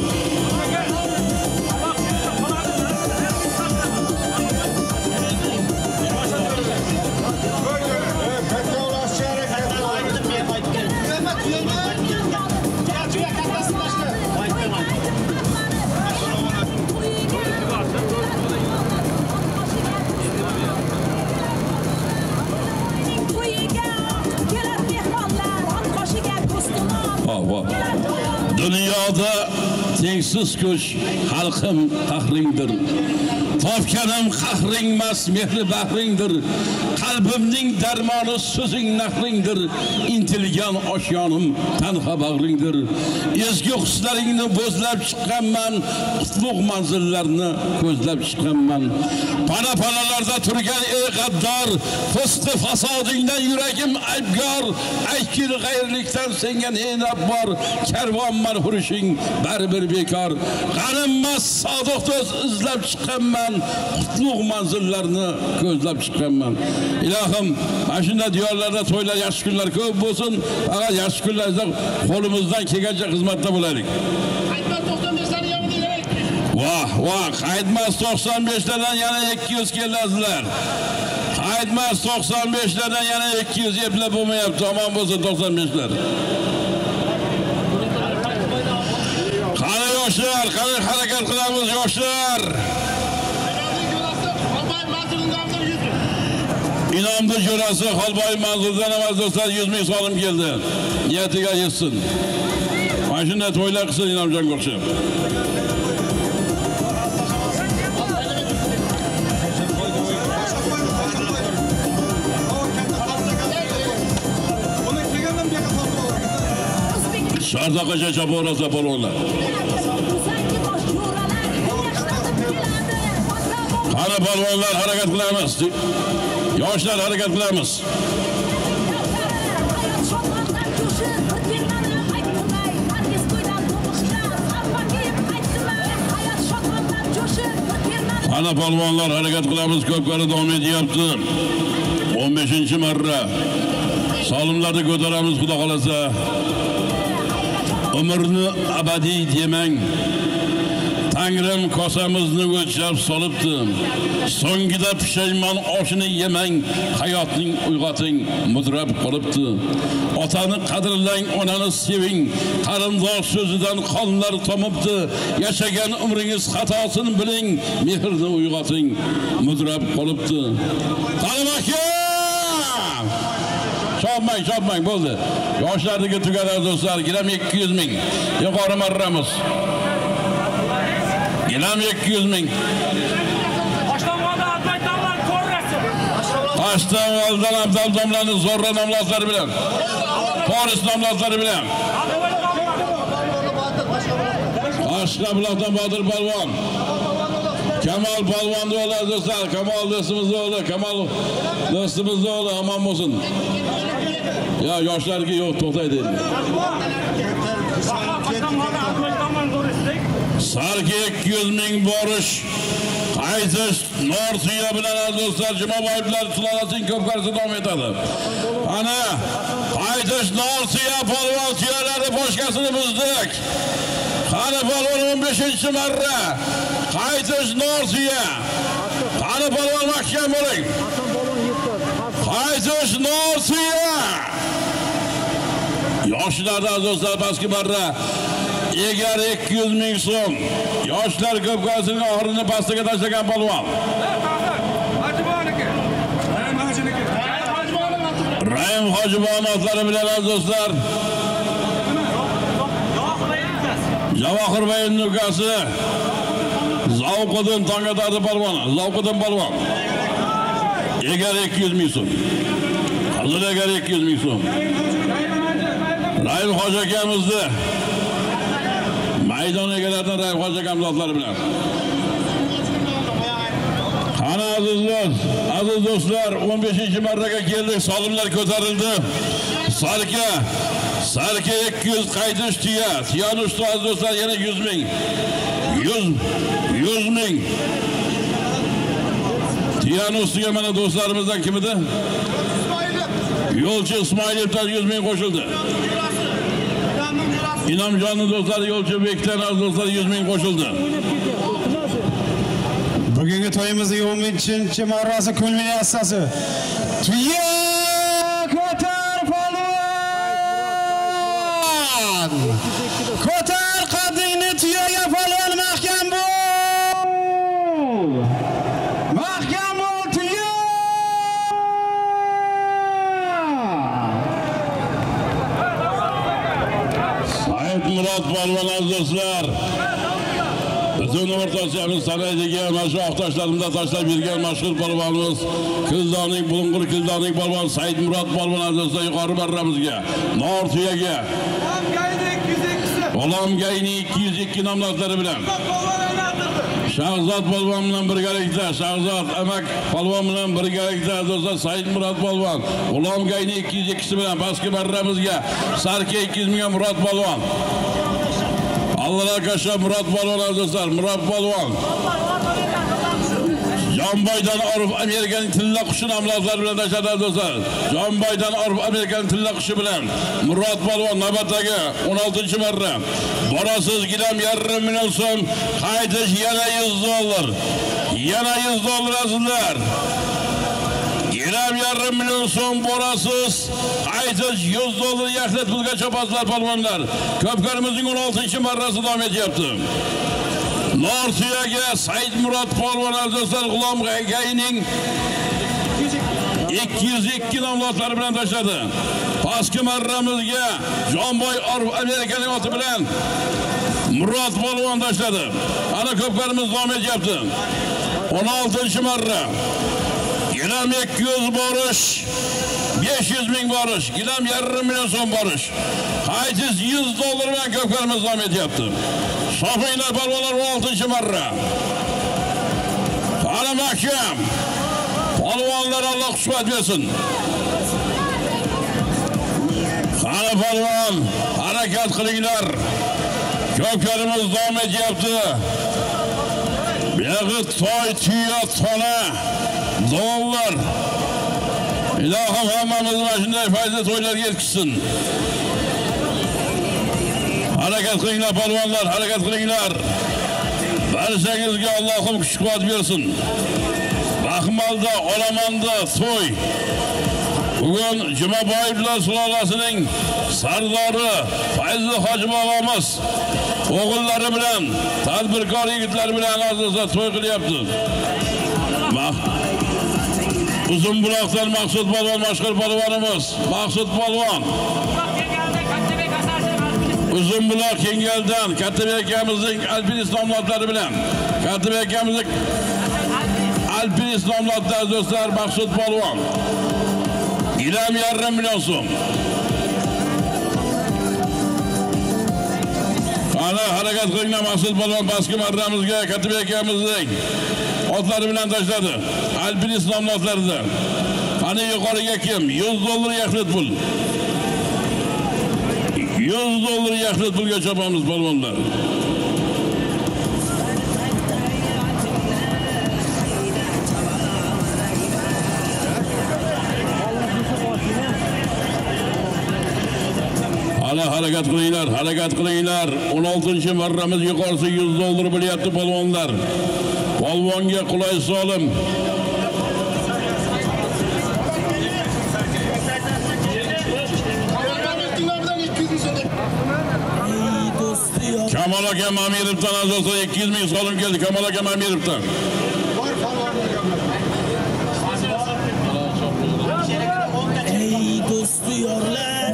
Dunyoda tengsiz kuch xalqim faxringdir. Topganim qahring mas mehri bahringdir. Qalbimning darmoni so'zing nahringdir. Intilgan oshyonim tanha bag'ringdir. Ezgu hislaringni bo'zlab chiqqanman, qutlug' manzillarni ko'zlab chiqqanman. Pana-panalarda turgan ey qaddor, fisqi fasodingdan yuragim aybgor. Aykir g'ayrlikdan senga ne nab bor, karvonman hurishing baribir bekor. G'animmas sodiq do'st izlab chiqqanman, qutlug' manzillarni ko'zlab chiqqanman. Ilohim, mana shunday diyorlarda to'ylar, yaxshi kunlar ko'p bo'lsin. Faqat yaxshi kunlarda qo'limizdan kelgancha xizmatda bo'laylik. Qaytmas 95larni yo'qdilar. Vah, qaytmas 95lardan yana 200 kelasizlar. Qaytmas 95lardan yana 200 eplab bo'lmayapti. Omon bo'lsin 95lar. Qani yoshlar, qani harakat qilamiz yoshlar. İnomni jo'rasi Xolboy manzildan emas do'stlar 100 ming so'm keldi. Niyatiga yetsin. Mana shunday to'ylar qilsin Inomjonga o'xshab. Shardaqacha chaporasa polvonlar. Qani polvonlar harakat qilamiz. Yoshlar harakat qilamiz. Ana polvonlar harakat qilamiz, ko'pkari davom etyapti. 15-marra solimlarni ko'taramiz, xudo xolasa. Umrni abadiy demang. Tangrim kosamizni o'lchab solibdi. So'ngida pushaymon oshini yemang, hayotning uyg'oting mudrab qolibdi. Otani qadrlang, onani seving, qarindosh so'zidan qonlar tomibdi. Yashagan umringiz xatosini biling, mehrni uyg'oting mudrab qolibdi. Qalim aka! Chopmang bo'ldi. Yoshlarniki tugadi do'stlar, gilam 200 ming. Yuqori marramiz. Gilam 200 ming. Ashtavoldan Abdal domlani zo'rra nomlozlari bilan. Poris nomlozlari bilan. Ashqabloqdan Bodir polvon. Kamol polvon o'g'li do'stlar, Kamol do'stimizni o'g'li, Kamol do'stimizni o'g'li omon bo'lsin. Ya yoshlarga yo'q, to'xtaydi. Sarki 200 ming borish, qaytish Norsiya bilan do'stlar Jumaboyevlar sulolasining ko'pkarisi davom etadi. Ana qaytish Norsiya polvon tuyalari boshqasini buzdik. Qani polvon 15-marra qaytish Norsiya. Qani polvon mahkam bo'ling. Qaytish Norsiya. Yoshlardan do'stlar pastki marra egar 200 ming so'm. Yoshlar ko'pkarisining oxirini pastiga tashlagan polvon. Rahim Hojibon otlari bilan do'stlar. Javohir Bayning ukasi Zavqodin Tangadardi polvon, Zavqodin polvon. Egar 200 ming so'm. Hozir egar 200 ming so'm. Rahim Hoji akamizni maydon egalaridan Rahim Hoji akam zotlari bilan. Qani aziz do'stlar, 15-marraga keldik, solimlar ko'tarildi. Sarka 200 qaytish tuya. Tuyani ustoz do'stlar yana 100 ming. 100 ming. Tuyani ustiga mana do'stlarimizdan kim edi? Yo'lchi Ismoilovdan 100 ming qo'shildi. Inomjonning do'stlari Yo'lchi Bekdan do'stlar 100 ming qo'shildi. Bugungi to'yimizning 15-marrasi kulminatsiyasi. Tuya ko'tar polvon! Ko'tar qaddingni tuyaga polvon, mahkam bo'l! Mahkam bo'l tuya! Said Murod polvon do'stlar. Bizim o'rtasiyamiz sanaydigan mashhur oqtoshlarimda tashlab yurgan mashhur polvonimiz Kildoning Bulung'ur Kildoning polvon Said Murod polvon azizlar yuqori marramizga, Nortuyaga, G'ulom Gayni 202 nomlari bilan Shahzod polvon bilan birgalikda, Shahzod Amak polvon bilan birgalikda azizlar Said Murod polvon, G'ulom Gayni 202 bilan pastki marramizga Sarka 200 ming Murod polvon. Allah kaşa Murat Balvan azizlar, Murat Balvan. Jonboydan Arif Amerikaning tilla qushi nomlari bilan tashadi azizlar. Jonboydan Arif Amerikaning tilla qushi bilan Murat Balvan navbatdagi 16-marra. Borasiz gilam yarım milyon so'm, qaytish yana $100. Yana $100 azizlar. Gilam yarım milyon so'm borasiz, qaytish $100 yaxlit pulga chopasizlar polvonlar. Ko'pkarimizning 16-marrasi davom etyapti. Nortuyaga Said Murod polvon azizlar G'ulom Gayning 202 nomlari bilan tashladi. Pastki marramizga Jonboy Arif Amerikaning oti bilan Murod polvon tashladi. Ana ko'pkarimiz davom etyapti. 16-marra. Gilam 200 borish, 500 ming borish, gilam yarım milyon so'm borish. Qaytish $100 bilan ko'pkarimiz davom etyapti. Sofiylar polvonlar 16-marra. Qani mahkam. Polvonlar Alloh quvvat bersin. Qani polvon, harakat qilinglar. Ko'pkarimiz davom etyapti. Buyog'i toy, tuya, tona, dollar. Ilohim hammamizni mana shunday fayzli to'ylarga yetkazsin. Harakat qilinglar polvonlar, harakat qilinglar. Barchangizga Allohim kuch-quvvat bersin. Baxmalda, Olamonda to'y. Bugun Jumaboyevlar sulolasining sardori Fayzli Hoji bobomiz o'g'illari bilan, tadbirkor yigitlar bilan azizlar to'y qilyapti. Uzunbuloqdan Maqsud polvon mashhur polvonimiz, Maqsud polvon. Uzunbuloq Kengaldan Kattabek akamizning alpinist nomlari bilan, Kattabek akamizning alpinist nomlari do'stlar Maqsud polvon. Gilam yarım milyon so'm. Ana harakat qilinglar Maqsud polvon pastki marramizga Kattabek akamizning otlari bilan tashladi. Alpinist nomlaridan. Ana yuqoriga kim? $100 yaxlit pul. $100 yaxlit pulga chopamiz polvonlar. Ana harakat qilinglar, harakat qilinglar. 16-marramiz yuqorisi $100 bo'lyapti polvonlar. Polvonga qulay solim. Kamal aka Mamirovdan azizlar 200 ming so'm keldi. Kamal aka Mamirovdan. Ey do'sti yorlar,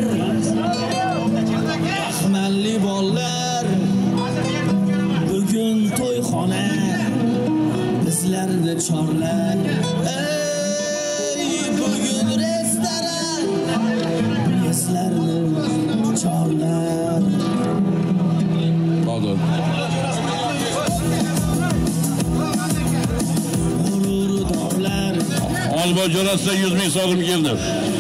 ahmalli bollar, bugun to'yxona bizlarni chorlar. Ey bugun restoran bizlarni chorlar. Hozir. G'ururdorlar Olma jo'rasida 100 ming so'm keldi.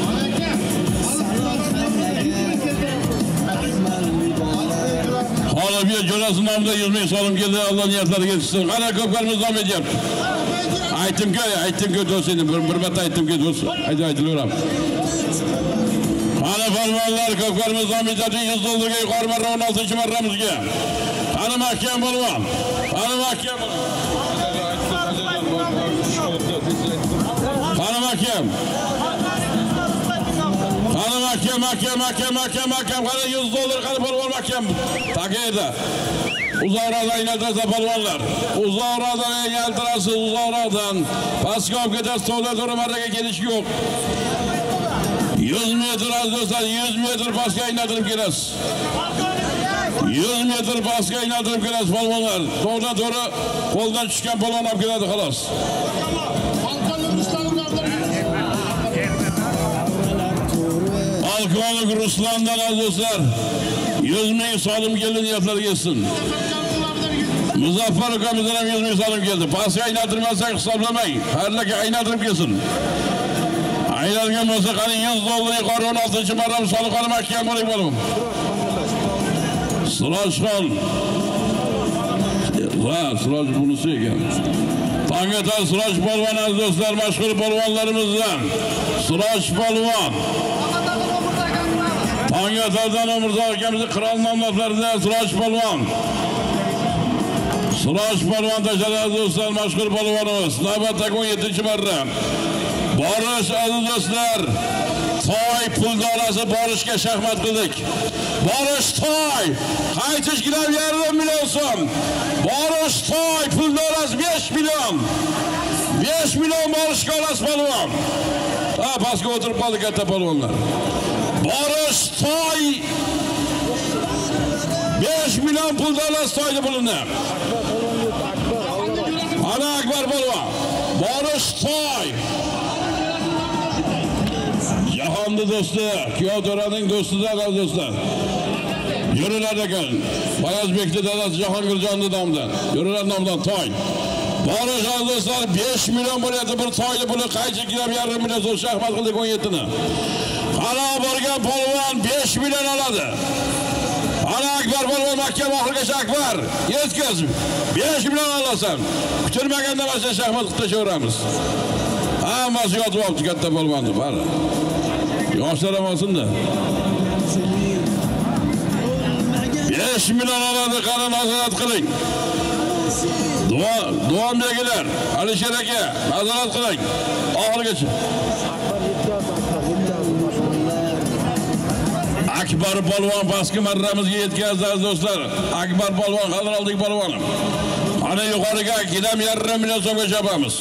Halabiya jo'rasi nomida 100 ming so'm keldi. Alloh niyatlariga yetsin. Qara ko'pkarimiz davom etyapti. Aytdim-ku do'stingni bir marta aytdim-ku do'st. Aytilaveram. Qani polvonlar ko'pkarimiz davom etyapti. $100 ga yuqori marra 16-marramizga. Qani mahkam polvon. Qani mahkam. Qani mahkam. Qani $100 qani polvon mahkam. Taqayda. Uzoqroqdan yaltirasiz polvonlar. Uzoqroqdan yaltirasiz, uzoqroqdan. Pastga olib ketasiz, to'g'ri marraga kelish yo'q. 100 metr azizlar, 100 metr pastga aylantirib kelasiz. 100 metr pastga aylantirib kelasiz polvonlar. To'g'ridan to'g'ri qo'ldan tushgan polvon olib keladi xolos. Alkonik Ruslandan azizlar 100 ming solim keldi niyatlar gelsin. Muzaffar ukamizdan ham 100 ming solim keldi. Pastga aylantirmasak hisoblamang. Harlaka aylantirib kelsin. Aylangan bo'lsa qani 100 dollar yuqori 16-marram soliqani mahkam bo'ling bo'lim. Sirojxon. Va Siroj bunisi ekan. Tongata Siroj polvon aziz do'stlar, mashhur polvonlarimizdan. Siroj polvon. Tongatadan Umrzoq akamizning qirol nomlaridan Siroj polvon. Siroj polvon tashladi aziz do'stlar, mashhur polvonimiz. Navbatdagi 17-marra. Borish aziz do'stlar. Toy puldorasi borishga shaxmat qildik. Borish toy. Qaytish gilam 1,5 million so'm. Borish toy puldorasi 5 million. 5 million borishga olasiz polvon. Ha, pastga o'tirib qoldi katta polvonlar. Borish toy 5 million puldorasi toyni pulini. Ana Akbar polvon. Borish toy. Jahonni do'sti, Kiyovto'raning do'stidan aziz do'stlar. Yurilar ekan. Bayazbekni dadasi Jahongirjonning nomidan. Yurilar nomidan toy. Borish aziz do'stlar 5 million bo'lyapti bir toyni puli qaychi kirib 1,5 million so'm shaxmat qildik 17ni. Qara borgan polvon 5 million oladi. Ana Akbar polvon mahkam oxirigacha Akbar yetkiz. 5 million olasan. Kutilmaganda mana shaxmat qilib tashaveramiz. Hammasi yotib olibdi katta polvonni, bari. Yoshlar ham olsin-da. 5 million oladi, qara nazorat qiling. Duomdagilar, Alisher aka, nazorat qiling. Oxirigacha. Akbar polvon pastki marramizga yetkazdi aziz do'stlar. Akbar polvon, qadr oldik polvonim. Ana yuqoriga gilam 1,5 million so'mga chopamiz.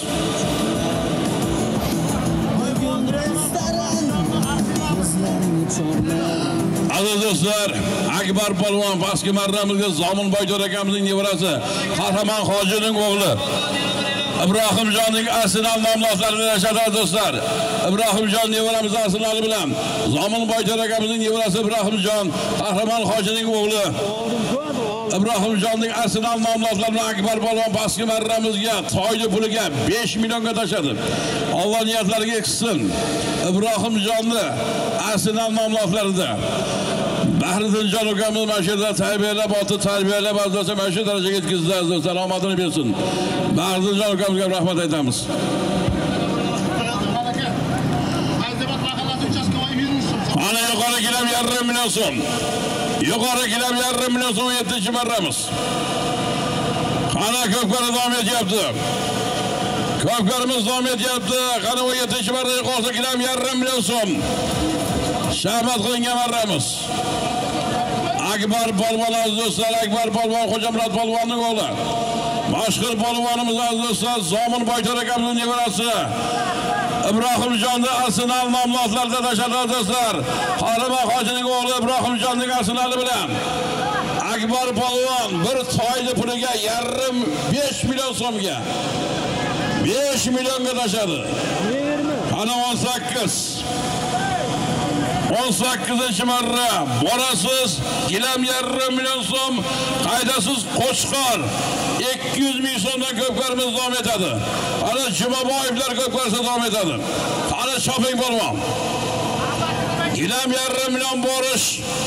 Aziz do'stlar, Akbar polvon pastki marramizga Zomin Boyto'r akamizning nevarasi, Qahramon hojining o'g'li. Ibrohimjonning Arsenal nomlaridan yashadi do'stlar. Ibrohimjon nevaramiz Arsenal bilan Zomin Boyto'r akamizning nevarasi Ibrohimjon, Qahramon hojining o'g'li. Ibrohimjonning Arsenal nomlaridan Akbar polvon pastki marramizga toyni puliga 5 millionga tashadi. Alloh niyatlariga qilsin. Ibrohimjonni Arsenal nomlarida Bahriddinjon ukamiz mana shu yerda tarbiyalab, tarbiyalab azizlar mana shu darajaga yetkazdi azizlar, omadini bersin. Bahriddinjon ukamizga rahmat aytamiz. Ana yuqori gilam 1,5 million so'm. Yuqori gilam 1,5 million so'm 7-marramiz. Ana ko'pkari davom etyapti. Ko'pkarimiz davom etyapti. Qani 7-marra yuqorida gilam 1,5 million so'm. Shaxmat qilingan marramiz. Akbar polvon aziz do'stlar, Akbar polvon Xo'jamurod polvonning o'g'li. Mashhur polvonimiz aziz do'stlar, Zomin Boyto'r akamizning nevarasi. Ibrohimjonning Arsenal nomlaridan tashadi do'stlar. Qahramon hojining o'g'li Ibrohimjonning Arsenali bilan Akbar polvon bir toyni puliga 5 million so'mga 5 millionga tashadi. Ana 18-marra borasiz, gilam 1,5 million so'm, qaydasiz Qo'chqor 200 ming so'mdan ko'pkarimiz davom etadi. Ana Jumaboyevlar ko'pkarsa davom etadi. Ana Shopping polvon. Gilam 1,5 million borish.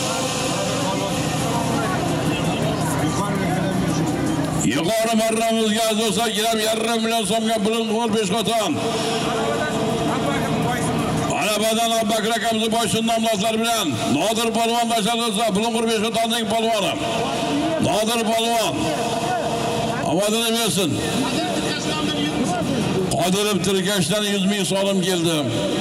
Yuqori marramizga azizlar gilam 1,5 million so'mga Bulung'ur Peshqo'ton. Arabadan Abbakir akamizning boshqa nomlari bilan Nodir polvon tashlansa, Bulung'ur Peshqo'tonning polvoni. Nodir polvon. Omadini bersin. Qodirov Tirkashdan 100 ming so'm keldi.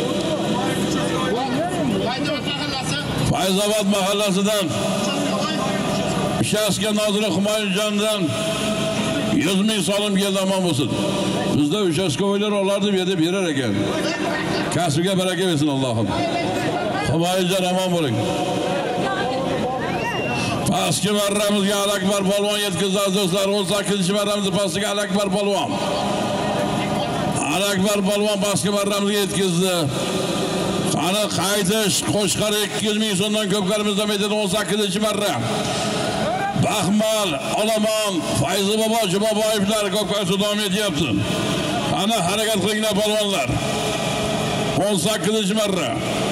Fayzobod mahallasidan Shaxsga Nozira Humoyunjondan 100 ming so'm keldi, omon bo'lsin. Bizda uchastkovoylar olardi, berib berar ekan. Kasbiga baraka bersin Allohim. Humoyunjon omon bo'ling. Pastki marramizga Alakbar polvon yetkazdi aziz do'stlar. 18-marramizni pastiga Alakbar polvon. Alakbar polvon pastki marramizga yetkazdi. Qani qaytish qo'shqari 200 ming so'mdan ko'pkarimizdan aytadi 18-marra. Baxmal, Olomon, Fayzi bobo, Jumaboyevlar ko'pkarisi davom etyapti. Qani harakat qilinglar polvonlar. 18-marra.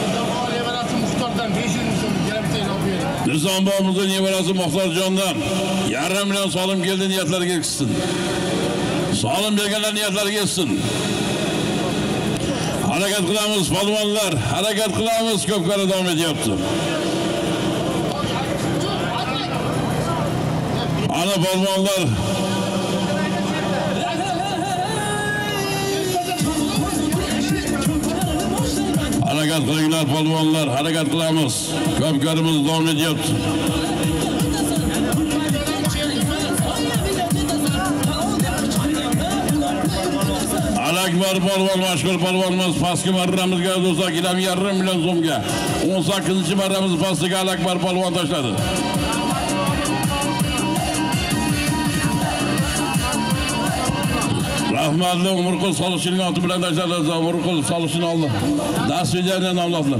Nizom bobomizning nevarasi Muxtorjondan 1,5 million solim keldi, niyatlariga yetsin. Solim berganlar niyatlariga yetsin. Harakat qilamiz polvonlar, harakat qilamiz, ko'pkari davom etyapti. Ana polvonlar harakat qilinglar polvonlar, harakat qilamiz. Ko'pkarimiz davom etyapti. Alakbar polvon, mashhur polvonimiz pastki marramizga do'stlar 1,5 million so'mga 18-marramiz pastiga Alakbar polvon tashladi. Rahmatli Umurqul Solishchining oti bilan tashladi. Umurqul Solishchini oldi. Dasvijadan nomladilar.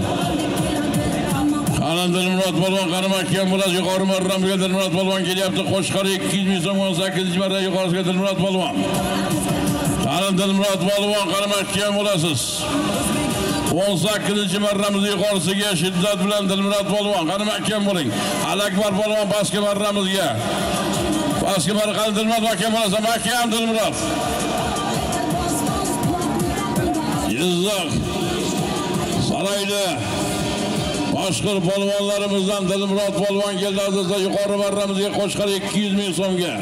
Qani Dilmurod polvon qaramakkan bo'ladi. Yuqori marramga Dilmurod polvon kelyapti. Qo'shqari 200 ming so'm 18-marra yuqorisiga Dilmurod polvon. Qani Dilmurod polvon qaramakkan bo'lasiz. 18-marramiz yuqorisiga shiddat bilan Dilmurod polvon qaramakkan bo'ling. Alakbar polvon pastki marramizga. Pastki marra qani Dilmurod makkan bo'lasa, makkan Dilmurod. Jizzax Saroyda mashhur polvonlarimizdan Dilmurod polvon keldi azizlar, yuqori marramizga qo'shqari 200 ming so'mga.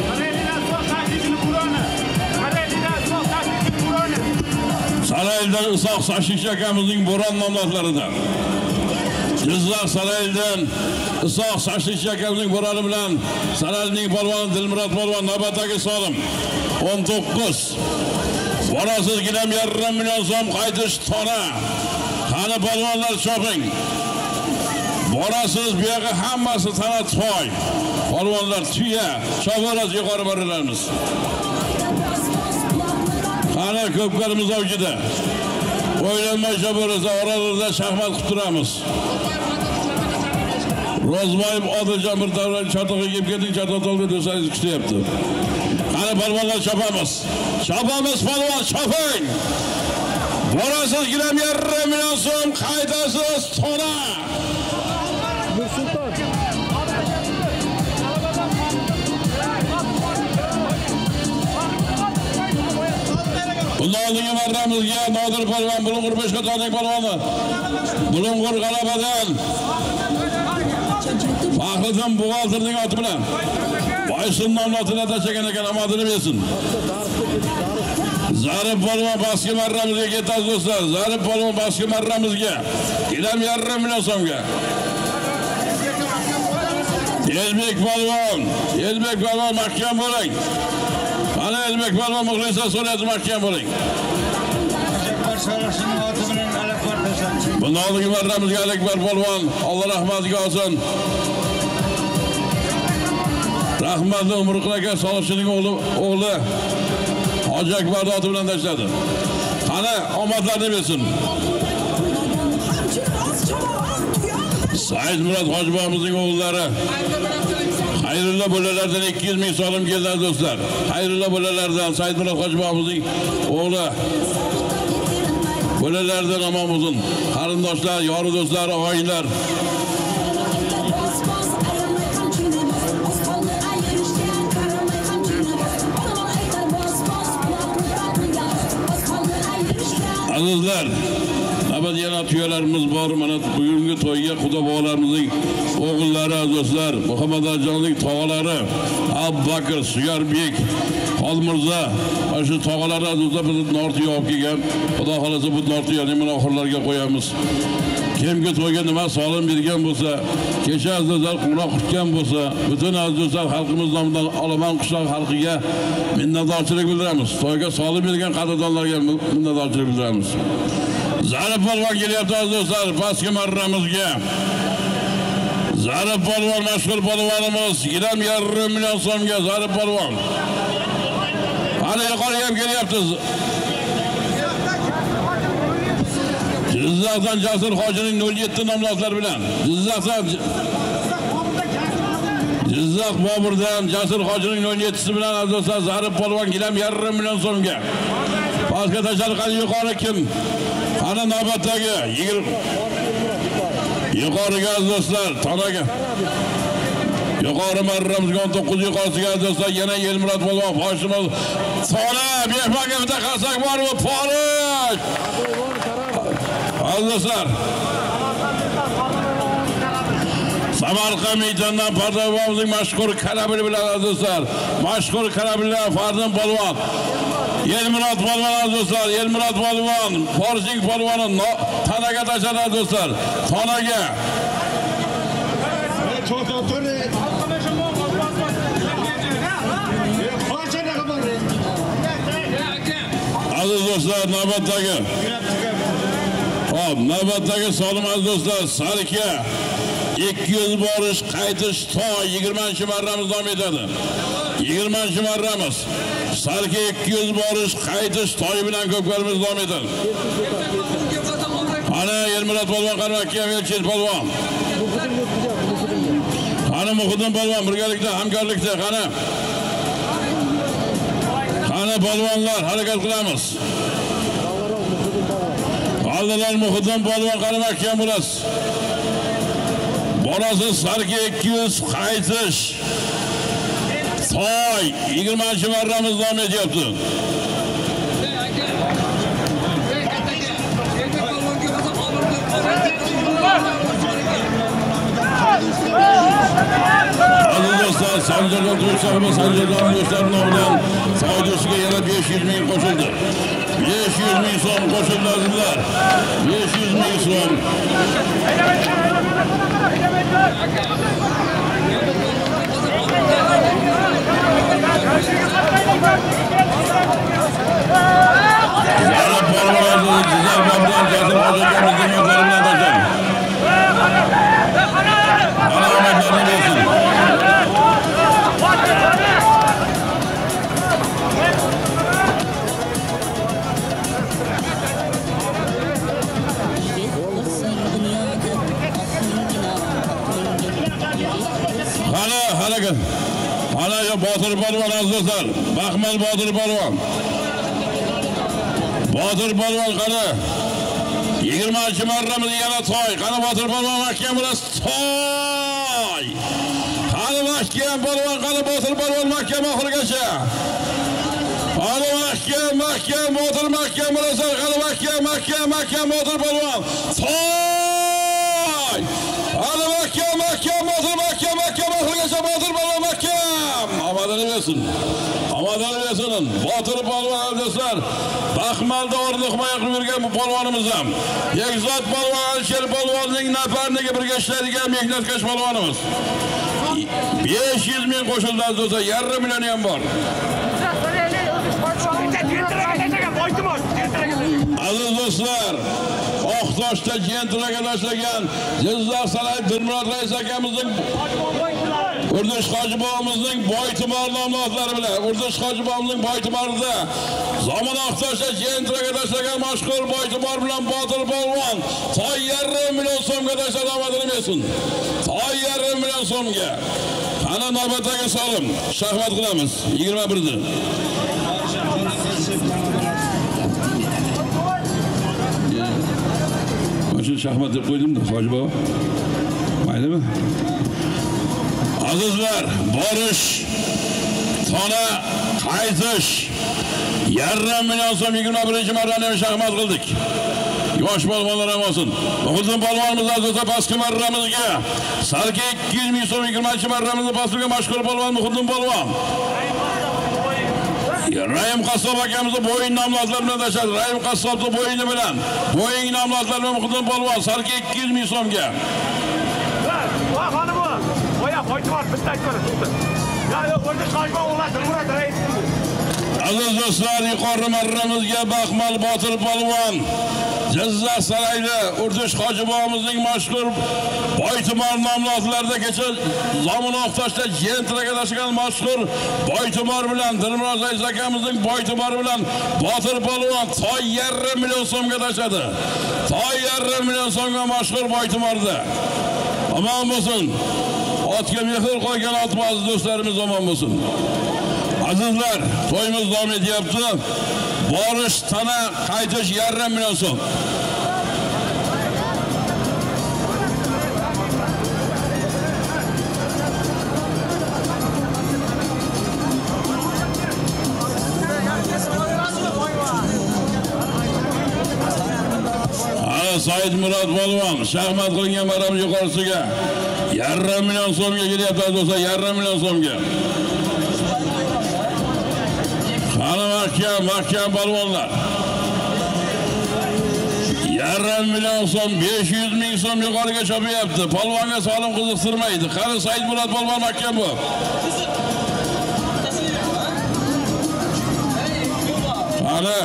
Saroydan Isoq Sashikchi akamizning Bo'ron nomlaridan. Jizzax Saroydan Isoq Sashikchi akamizning Bo'roni bilan Saroyning polvoni Dilmurod polvon navbatdagi solim 19. Borasiz 1,5 million so'm qaytish tona. Qani polvonlar choping. Borasiz bu yerga hammasi tana to'y. Polvonlar tuya, chovoraz yuqori borilarimiz. Qani ko'pkarimiz avjida. O'ylanmay chovoraz oralarda shaxmat qilib turamiz. Rozboyev Odiljon bir davra chatoqqa kelib keting, chatoqqa do'stlaringiz kutyapti. Qani polvonlar chopamiz. Chopamiz polvon, choping. Borasiz 1,5 million so'm qaydasiz tona. Bundan marramizga Nodir polvon, Bulung'ur Beshqo'toning polvoni. Bulung'ur g'alabadan Faxriddin Buxotirning oti bilan Boysun nomlotini tashlagan ekan, omadini bersin. Zarib polvon pastki marramizga ketadi do'stlar. Zarib polvon pastki marramizga 1,5 million so'mga. Elbek polvon mahkam bo'ling. Qani Elbek polvon muxlislar so'rayapti, mahkam bo'ling. Bundan oldingi marramizga Alakbar polvon, Alloh rahmatiga olsin. Rahmatli Umurqul aka Solishchining o'g'li Hoji Akbar oti bilan tashladi. Qani omadlarni bersin. Said Murod Hojibomizning o'g'illari Xayrulla bolalardan 200 ming so'm keldi do'stlar. Xayrulla bolalardan Said Murod Hojibomizning o'g'li bolalardan omon bo'lsin. Qarindoshlar, yori do'stlar, og'aynilar. Azizlar, navbat yana tuyalarimiz bor. Mana bugungi to'yga Xudo bolarimizning o'g'illari do'stlar, Muhammad Ajonning tog'alari Abbakir, Suyarbek, Xolmirza, shu tog'alari do'stlar biz Nortiga olib kelgan. Xudo xolasa bu Nortiyani mana oxirlarga qo'yamiz. Kimga to'yga nima solim bergan bo'lsa, kecha azizlar qo'ng'iroq qutgan bo'lsa, butun azizlar xalqimiz nomidan Olomon qishloq xalqiga minnatdorchilik bildiramiz. To'yga solim bergan qadrdonlarga minnatdorchilik bildiramiz. Zarib polvon kelyapti azizlar pastki marramizga. Zarif polvon mashhur polvonimiz 2,5 million so'mga Zarif polvon. Ana yuqoriga ham kelyapti. Jizzaxdan Jasur hojining 07 nomzodlari bilan. Jizzax Boburdan Jasur hojining 17si bilan azizlar Zarif polvon 2,5 million so'mga. Pastga tashalqali yuqori kim? Ana navbatdagi yuqoriga do'stlar, tonaga. Yuqori marramizga 19 yuqorisiga do'stlar yana Yelmurod polvon boshimiz. Sona bexmaga bitta qasak bormi? Forish. Do'stlar. Samarqand meydandan Pardavomizning mashhur karabili bilan do'stlar. Mashhur karabillar Fardin polvon. Yelmurod polvon do'stlar, Yelmurod polvon, Forshing polvoni tanaga tashladi do'stlar. Tonaga. Aziz do'stlar, navbatdagi. Hop, navbatdagi solim aziz do'stlar, Sarka 200 borish qaytish to'y 20-marramiz davom etadi. 20-marramiz. Sarka 200 borish qaytish to'y bilan ko'pkarimiz davom etadi. Ana Yelmurod polvon qarmakka Elchin polvon. Ana Muhiddin polvon birgalikda, hamkorlikda qani. Qani polvonlar harakat qilamiz. Aldilar Muhiddin polvon qarmakka bo'lasiz. Borasi Sarka 200 qaytish to'y 20-marramiz davom etyapti. Aziz do'stlar, Sanjardan To'ysoqma Sanjardan do'stlar nomidan foydasiga yana 500 ming qo'shildi. 500 ming so'm qo'shildi azizlar. 500 ming so'm. Ana ya Botir polvon azizlar, Baxmal Botir polvon. Botir polvon qani 20-marramiz yana to'y. Qani Botir polvon mahkam bo'lasiz to'y. Qani mahkam polvon, qani Botir polvon mahkam oxirigacha. Qani mahkam Botir mahkam bo'lasiz. Qani mahkam Botir polvon. To'y. Qani mahkam Botir oxirigacha Botir polvon mahkam. Omadini bersin. Omadini bersin. Botir polvon do'stlar, Baxmalda o'rniqmay qilib yurgan bu polvonimiz ham. Bekzod polvon Alisher polvonning nafarniga birga ishlaydigan mehnatkash polvonimiz. 500 ming qo'shildi do'stlar, 1,5 million ham bor. Aziz do'stlar, Oqtoshda Jentiraga tashlagan Jizzax Saray Dirmurod rais akamizning Urdush Hojibovimizning Boytimor nomzodlari bilan Urdush Hojibovimizning Boytimorida Zamon Oqtoshda Jentiraga tashlagan mashhur Boytimor bilan Botir polvon to'y 1,5 million so'mga tashladi, omadini bersin. To'y 1,5 million so'mga. Ana navbatdagi solim shahmat qilamiz 21da. Shu shahmat deb qo'ydim-da, Hoji baba. Maylimi? Azizlar, borish, tona, qaytish 1,5 million so'm 21-marrani shahmat qildik. Yosh polvonlar ham olsin. Muhiddin polvonimiz azizlar pastki marramizga Sarka 200 ming so'm 20-marramizni pastga mashhur polvon Muhiddin polvon. Rahim Qassob akamizni bo'yin nomlozlar bilan tashladi. Rahim Qassobning bo'yini bilan bo'yin nomlozlar bilan Muhiddin polvon Sarka 200 ming so'mga. Va xonim, qo'ya qo'yib bor, bitta aytib. Ya, o'rda qo'yib o'ladi, Murod rais. Aziz do'stlar, yuqori marramizga Baxmal Botir polvon Jizzax saroyida Urdush Hoji bobomizning mashhur Boytumor nomli otlarda kecha Zomin Oqtoshda jentraga tashgan mashhur Boytumor bilan Dilmurod Aziz akamizning Boytumor bilan Botir polvon toy 1,5 million so'mga tashadi. Toy 1,5 million so'mga mashhur Boytumorda. Omon bo'lsin. Otga mehr qo'ygan otboz do'stlarimiz omon bo'lsin. Azizlar, to'yimiz davom etyapti. Borish, tana, qaytish 1,5 million so'm. Said Murod polvon shaxmat qilingan marab yuqorisiga 1,5 million so'mga kelyapti do'stlar, 1,5 million so'mga. Qani mahkam polvonlar. 1,5 million so'm, 500 ming so'm yuqoriga chopyapti. Polvonga solim qiziqtirmaydi. Qani Said Murod polvon mahkam bu. Qani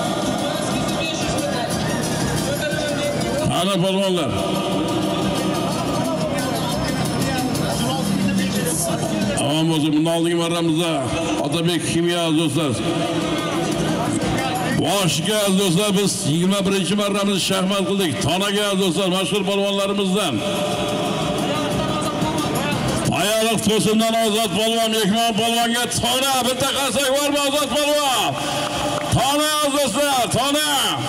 Ana polvonlar. Aman bo'lsin, bundan oldingi marramizda Otabek kimyo do'stlar. Boshga do'stlar biz 21-marramizni shaxmat qildik. Tonaga do'stlar mashhur polvonlarimizdan. Ayoliq to'sindan Ozod polvon, Mehmon polvonga tona bitta qasak bormi Ozod polvon? Tona do'stlar, tona.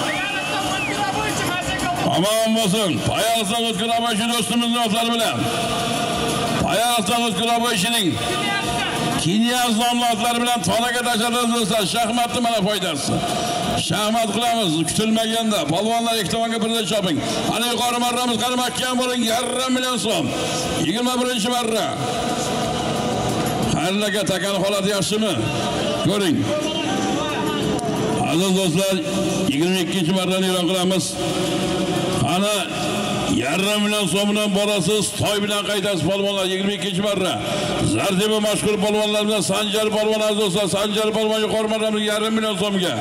Aman bo'lsin. Payariqdan o'tgan abashi do'stimizning otlari bilan. Payariqdan o'tgan abashining Kinyaz nomli otlari bilan tonaga tashlanadi do'stlar. Shaxmatni mana foydasi. Shaxmat qilamiz kutilmaganda. Polvonlar ikki tomonga birdan choping. Ana yuqori marramiz qani mahkam bo'ling, 1,5 million so'm. 21-marra. Xayrlaga takan holati yaxshimi? Ko'ring. Aziz do'stlar, 22-marrani e'lon qilamiz. Ana 1,5 million so'mdan borasiz, toy bilan qaytasiz polvonlar 22-marra. Zardiba mashhur polvonlar bilan Sanjar polvon aziz do'stlar, Sanjar polvon yuqori marramiz 1,5 million so'mga.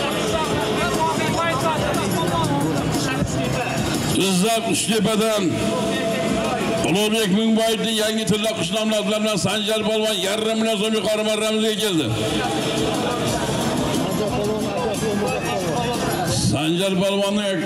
Izzat Uchtepadan Ulug'bek Mingboyevning yangi tilla qishloqlar bilan Sanjar polvon 1,5 million so'm yuqori marramizga keldi. Sanjar polvonning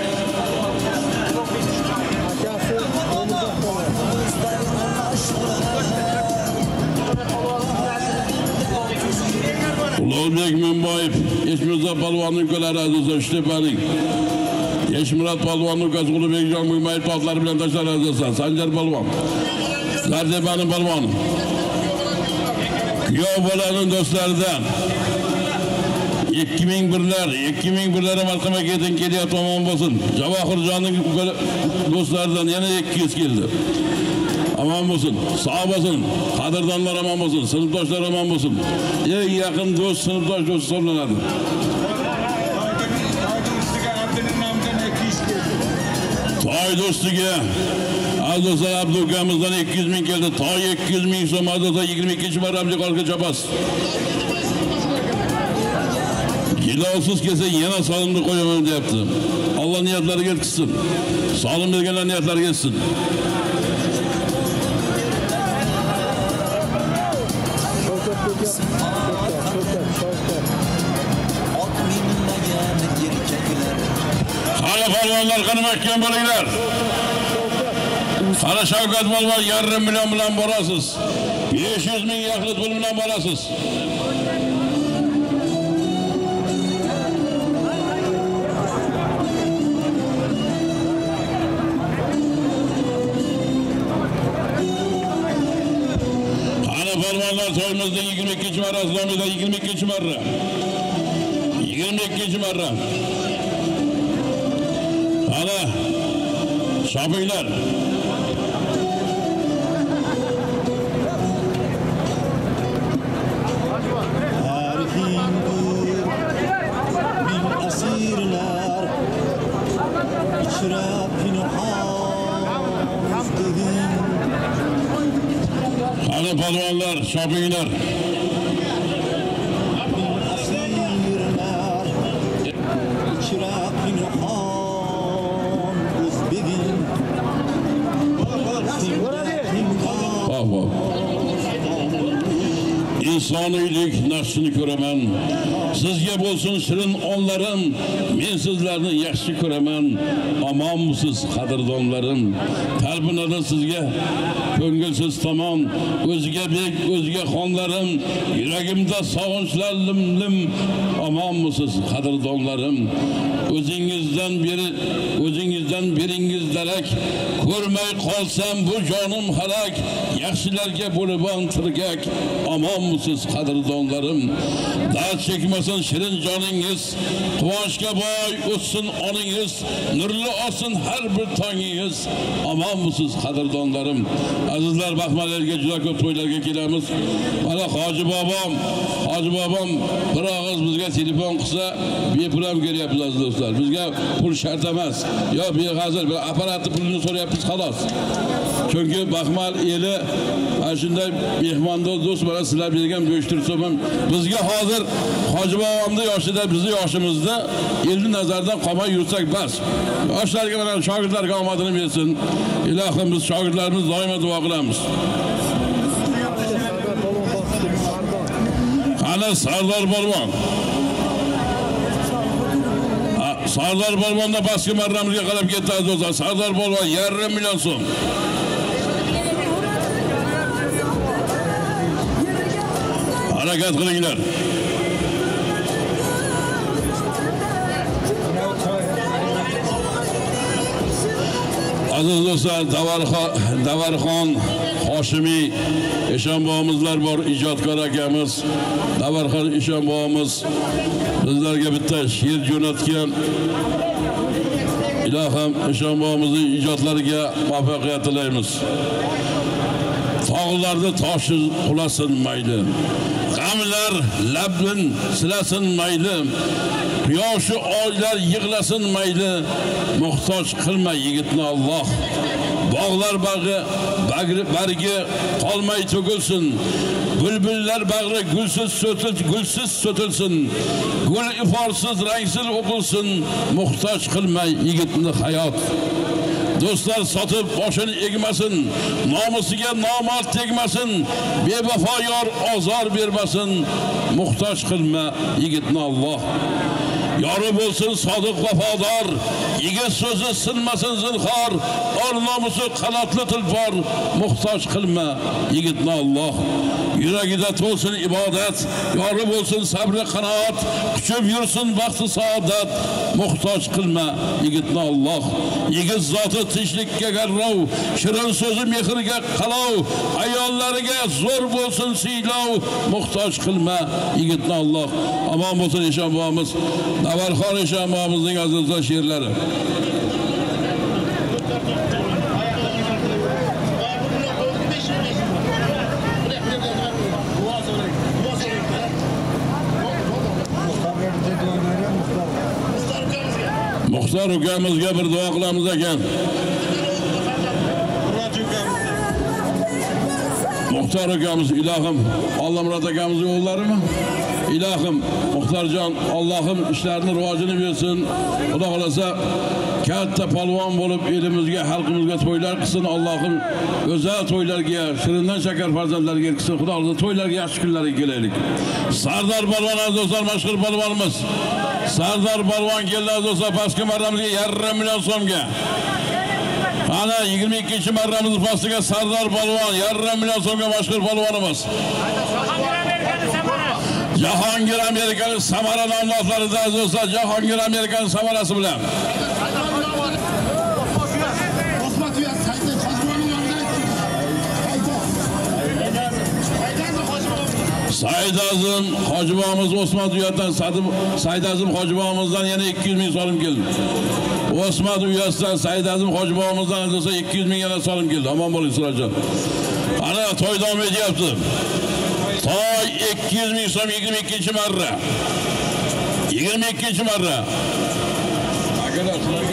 Ulug'bek Mingboyev, Eshmirzo polvonning ukalari aziz Uchtepaning. Eshmurod polvonning ukasi Ulug'bekjon Mingboyev totlari bilan tashlanadi do'stlar. Sanjar polvon. Zardebaning polvoni. Kuyov bolaning do'stlaridan 2001'lar marhama ketin kelyapti omon bo'lsin. Javohirjonning do'stlaridan yana 200 keldi. Aman bo'lsin, sog' bo'lsin, qadrdonlar aman bo'lsin, sinfdoshlar aman bo'lsin. Eng yaqin do'st, sinfdosh do'st hisoblanadi. Toy do'stiga Azizlar Abdukamizdan 200 ming keldi. Toy 200 ming so'm Azizlar 22-marramga qolga chopasiz. Jilovsiz kelsa yana solimni qo'yaman deyapti. Alloh niyatlariga yetkazsin. Solim berganlar niyatlariga yetsin. Qani polvonlar, qani mahkam bo'linglar. Qani Shavkat polvon 1,5 million bilan borasiz. 500 ming yaxlit pul bilan borasiz. Polvonlar to'yimizning 22-marrasi nomida 22-marra. 22-marra. Ana shopinglar. Ana polvonlar, shopinglar. insoniylik naqshini ko'raman. Sizga bo'lsin shirin onlarim, men sizlarni yaxshi ko'raman. Omonmisiz qadrdonlarim? Talpinadi sizga ko'ngilsiz tomon, o'ziga bek, o'ziga xonlarim, yuragimda sog'inchlar lim-lim. Omonmisiz qadrdonlarim? O'zingizdan beringiz darak, ko'rmay qolsam bu jonim halak, yaxshilarga bo'libon tirgak. Omonmisiz qadrdonlarim? Dard chekmasin shirin joningiz, quvonchga boy o'tsin oningiz, nurli olsin har bir tongingiz. Omonmisiz qadrdonlarim? Azizlar, baxmallarga juda ko'p to'ylarga kelamiz. Mana Hoji bobom bir og'iz bizga telefon qilsa, bepul ham kelyapmiz aziz do'stlar. Bizga pul shart emas. Yo beg'azir bir apparatni pulini so'rayapmiz xolos. Chunki Baxmal eli ana shunday mehmondo'st do'st bilan sizlar bergan bo'shtirso'm ham bizga hozir Hoji bobomning yoshida, bizni yoshimizda elni nazardan qolmay yursak bas. Yoshlarga mana shogirdlarga omadini bersin. Ilohim biz shogirdlarimiz doimo duo qilamiz. Ana Sardor Polvon. Sardor Polvonda pastki marramizga qarab ketdi do'stlar. Sardor Polvon 1,5 million so'm. Harakat qilinglar. Aziz do'stlar, Davarxon Hoshimiy Eshonbog'imizlar bor, ijodkor akamiz. Davarxon Eshonbog'imiz bizlarga bitta she'r jo'natgan. Ilohim Eshonbog'imizning ijodlariga muvaffaqiyat tilaymiz. Tog'larda toshi qulasin mayli, g'amlar labin silasin mayli, quyoshi oylar yig'lasin mayli, muhtoj qilma yigitni Alloh. Bog'lar bargi qolmay to'kilsin, bulbullar bag'ri gulsiz so'tilsin, gul iforsiz rangsiz o'qilsin, muhtoj qilma yigitni hayot. Do'stlar sotib boshini egmasin, nomusiga nomard tegmasin, bevafo yor ozor bermasin, muhtoj qilma yigitni Alloh. Yori bo'lsin sodiq vafodor, yigit so'zi sinmasin zinhor, or nomusi qanotli tulpor, muhtoj qilma yigitni Alloh. Yuragida to'lsin ibodat, yori bo'lsin sabri qanoat, kuchib yursin baxti saodat, muhtoj qilma yigitni Alloh. Yigit zoti tinchlikka garrov, shirin so'zi mehrga qalov, ayollariga zo'r bo'lsin siylov, muhtoj qilma yigitni Alloh. Omon bo'lsin Eshonbog'imiz. Davarxon Eshonbog'imizning aziz she'rlari. Muxtor ukamizga bir duo qilamiz ekan. Muxtor ukamiz, ilohim, Allamurod akamizning o'g'illarimi? Ilohim, Muxtorjon, Allohim ishlarini rivojini bersin. Xudo xolasa katta polvon bo'lib elimizga, xalqimizga to'ylar qilsin. Allohim o'zal to'ylarga, shirindan shakar farzandlarga yetkazsin. Xudo xolasa to'ylarga yaxshi kunlarga kelaylik. Sardor polvon do'stlar, mashhur polvonimiz. Sardor polvon keldi do'stlar, pastki marramizga 1,5 million so'mga. Ana 22-marramiz pastiga Sardor polvon 1,5 million so'mga mashhur polvonimiz. Jahongir Amerikalik Samara nomlotlarida do'stlar, Jahongir Amerikalik samarasi bilan. Saidazim Hojibomiz Osmon uyasidan Saidazim Hojibomizdan yana 200 ming so'm keldi. Osmon uyasidan Saidazim Hojibomizdan do'stlar 200 ming yana so'm keldi. Omon bo'ling Sirajon. Ana to'y davom etyapti. Toy 200 ming so'm 22-marra. 22-marra. Arkadaşlar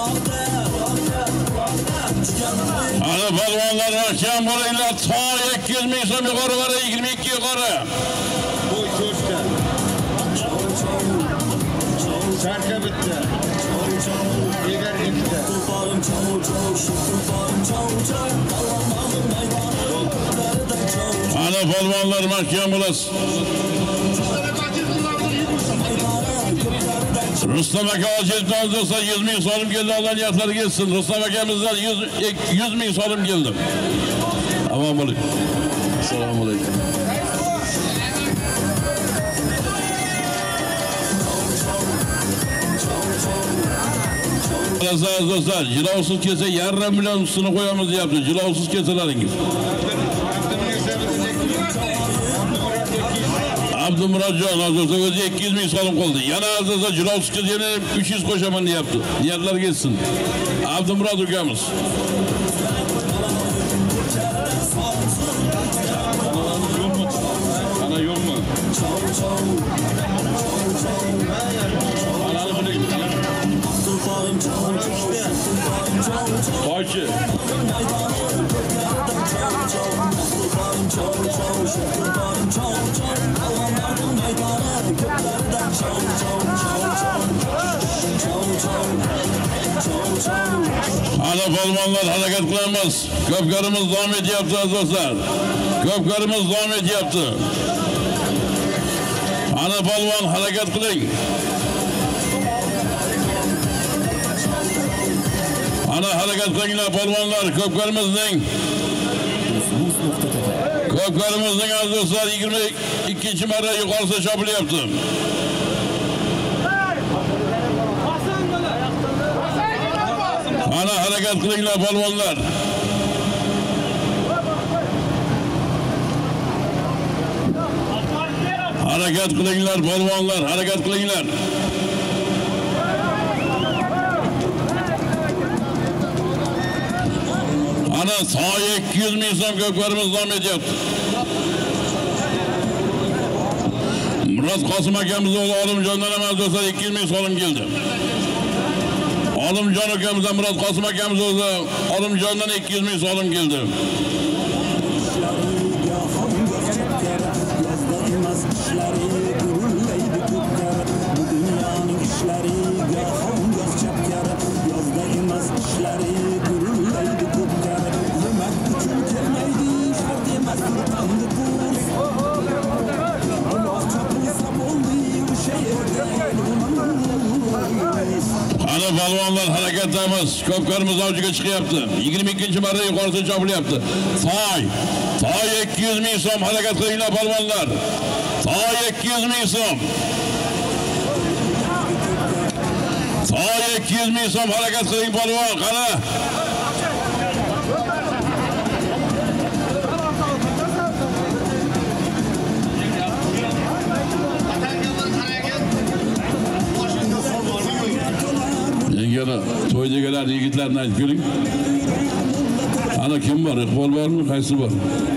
Ana balvonlar mahkam bo'linglar. Ta 200 ming so'm yuqori va 22 yuqori. Bo'y ko'chda. Charka bitta. Egar bitta. Ana balvonlar mahkam bo'lasiz. Rustam aka hojatdan bo'lsa 100 ming so'm keldi, Alloh niyatlariga yetsin. Rustam akamizdan 100 ming so'm keldi. Amon bo'ling. Assalomu alaykum. Aziz do'stlar, jilovsiz kelsa 1,5 million ustini qo'yamiz deyapti. Jilovsiz kelsalaringiz. Abdumurodjon hozirda o'zi 200 ming so'm qoldi. Yana azizlar jilovsiz kelsa yana 300 qo'shaman deyapti. Niyatlarga yetsin. Abdumurod ukamiz. Ana yo'qmi? Toychi. Ana balvonlar harakat qilamiz. Ko'pkarimiz davom etyapti azizlar. Ko'pkarimiz davom etyapti. Ana balvon harakat qiling. Ana harakat qilinglar balvonlar. Ko'pkarimizning azizlar 22-marra yuqorisiga chopilyapti. Ana harakat qilinglar balvonlar. Harakat qilinglar balvonlar, harakat qilinglar. Ana soya 200 ming so'm ko'klarimiz davom etyapti. Murod Qosim akamiz o'g'li Olimjondan ham do'stlar 200 ming so'm keldi. Olimjon akamizdan Murod Qosim akamiz o'g'li Olimjondan 200 ming so'm keldi. Ana balvonlar harakatdamiz. Ko'pkarimiz avjiga chiqyapti. 22-marra yuqorisiga chopilyapti. Toy 200 ming so'm harakat qilinglar balvonlar. Toy 200 ming so'm. Toy 200 ming so'm harakat qiling balvon. Qara. Yana to'ydagilar yigitlarni aytib keling. Ana kim bor? Iqbol bormi? Qaysi bor?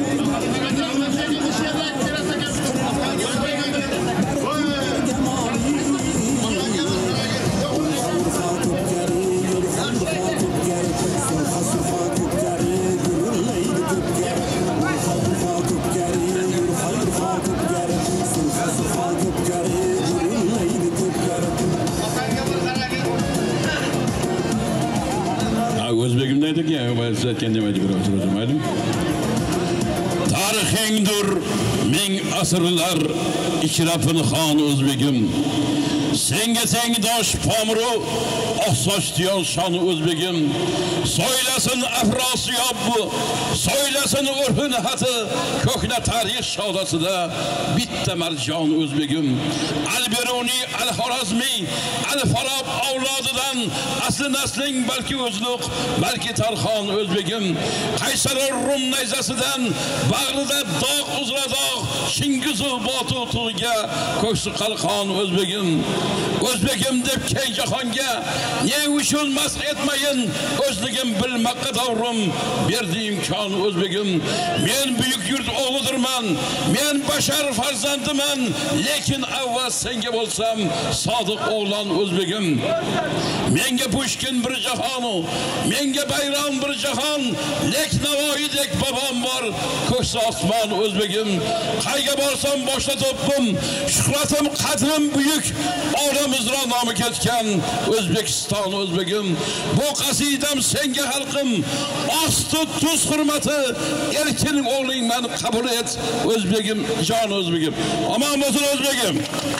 O'zbegimda aytdik ya, siz aytganda aytib tarixingdir ming asrlar ichra pinhon o'zbegim. Senga tengdosh Pomru oqsochdiyon shoni o'zbegim. So'ylasin afrosiyob bu, so'ylasin urfin hati, ko'kna tarix shodasida bitta marjon o'zbegim. Al-Biruni, Al-Xorazmi, Al-Farob avlodidan asli nasling balki o'zluq, balki Tarxon o'zbegim. Qaysar Rum nayzasidan bag'rida dog' uzra dog', Shingizu botu tuğga ko'ksi qalqon o'zbegim. O'zbegim deb keng jahonga ne uchun mas etmayin, o'zligim bilmoqqa davrim berdi imkon o'zbegim. Men buyuk yurt o'g'lidirman, men bashar farzandiman, lekin avval senga bo'lsam sodiq o'g'lon o'zbegim. menga Pushkin bir jahonu, menga bayram bir jahon, lek Navoiydek babam bor, ko'ksa osmon o'zbegim, qayga borsam boshla to'ppim, shuhratim qadrim buyuk, olam uzra nomi ketgan O'zbekiston o'zbegim. Bu qasidam senga xalqim, osti tuz hurmati, erkin o'g'ling men qabul et o'zbegim, jon o'zbegim. Omon bo'lsin o'zbegim.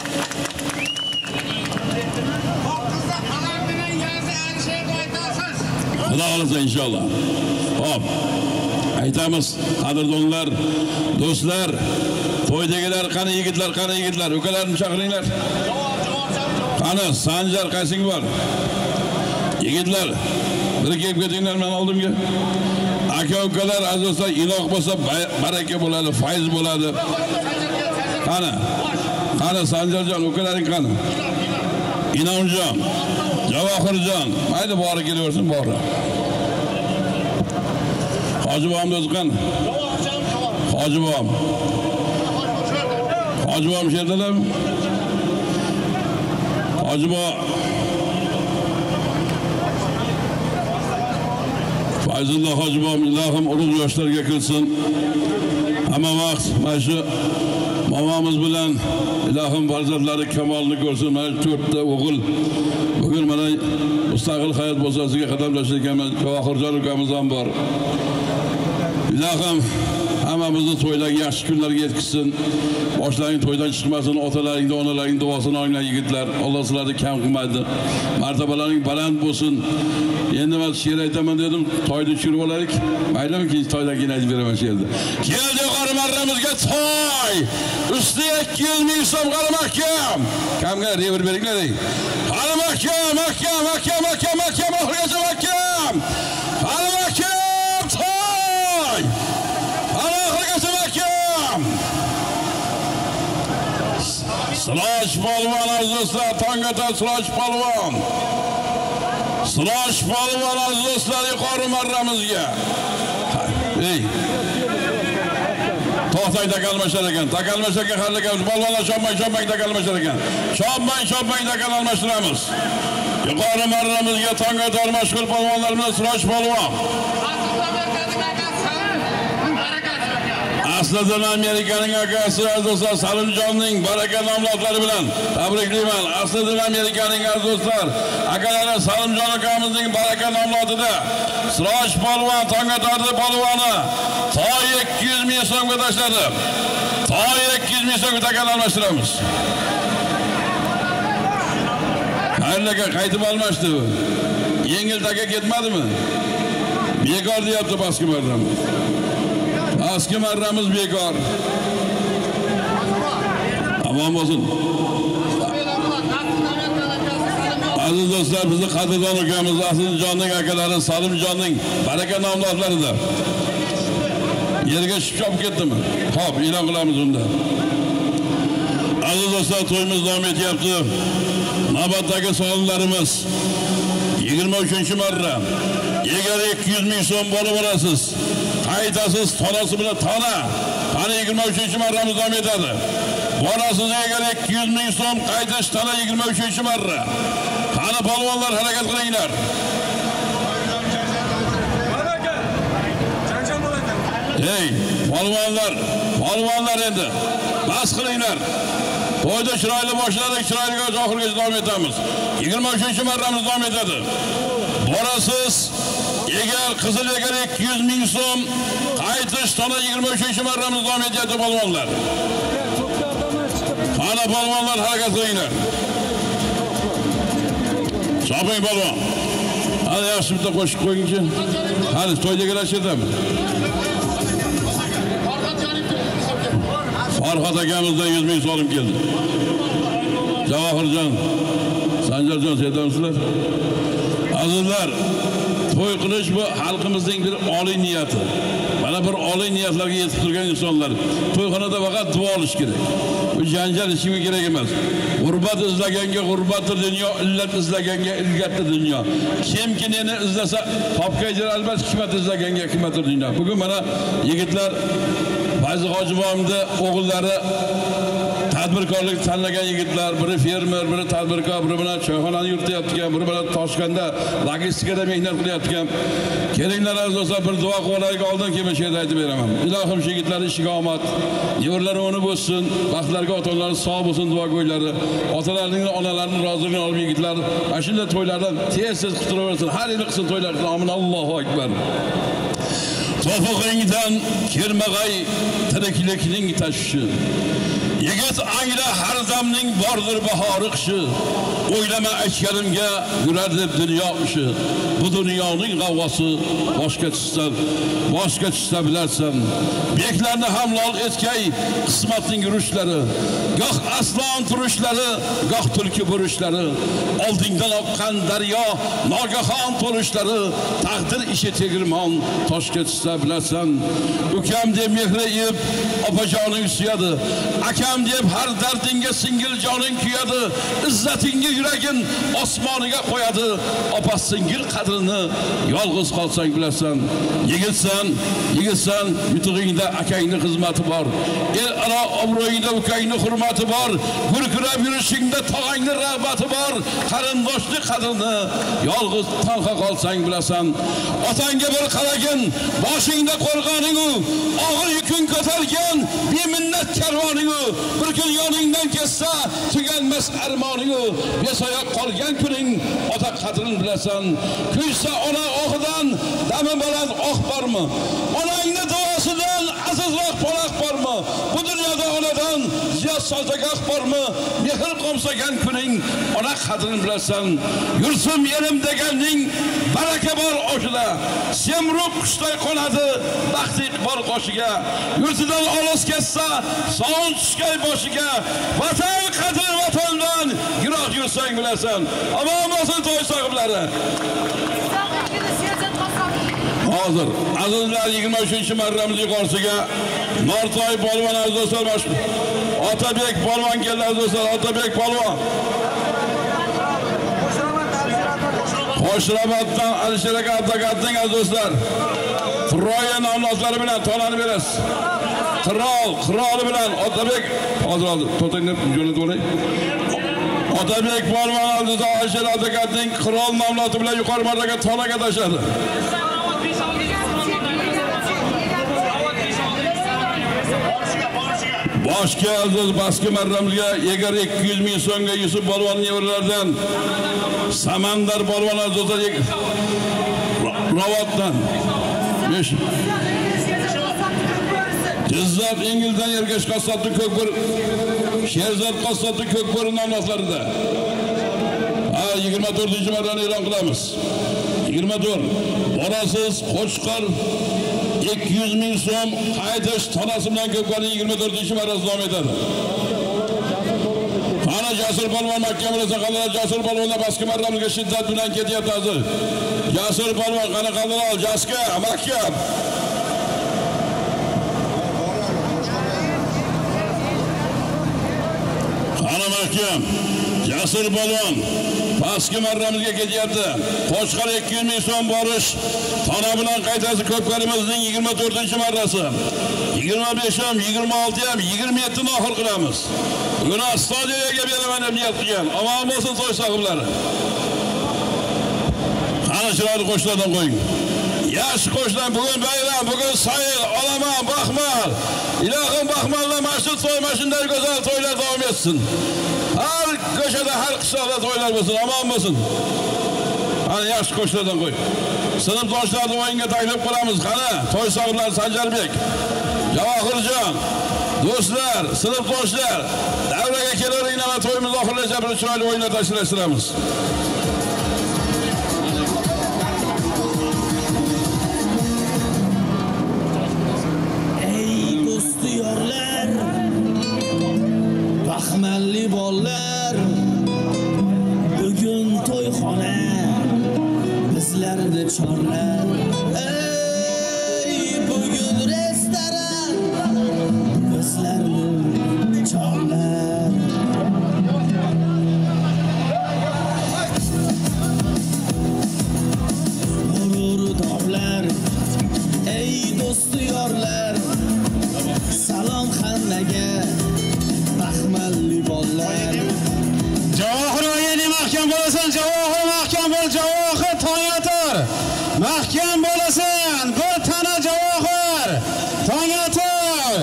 Xudo xolasa inshaalloh. Hop. Aytamiz, qadrdonlar, do'stlar, to'ydagilar qani yigitlar, ukalarni chaqiringlar. Qani Sanjar qaysing bor? Yigitlar, bir kelib ketinglar men oldimga. Aka ukalar azizlar, iloq bo'lsa baraka bo'ladi, fayz bo'ladi. Qani Sanjarjon ukalaring qani? Inomjon, Javohirjon, mayli bori kelaversin, bori. Hojibom do'zqan. Hojibom sherdalarmi? Hojibom Fayzulloh Hojibom ilohim ulug' yoshlarga kirsin. Hamma vaqt mana shu momomiz bilan ilohim farzandlari kamolini ko'rsin. Mana 4 ta o'g'il. Bugun mana mustaqil hayot bosasiga qadam tashlayotgan Javohirjon ukamiz ham bor. Ilohim hammamizni to'ylarga yaxshi kunlarga yetkazsin. Boshlaring to'ydan chiqmasin, otalaring, onalaring duosini olinglar yigitlar. Alloh sizlarni kam qilmaydi. Martabalaring baland bo'lsin. Endi men she'r aytaman dedim, to'yni tushirib olaylik. Maylimi ki to'ydan keyin aytib beraman she'rni. Keldi yuqori marramizga to'y. Ustiga 200 ming so'm qaramakam. Kamga rever beringlar. Qaramakam, makam. Sirash polvon azizlar, tongata Sirash polvon. Sirash polvon azizlar yuqori marramizga. Ey. To'xtay takalmashar ekan. Xalqimiz polvonlar sho'bmang takalmashar ekan. Sho'bmang takal almashtiramiz. Yuqori marramizga tongata mashg'ul polvonlar bilan Sirash polvon. Aslida Amerikaning akasi azizlar Salimjonning baraka nomlodlari bilan tabriklayman. Aslida Amerikaning azizlar akalari Salimjon akamizning baraka nomlodida Sirash polvon Tong'atordi polvoni to'y 200 ming so'mga tashladi. To'y 200 ming so'mga takal almashtiramiz. Qayerlarga qaytib olmashdi bu? Yengil taka ketmadimi? Bekor deyapti pastki marram. Pastki marramiz bekor. Aman bo'lsin. Aziz do'stlar, bizni qadrdon ukamiz Asiljonning akalari Salimjonning baraka nomlodlarida. Yerga shipshop ketdimi? Xo'p, e'lon qilamiz unda. Aziz do'stlar, to'yimiz davom etyapti. Navbatdagi sonlarimiz 23-marra. Egar 200 ming so'm bo'lib olasiz. Qaytasiz tanasi bilan tana. Qani 23-marramiz davom etadi. Borasiz egar 200 ming so'm, qaytish tana 23-marra. Qani polvonlar harakat qilinglar. Ey, polvonlar endi bas qilinglar. To'yda chiroyli boshladik, chiroyliga oxirigacha davom etamiz. 23-marramiz davom etadi. Borasiz, egar qizil egar 200 ming so'm, qaytish tona 23-marramiz davom etyapti polvonlar. Qani polvonlar harakat qilinglar. Choping polvon. Hadi yaxshi bitta qo'shib qo'yingchi. Hadi to'ydagilar cherdami? Farhod akamizdan 100 ming so'm keldi. Javohirjon, Sanjarjon cherdamsizlar? Azizlar, to'y qilish bu xalqimizning bir oliy niyati. Mana bir oliy niyatlarga yetib turgan insonlar. To'yxonada faqat duo olish kerak. Bu janjal ishga kerak emas. G'urbat izlaganga g'urbatdir dunyo, illat izlaganga illatdir dunyo. Kimki neni izlasa topgaydir, albatta hikmat izlaganga hikmatdir dunyo. Bugun mana yigitlar Fayzi Hojibomning o'g'illari tadbirkorlik tanlagan yigitlar, biri fermer, biri tadbirkor, biri bilan choyxonani yurityapti, biri bilan Toshkentda logistikada mehnat qilyapti. Kelinglar azizlar, bir duo qilaylik, oldin kelib shu yerda aytib beraman. Ilohim shu yigitlarning ishiga omad, nevaralari o'ni bo'lsin, baxtlariga ota-onalari sog' bo'lsin, duo qo'ylari. Otalarining, onalarining roziligini olib yigitlar mana shunday to'ylardan tez-tez qutulaversin. Har yili qilsin to'ylarni. Amin. Allohu akbar. To'fog'ingdan kirmag'ay tiriklikning tashvishi. Yigit angla har zamning bordir bahori qishi. O'ylama aytganimga yurar deb dunyo ishi. Bu dunyoning g'avvosi boshqa tushsa bilarsan. Beklarni ham lol etkay qismatning yurishlari. Goh aslan turishlari, goh tulki burishlari. Oldingdan oqqan daryo, nogahon to'lishlari. Taqdir ishi tegirmon toshga tushsa bilarsan. Ukam deb mehri ib, opajoning suyadi. Akam deb har dardingga singil joning kuyadi. Izzatingga yuragin osmoniga qo'yadi. Opa singil qadrini yolg'iz qolsang bilasan. Yigitsan, yutug'ingda akangning xizmati bor. El aro obro'yingda ukangning hurmati bor. Gurkirab yurishingda tog'angning rag'bati bor. Qarindoshlik qadrini yolg'iz tanha qolsang bilasan. Otangga bir qaragin, boshingda qo'rg'oning-u, og'ir yukun ko'targan beminnat karvoning-u, bir kun yoningdan kessa tuganmas armoning-u, besoyoq qolgan kuning ota qadrini bilasan. Kuysa ona o'g'idan dami baland oq bormi? Onangning duosidan azizroq panoh bormi? Bu dunyoda onadan ziyod so'zagah bormi? Mehr qomsagan kuning ona qadrini bilasan. Yursim elim deganning baraka bor oshida. Semruq qushday qo'nadi baxti bor qoshiga. Yurtidan olos kessa so'ng tushgay boshiga. Vatan qadri vatandan yiroq yursang bilasan. Omon bo'lsin to'y sohiblari. Hozir azizlar 23-marramiz yuqorisiga Nortoy polvon azizlar mashhur Otabek polvon keldi azizlar. Otabek polvon Qo'shrabatdan Alisher aka advokatning azizlar Troya nomlari bilan tonani berasiz. Qiroli bilan Otabek hozir to'tangni jo'natib olay. Otabek polvon azizlar Alisher advokatning qirol nomlari bilan yuqori marraga tonaga tashladi. Boshqa aziz baski marramizga egar 200 ming so'mga Yusuf polvon nevaralaridan Samandar polvon azizlar Ravotdan Jizzat Engildan Ergash qassobni ko'kbir Sherzod qassobni ko'kbir nomlarida 24-marrani e'lon qilamiz. 24 borasiz Qo'chqor 200 ming so'm qaytish tanasi bilan ko'plarning 24-marrasi davom etadi. Ana Jasur polvon Makka murosaxonlar Jasur polvonda baski marramizga shiddat bilan ketyapti hozir. Jasur polvon qani qadar Jaska Makka. Ana Makka Jasur polvon baski marramizga ketyapti. Qo'chqor 200 ming so'm borish tana bilan qaytasi ko'pkarimizning 24-marrasi. 25 ham, 26 ham, 27 ni oxir qilamiz. Bugun stadiyaga beraman deb niyat qilgan. Omon bo'lsin to'y sohiblari. Qani chiroyli qo'shlardan qo'ying. Yaxshi qo'shlar, bugun bayram, bugun sayil, olaman, baxmal. Ilohim baxmallar masjid to'y mashinlar go'zal to'ylar davom etsin. Har ko'chada, har qishloqda to'ylar bo'lsin, omon bo'lsin. Ana yaxshi qo'shlardan qo'y. Sinfdoshlarni o'yinga taklif qilamiz. Qani, to'y sohiblari Sanjarbek, Javohirjon, do'stlar, sinfdoshlar, davraga kelaveringlar, to'yimizni oxirlashab bir chiroyli o'yinlar tashkillashtiramiz. Ey do'sti yorlar, baxmalli bollar, bugun to'yxona bizlarni chorlar. Ey bugun restoran bizlarni chorlar. G'urur dog'lar, ey do'sti yorlar, salom hammaga, baxmal Javohir Tongyotir. Mahkam bo'lasan. Bir tana Javohir Tongyotir.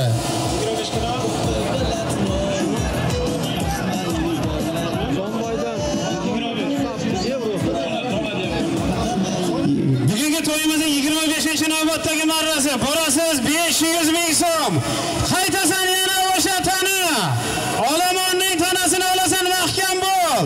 Bugungi to'yimizning 25-navbatdagi marrasi. Borasiz 500 ming so'm. Qaytasan yana o'sha tana. Olamonning tanasini olasan, mahkam bo'l.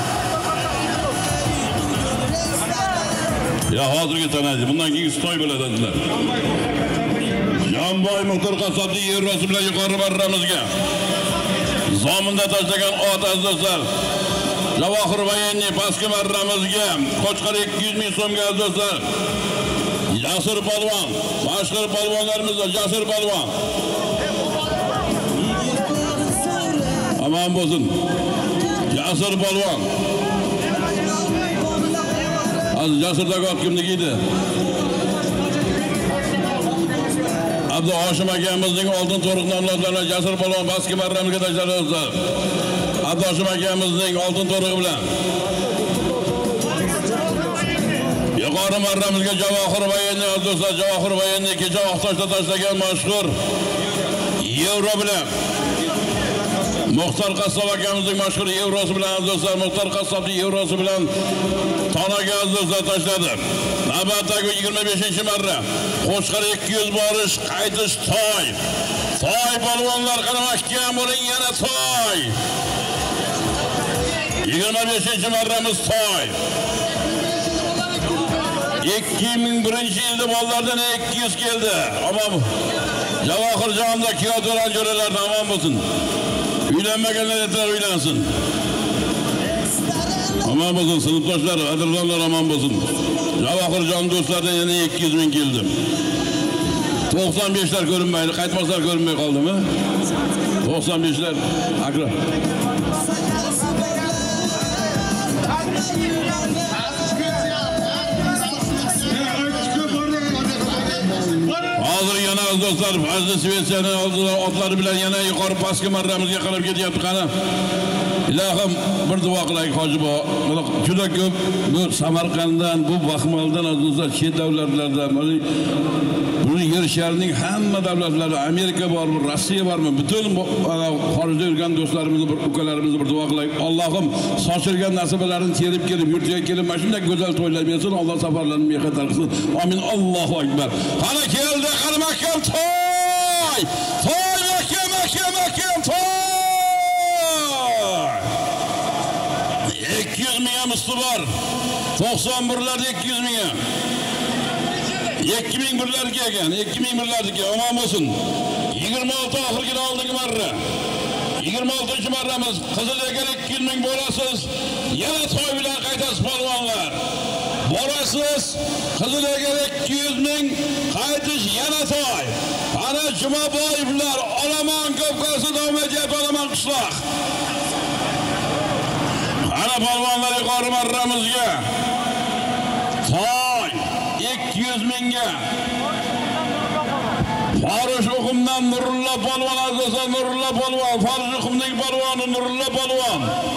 Ya hozirgi tanadi, bundan keyin to'y bo'ladi dedilar. Jonboy Muxtor qassobning yevrosi bilan yuqori marramizga zominda tashlagan ot azizlar. Javohir Vayenni pastki marramizga Qo'chqar 200 ming so'mga azizlar. Jasur polvon, boshqa polvonlarimiz Jasur polvon. Aman bo'lsin. Jasur polvon. Az Jasurdagi ot kimniki? Abdu Hoshim akamizning oltin to'riq nomlaridan Jasur polvon pastki marramizga tashladi. Abdu Hoshim akamizning oltin to'rig'i bilan yuqori marramizga Javohir Vayenni do'stlar, Javohir Vayenni kecha Oqtoshda tashlagan mashhur yevro bilan Muxtor qassob akamizning mashhur yevrosi bilan do'stlar, Muxtor qassobning yevrosi bilan tonaga do'stlar tashladi. Navbatdagi 25-marra Qo'chqar 200 borish, qaytish to'y. To'y polvonlar qani mahkam bo'ling, yana to'y. 25-marramiz to'y. 2001-yilda bolalardan 200 keldi. Ammo Javohirjonda kiyotoran jo'ralardan omon bo'lsin. Uylanmaganlar yetar uylansin. Omon bo'lsin sinfdoshlar, qadrdonlar omon bo'lsin. Javohirjon do'stlardan yana 200 ming keldi. 95lar ko'rinmaydi, qaytmaslar ko'rinmay qoldimi? 95lar akra. Hozir yana do'stlar Fazli Svetsiyani oldida otlari bilan yana yuqori pastki marramizga qarab ketyapti. Qani ilohim bir duo qilaylik hoji bo. Juda ko'p bu Samarqanddan, bu Baxmaldan do'stlar chet davlatlardan, bu yer sharining hamma davlatlari, Amerika bormi, Rossiya bormi, butun xorijda yurgan do'stlarimizni, ukalarimizni bir duo qilaylik. Allohim sochilgan nasibalarini terib kelib, yurtiga kelib, mana shunday go'zal to'ylar bersin. Alloh safarlarini mehnat qilsin. Amin. Allohu akbar. Qani keldi, qani mahkam to'y. To'y mahkam to'y. 200 ming usti bor. 91larda 200 ming. 2001'lar kelgan, 2001'lardagi omon bo'lsin. 26 oxirgi oldingi marra. 26-marramiz Qizilegar 200 ming borasiz. Yana to'y bilan qaytasiz polvonlar. Borasiz Qizilegar 200 ming, qaytish yana to'y. Ana Jumaboyevlar Olomon ko'pkasi davom etyapti, Olomon qishloq. Ana polvonlar yuqori marramizga to'y 200 mingga. Farish o'qimdan Nurullo polvon azizlar, Nurullo polvon, Farish o'qimning polvoni Nurullo polvon.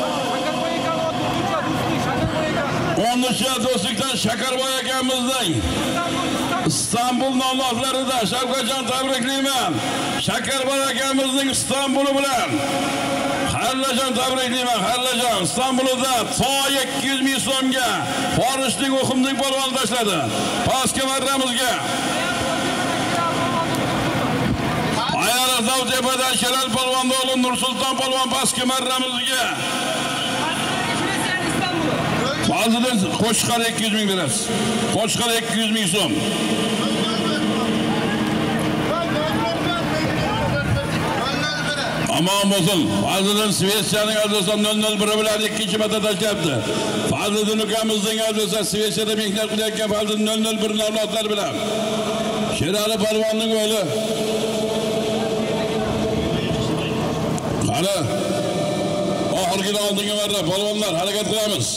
13 do'stlikdan Shakarboy akamizning Istanbul nomlorlarida Shavkatjon tabriklayman. Shakarboy akamizning Istanbuli bilan Xallajon tabriklayman. Xallajon Istanbulda to'y 200 ming so'mga Farishning o'qimning polvoni tashladi. Pastki marramizga Zavtepadan Shelal polvon o'g'li Nursulton polvon pastki marramizga. Hozirdan Qo'chqar 200 ming berasiz. Qo'chqar 200 ming so'm. Amon bo'lsin. Fazliddin Svetsiyaning arzon 001 bilan ikkinchi marta tashlabdi. Fazliddin ukamizning arzon Svetsiyada mehnat qilayotgan Fazliddin 001 avlodlar bilan. Sherali polvonning o'g'li. Qani oxirgi oldingi marra polvonlar harakat qilamiz.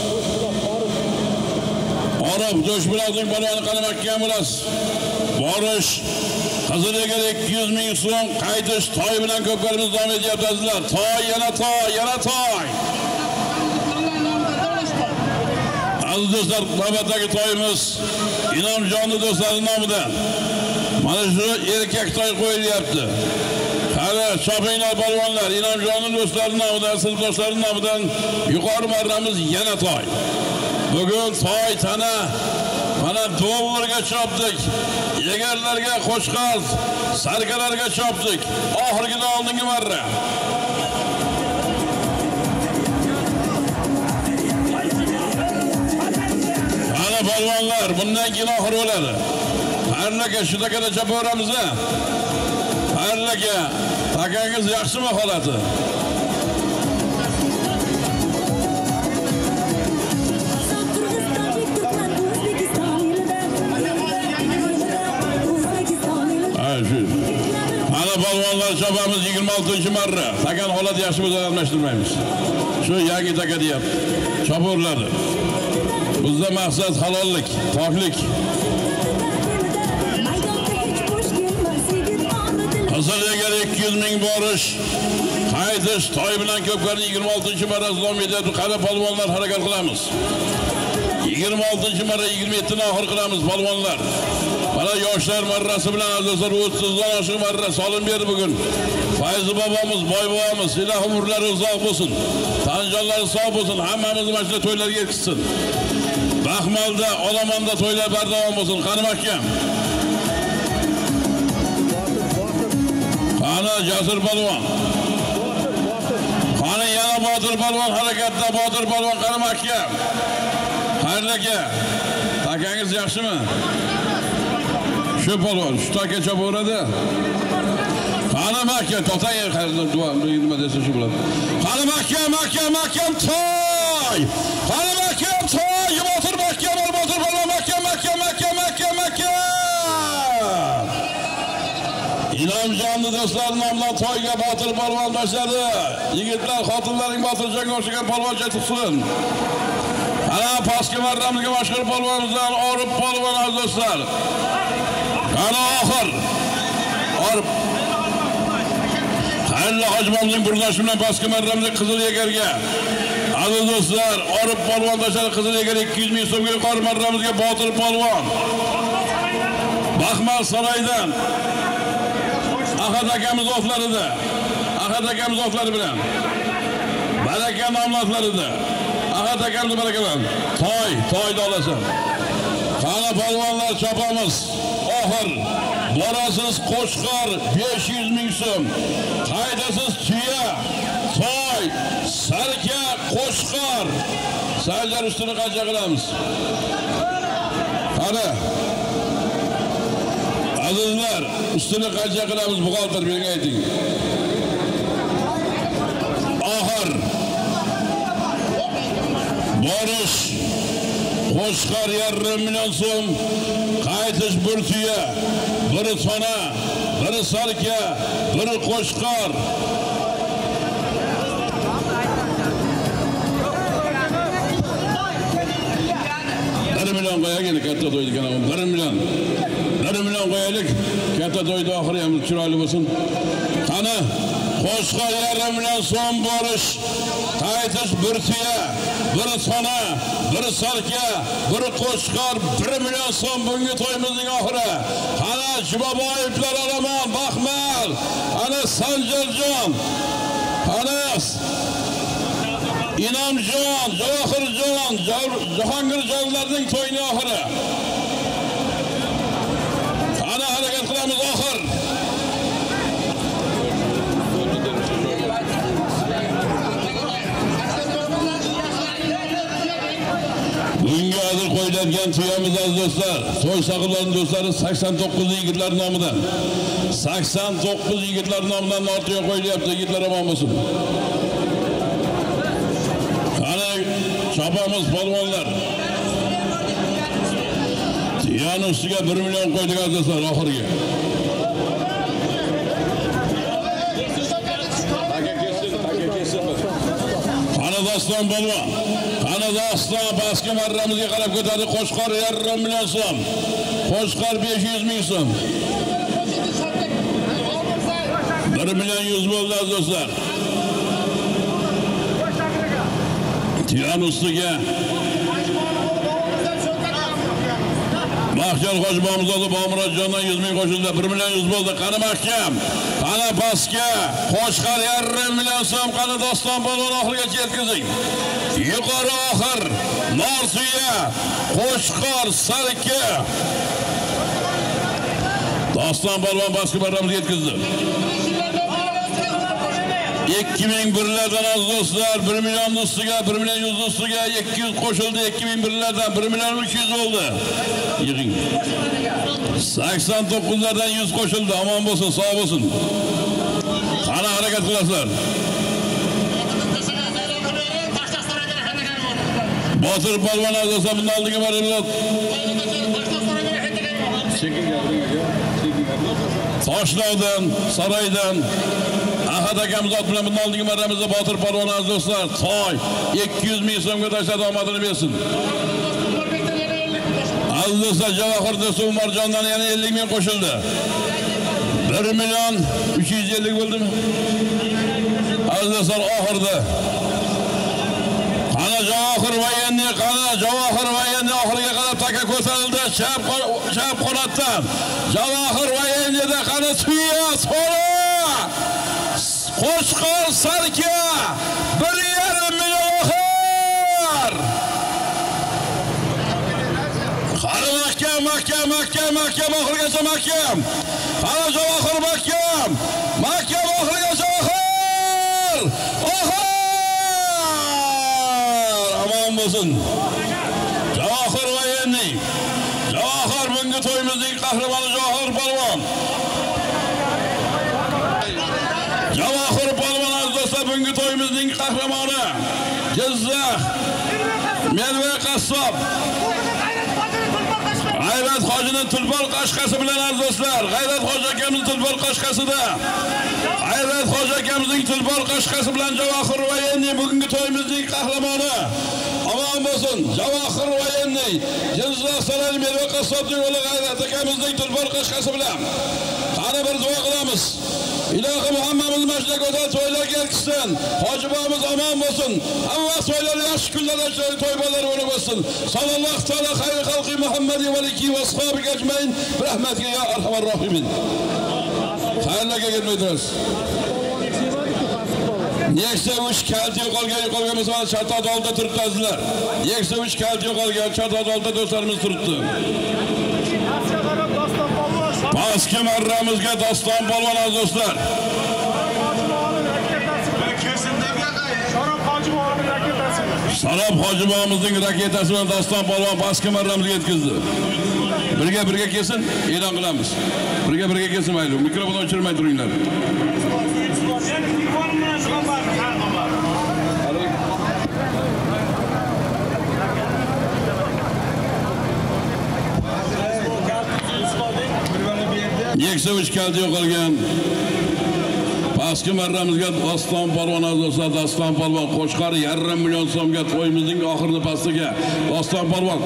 Orif Jo'shbulovning polvoni qani mahkam bo'lasiz. Borish Qizilegar 200 ming so'm, qaytish to'y bilan ko'pkarimiz davom etyapti azizlar. To'y yana to'y, yana to'y. Aziz do'stlar, navbatdagi to'yimiz Inomjonning do'stlari nomidan mana shu erkak to'y qo'yilyapti. Hali chopinglar polvonlar, Inomjonning do'stlari nomidan, sinfdoshlari nomidan yuqori marramiz yana to'y. Bugun to'y tana mana dollarga chopdik. Yegarlarga qo'shqoz, sarkalarga chopdik. Oxirgidan oldingi marra. Ana polvonlar, bundan keyin oxir bo'ladi. Harlaka shu takada chapaveramiz-a? Harlaka, takangiz yaxshimi holati? Ana polvonlar chopamiz 26-marra. Takan holati yaxshi bo'lsa almashtirmaymiz. Shu yangi taka deyapti. Chopaveradi. Bizda maqsad halollik, poklik. Qizilyegaga 200 ming borish, qaytish to'y bilan ko'pkarning 26-marra davom etyapti. Qani polvonlar harakat qilamiz. 26-marra 27ni oxir qilamiz polvonlar. Mana yoshlar marrasi bilan azizlar 30dan oshiq marra solim berdi bugun. Fayzi bobomiz, boy bobomiz, iloh umrlari uzoq bo'lsin. Tanjonlari sog' bo'lsin, hammamiz mana shu to'ylarga yetkazsin. Baxmalda, Olamonda to'ylar bardavom bo'lsin. Qani mahkam. Qani Jasur polvon. Qani yana Botir polvon harakatda, Botir polvon qani mahkam. Xayrli aka, takangiz yaxshimi? Shu polvon, shu taka chopaveradi. Qani mahkam, totang nima desa shu bo'ladi. Qani mahkam to'y. Qani mahkam to'y, Botir mahkam, Botir polvon mahkam. Inomjonning do'stlari nomidan to'yga Botir polvon boshladi. Yigitlar, xotinlaring Botirjonga o'xshagan polvoncha chiqsin. Ana pastki marramizga mashhur polvonimizdan Orif polvon aziz do'stlar. Ana oxir. Orif. Xayrli hojimizning burnashi bilan pastki marramizga Qizilyegarga. Aziz do'stlar, Orif polvon tashari Qizilyegar 200 ming so'mga yuqori marramizga Botir polvon. Baxmal saroydan Ahad akamiz oflarida. Ahad akamiz oflari bilan. Baraka nomlatlarida. Ahad akamiz barakalan. To'yda olasan. Qani polvonlar chopamiz. Oxir. Borasiz Qo'shqor 500 ming so'm. Qaydasiz tuya. To'y, sarka, Qo'shqor. Sanjar ustini qancha qilamiz? Qani. Azizlar, ustini qancha qilamiz buxgalter menga ayting. Oxir. Borish Qo'shqor 1,5 million so'm, qaytish bir tuya, biri sona, biri sarka, biri Qo'shqor. Million qo'yaylik, katta to'ydi kana 1 million. 1 million qo'yaylik, katta to'yda oxiri ham chiroyli bo'lsin. Qani Qo'shqor 1,5 million so'm borish, qaytish bir tuya, biri sona, biri sarka, biri Qo'shqor 1 million so'm bunga to'yimizning oxiri. Qani Jumaboyevlar Olomon, Baxmal, ana Sanjarjon, ana Inomjon, Javohirjon, Jahongirjonlarning to'yini oxiri. Qani harakat qilamiz oxir. Bunga hozir qo'yiladigan tuyamiz aziz do'stlar, to'y saqillarning do'stlari 89 yigitlar nomidan. 89 yigitlar nomidan ortiga qo'yilyapti, yigitlar omon bo'lsin. Chopamiz polvonlar. Tuyani ustiga 1 million qo'ydik azizlar oxirgi. Qani doston polvon. Qani doston pastki marramizga qarab ko'tardi. Qo'shqor 1,5 million so'm. Qo'shqor 500 ming so'm. 1 million 100 bo'ldi azizlar. Tuyani ustiga Mahjar Hojibomizoda Bomurodjondan 100 ming qo'shildi. 1 million 100 bo'ldi. Qani mahkam. Qani pastga. Qo'shqar 1,5 million so'm qani Doston polvon oxirigacha yetkazing. Yuqori oxir. Norsuya. Qo'shqar Sarka. Doston polvon pastga barramizga yetkazdi. 2000 birlardan az do'stlar, 1 million ustiga, 1 million 100 ustiga 200 qo'shildi. 2000 birlardan 1 million 300 oldu. Yig'ing. 89lardan 100 qo'shildi. Omon bo'lsin, sog' bo'lsin. Qani harakat qilasizlar. Botir polvon azizlar bundan oldiga boringlar. Toshlovdan, Saroydan Ahad akamiz ot bilan bundan oldingi marramizda Botir polvon aziz do'stlar, toy 200 ming so'mga tashlab omadini bersin. Aziz do'stlar, Javohir do'stum Umarjondan yana 50 ming qo'shildi. 1 million 350 bo'ldimi? Aziz do'stlar, oxirda qani Javohir Vayenni, qani Javohir Vayenni oxiriga qadar taka ko'tarildi. Chap qanotdan Javohir Vayennida qani tuya so'ra. Qo'shqor Sarka 1,5 million oxir. Qani mahkam oxirigacha mahkam. Qani Javohir mahkam oxirigacha oxir. Aman bo'lsin. Javohir Vayenni. Javohir bunga to'yimizning qahramoni Javohir polvon. Javohir polvon aziz do'stlar, bunga to'yimizning qahramoni. Jizzax Melva qassob. G'ayrat hojining tulpor qashqasi bilan aziz do'stlar, G'ayrat hoji akamizning tulpor qashqasida. G'ayrat hoji akamizning tulpor qashqasi bilan Javohir Vayenni bugungi to'yimizning qahramoni. Omon bo'lsin. Javohir Vayenni Jizzax Saroy Melva qassobning o'g'li G'ayrat akamizning tulpor qashqasi bilan. Qani bir duo qilamiz. Ilohim hammamiz mashina ko'tarib to'ylarga yetkazsin. Hojibomiz omon bo'lsin. Hamma to'ylar yaxshi kunlarda to'y bolalari bo'lib o'tsin. Sallallohu taala xayr xalqi Muhammadi va alihi va ashabiga ajmain. Rahmatga ya arhamar rohimin. Xayrlarga ketmaymiz. Nexia 3 kalti yo'qolgan masalan Chatoq oldida turibdizlar. Nexia 3 kalti yo'qolgan Chatoq oldida do'stlarimiz turibdi. Pastki marramizga Doston polvon aziz do'stlar. Sharob Hojibomizning raketasi bilan Doston polvon pastki marramizga yetkazdi. Birga kelsin, e'lon qilamiz. Birga kelsin mayli. Mikrofonni o'chirmay turinglar. Nexia 3 kalti yo'qolgan. Pastki marramizga Doston polvon azizlar, Doston polvon Qo'shqar 1,5 million so'mga to'yimizning oxirgi pastiga Doston polvon.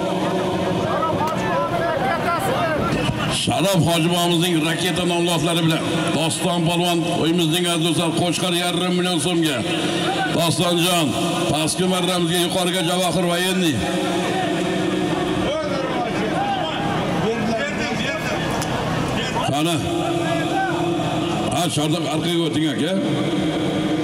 Sharob Hojibomizning raketa nomlari bilan Doston polvon to'yimizning azizlar Qo'shqar 1,5 million so'mga. Dostonjon pastki marramizga yuqoriga Javohir Vayenni. Qani. Chordoq orqaga o'ting aka.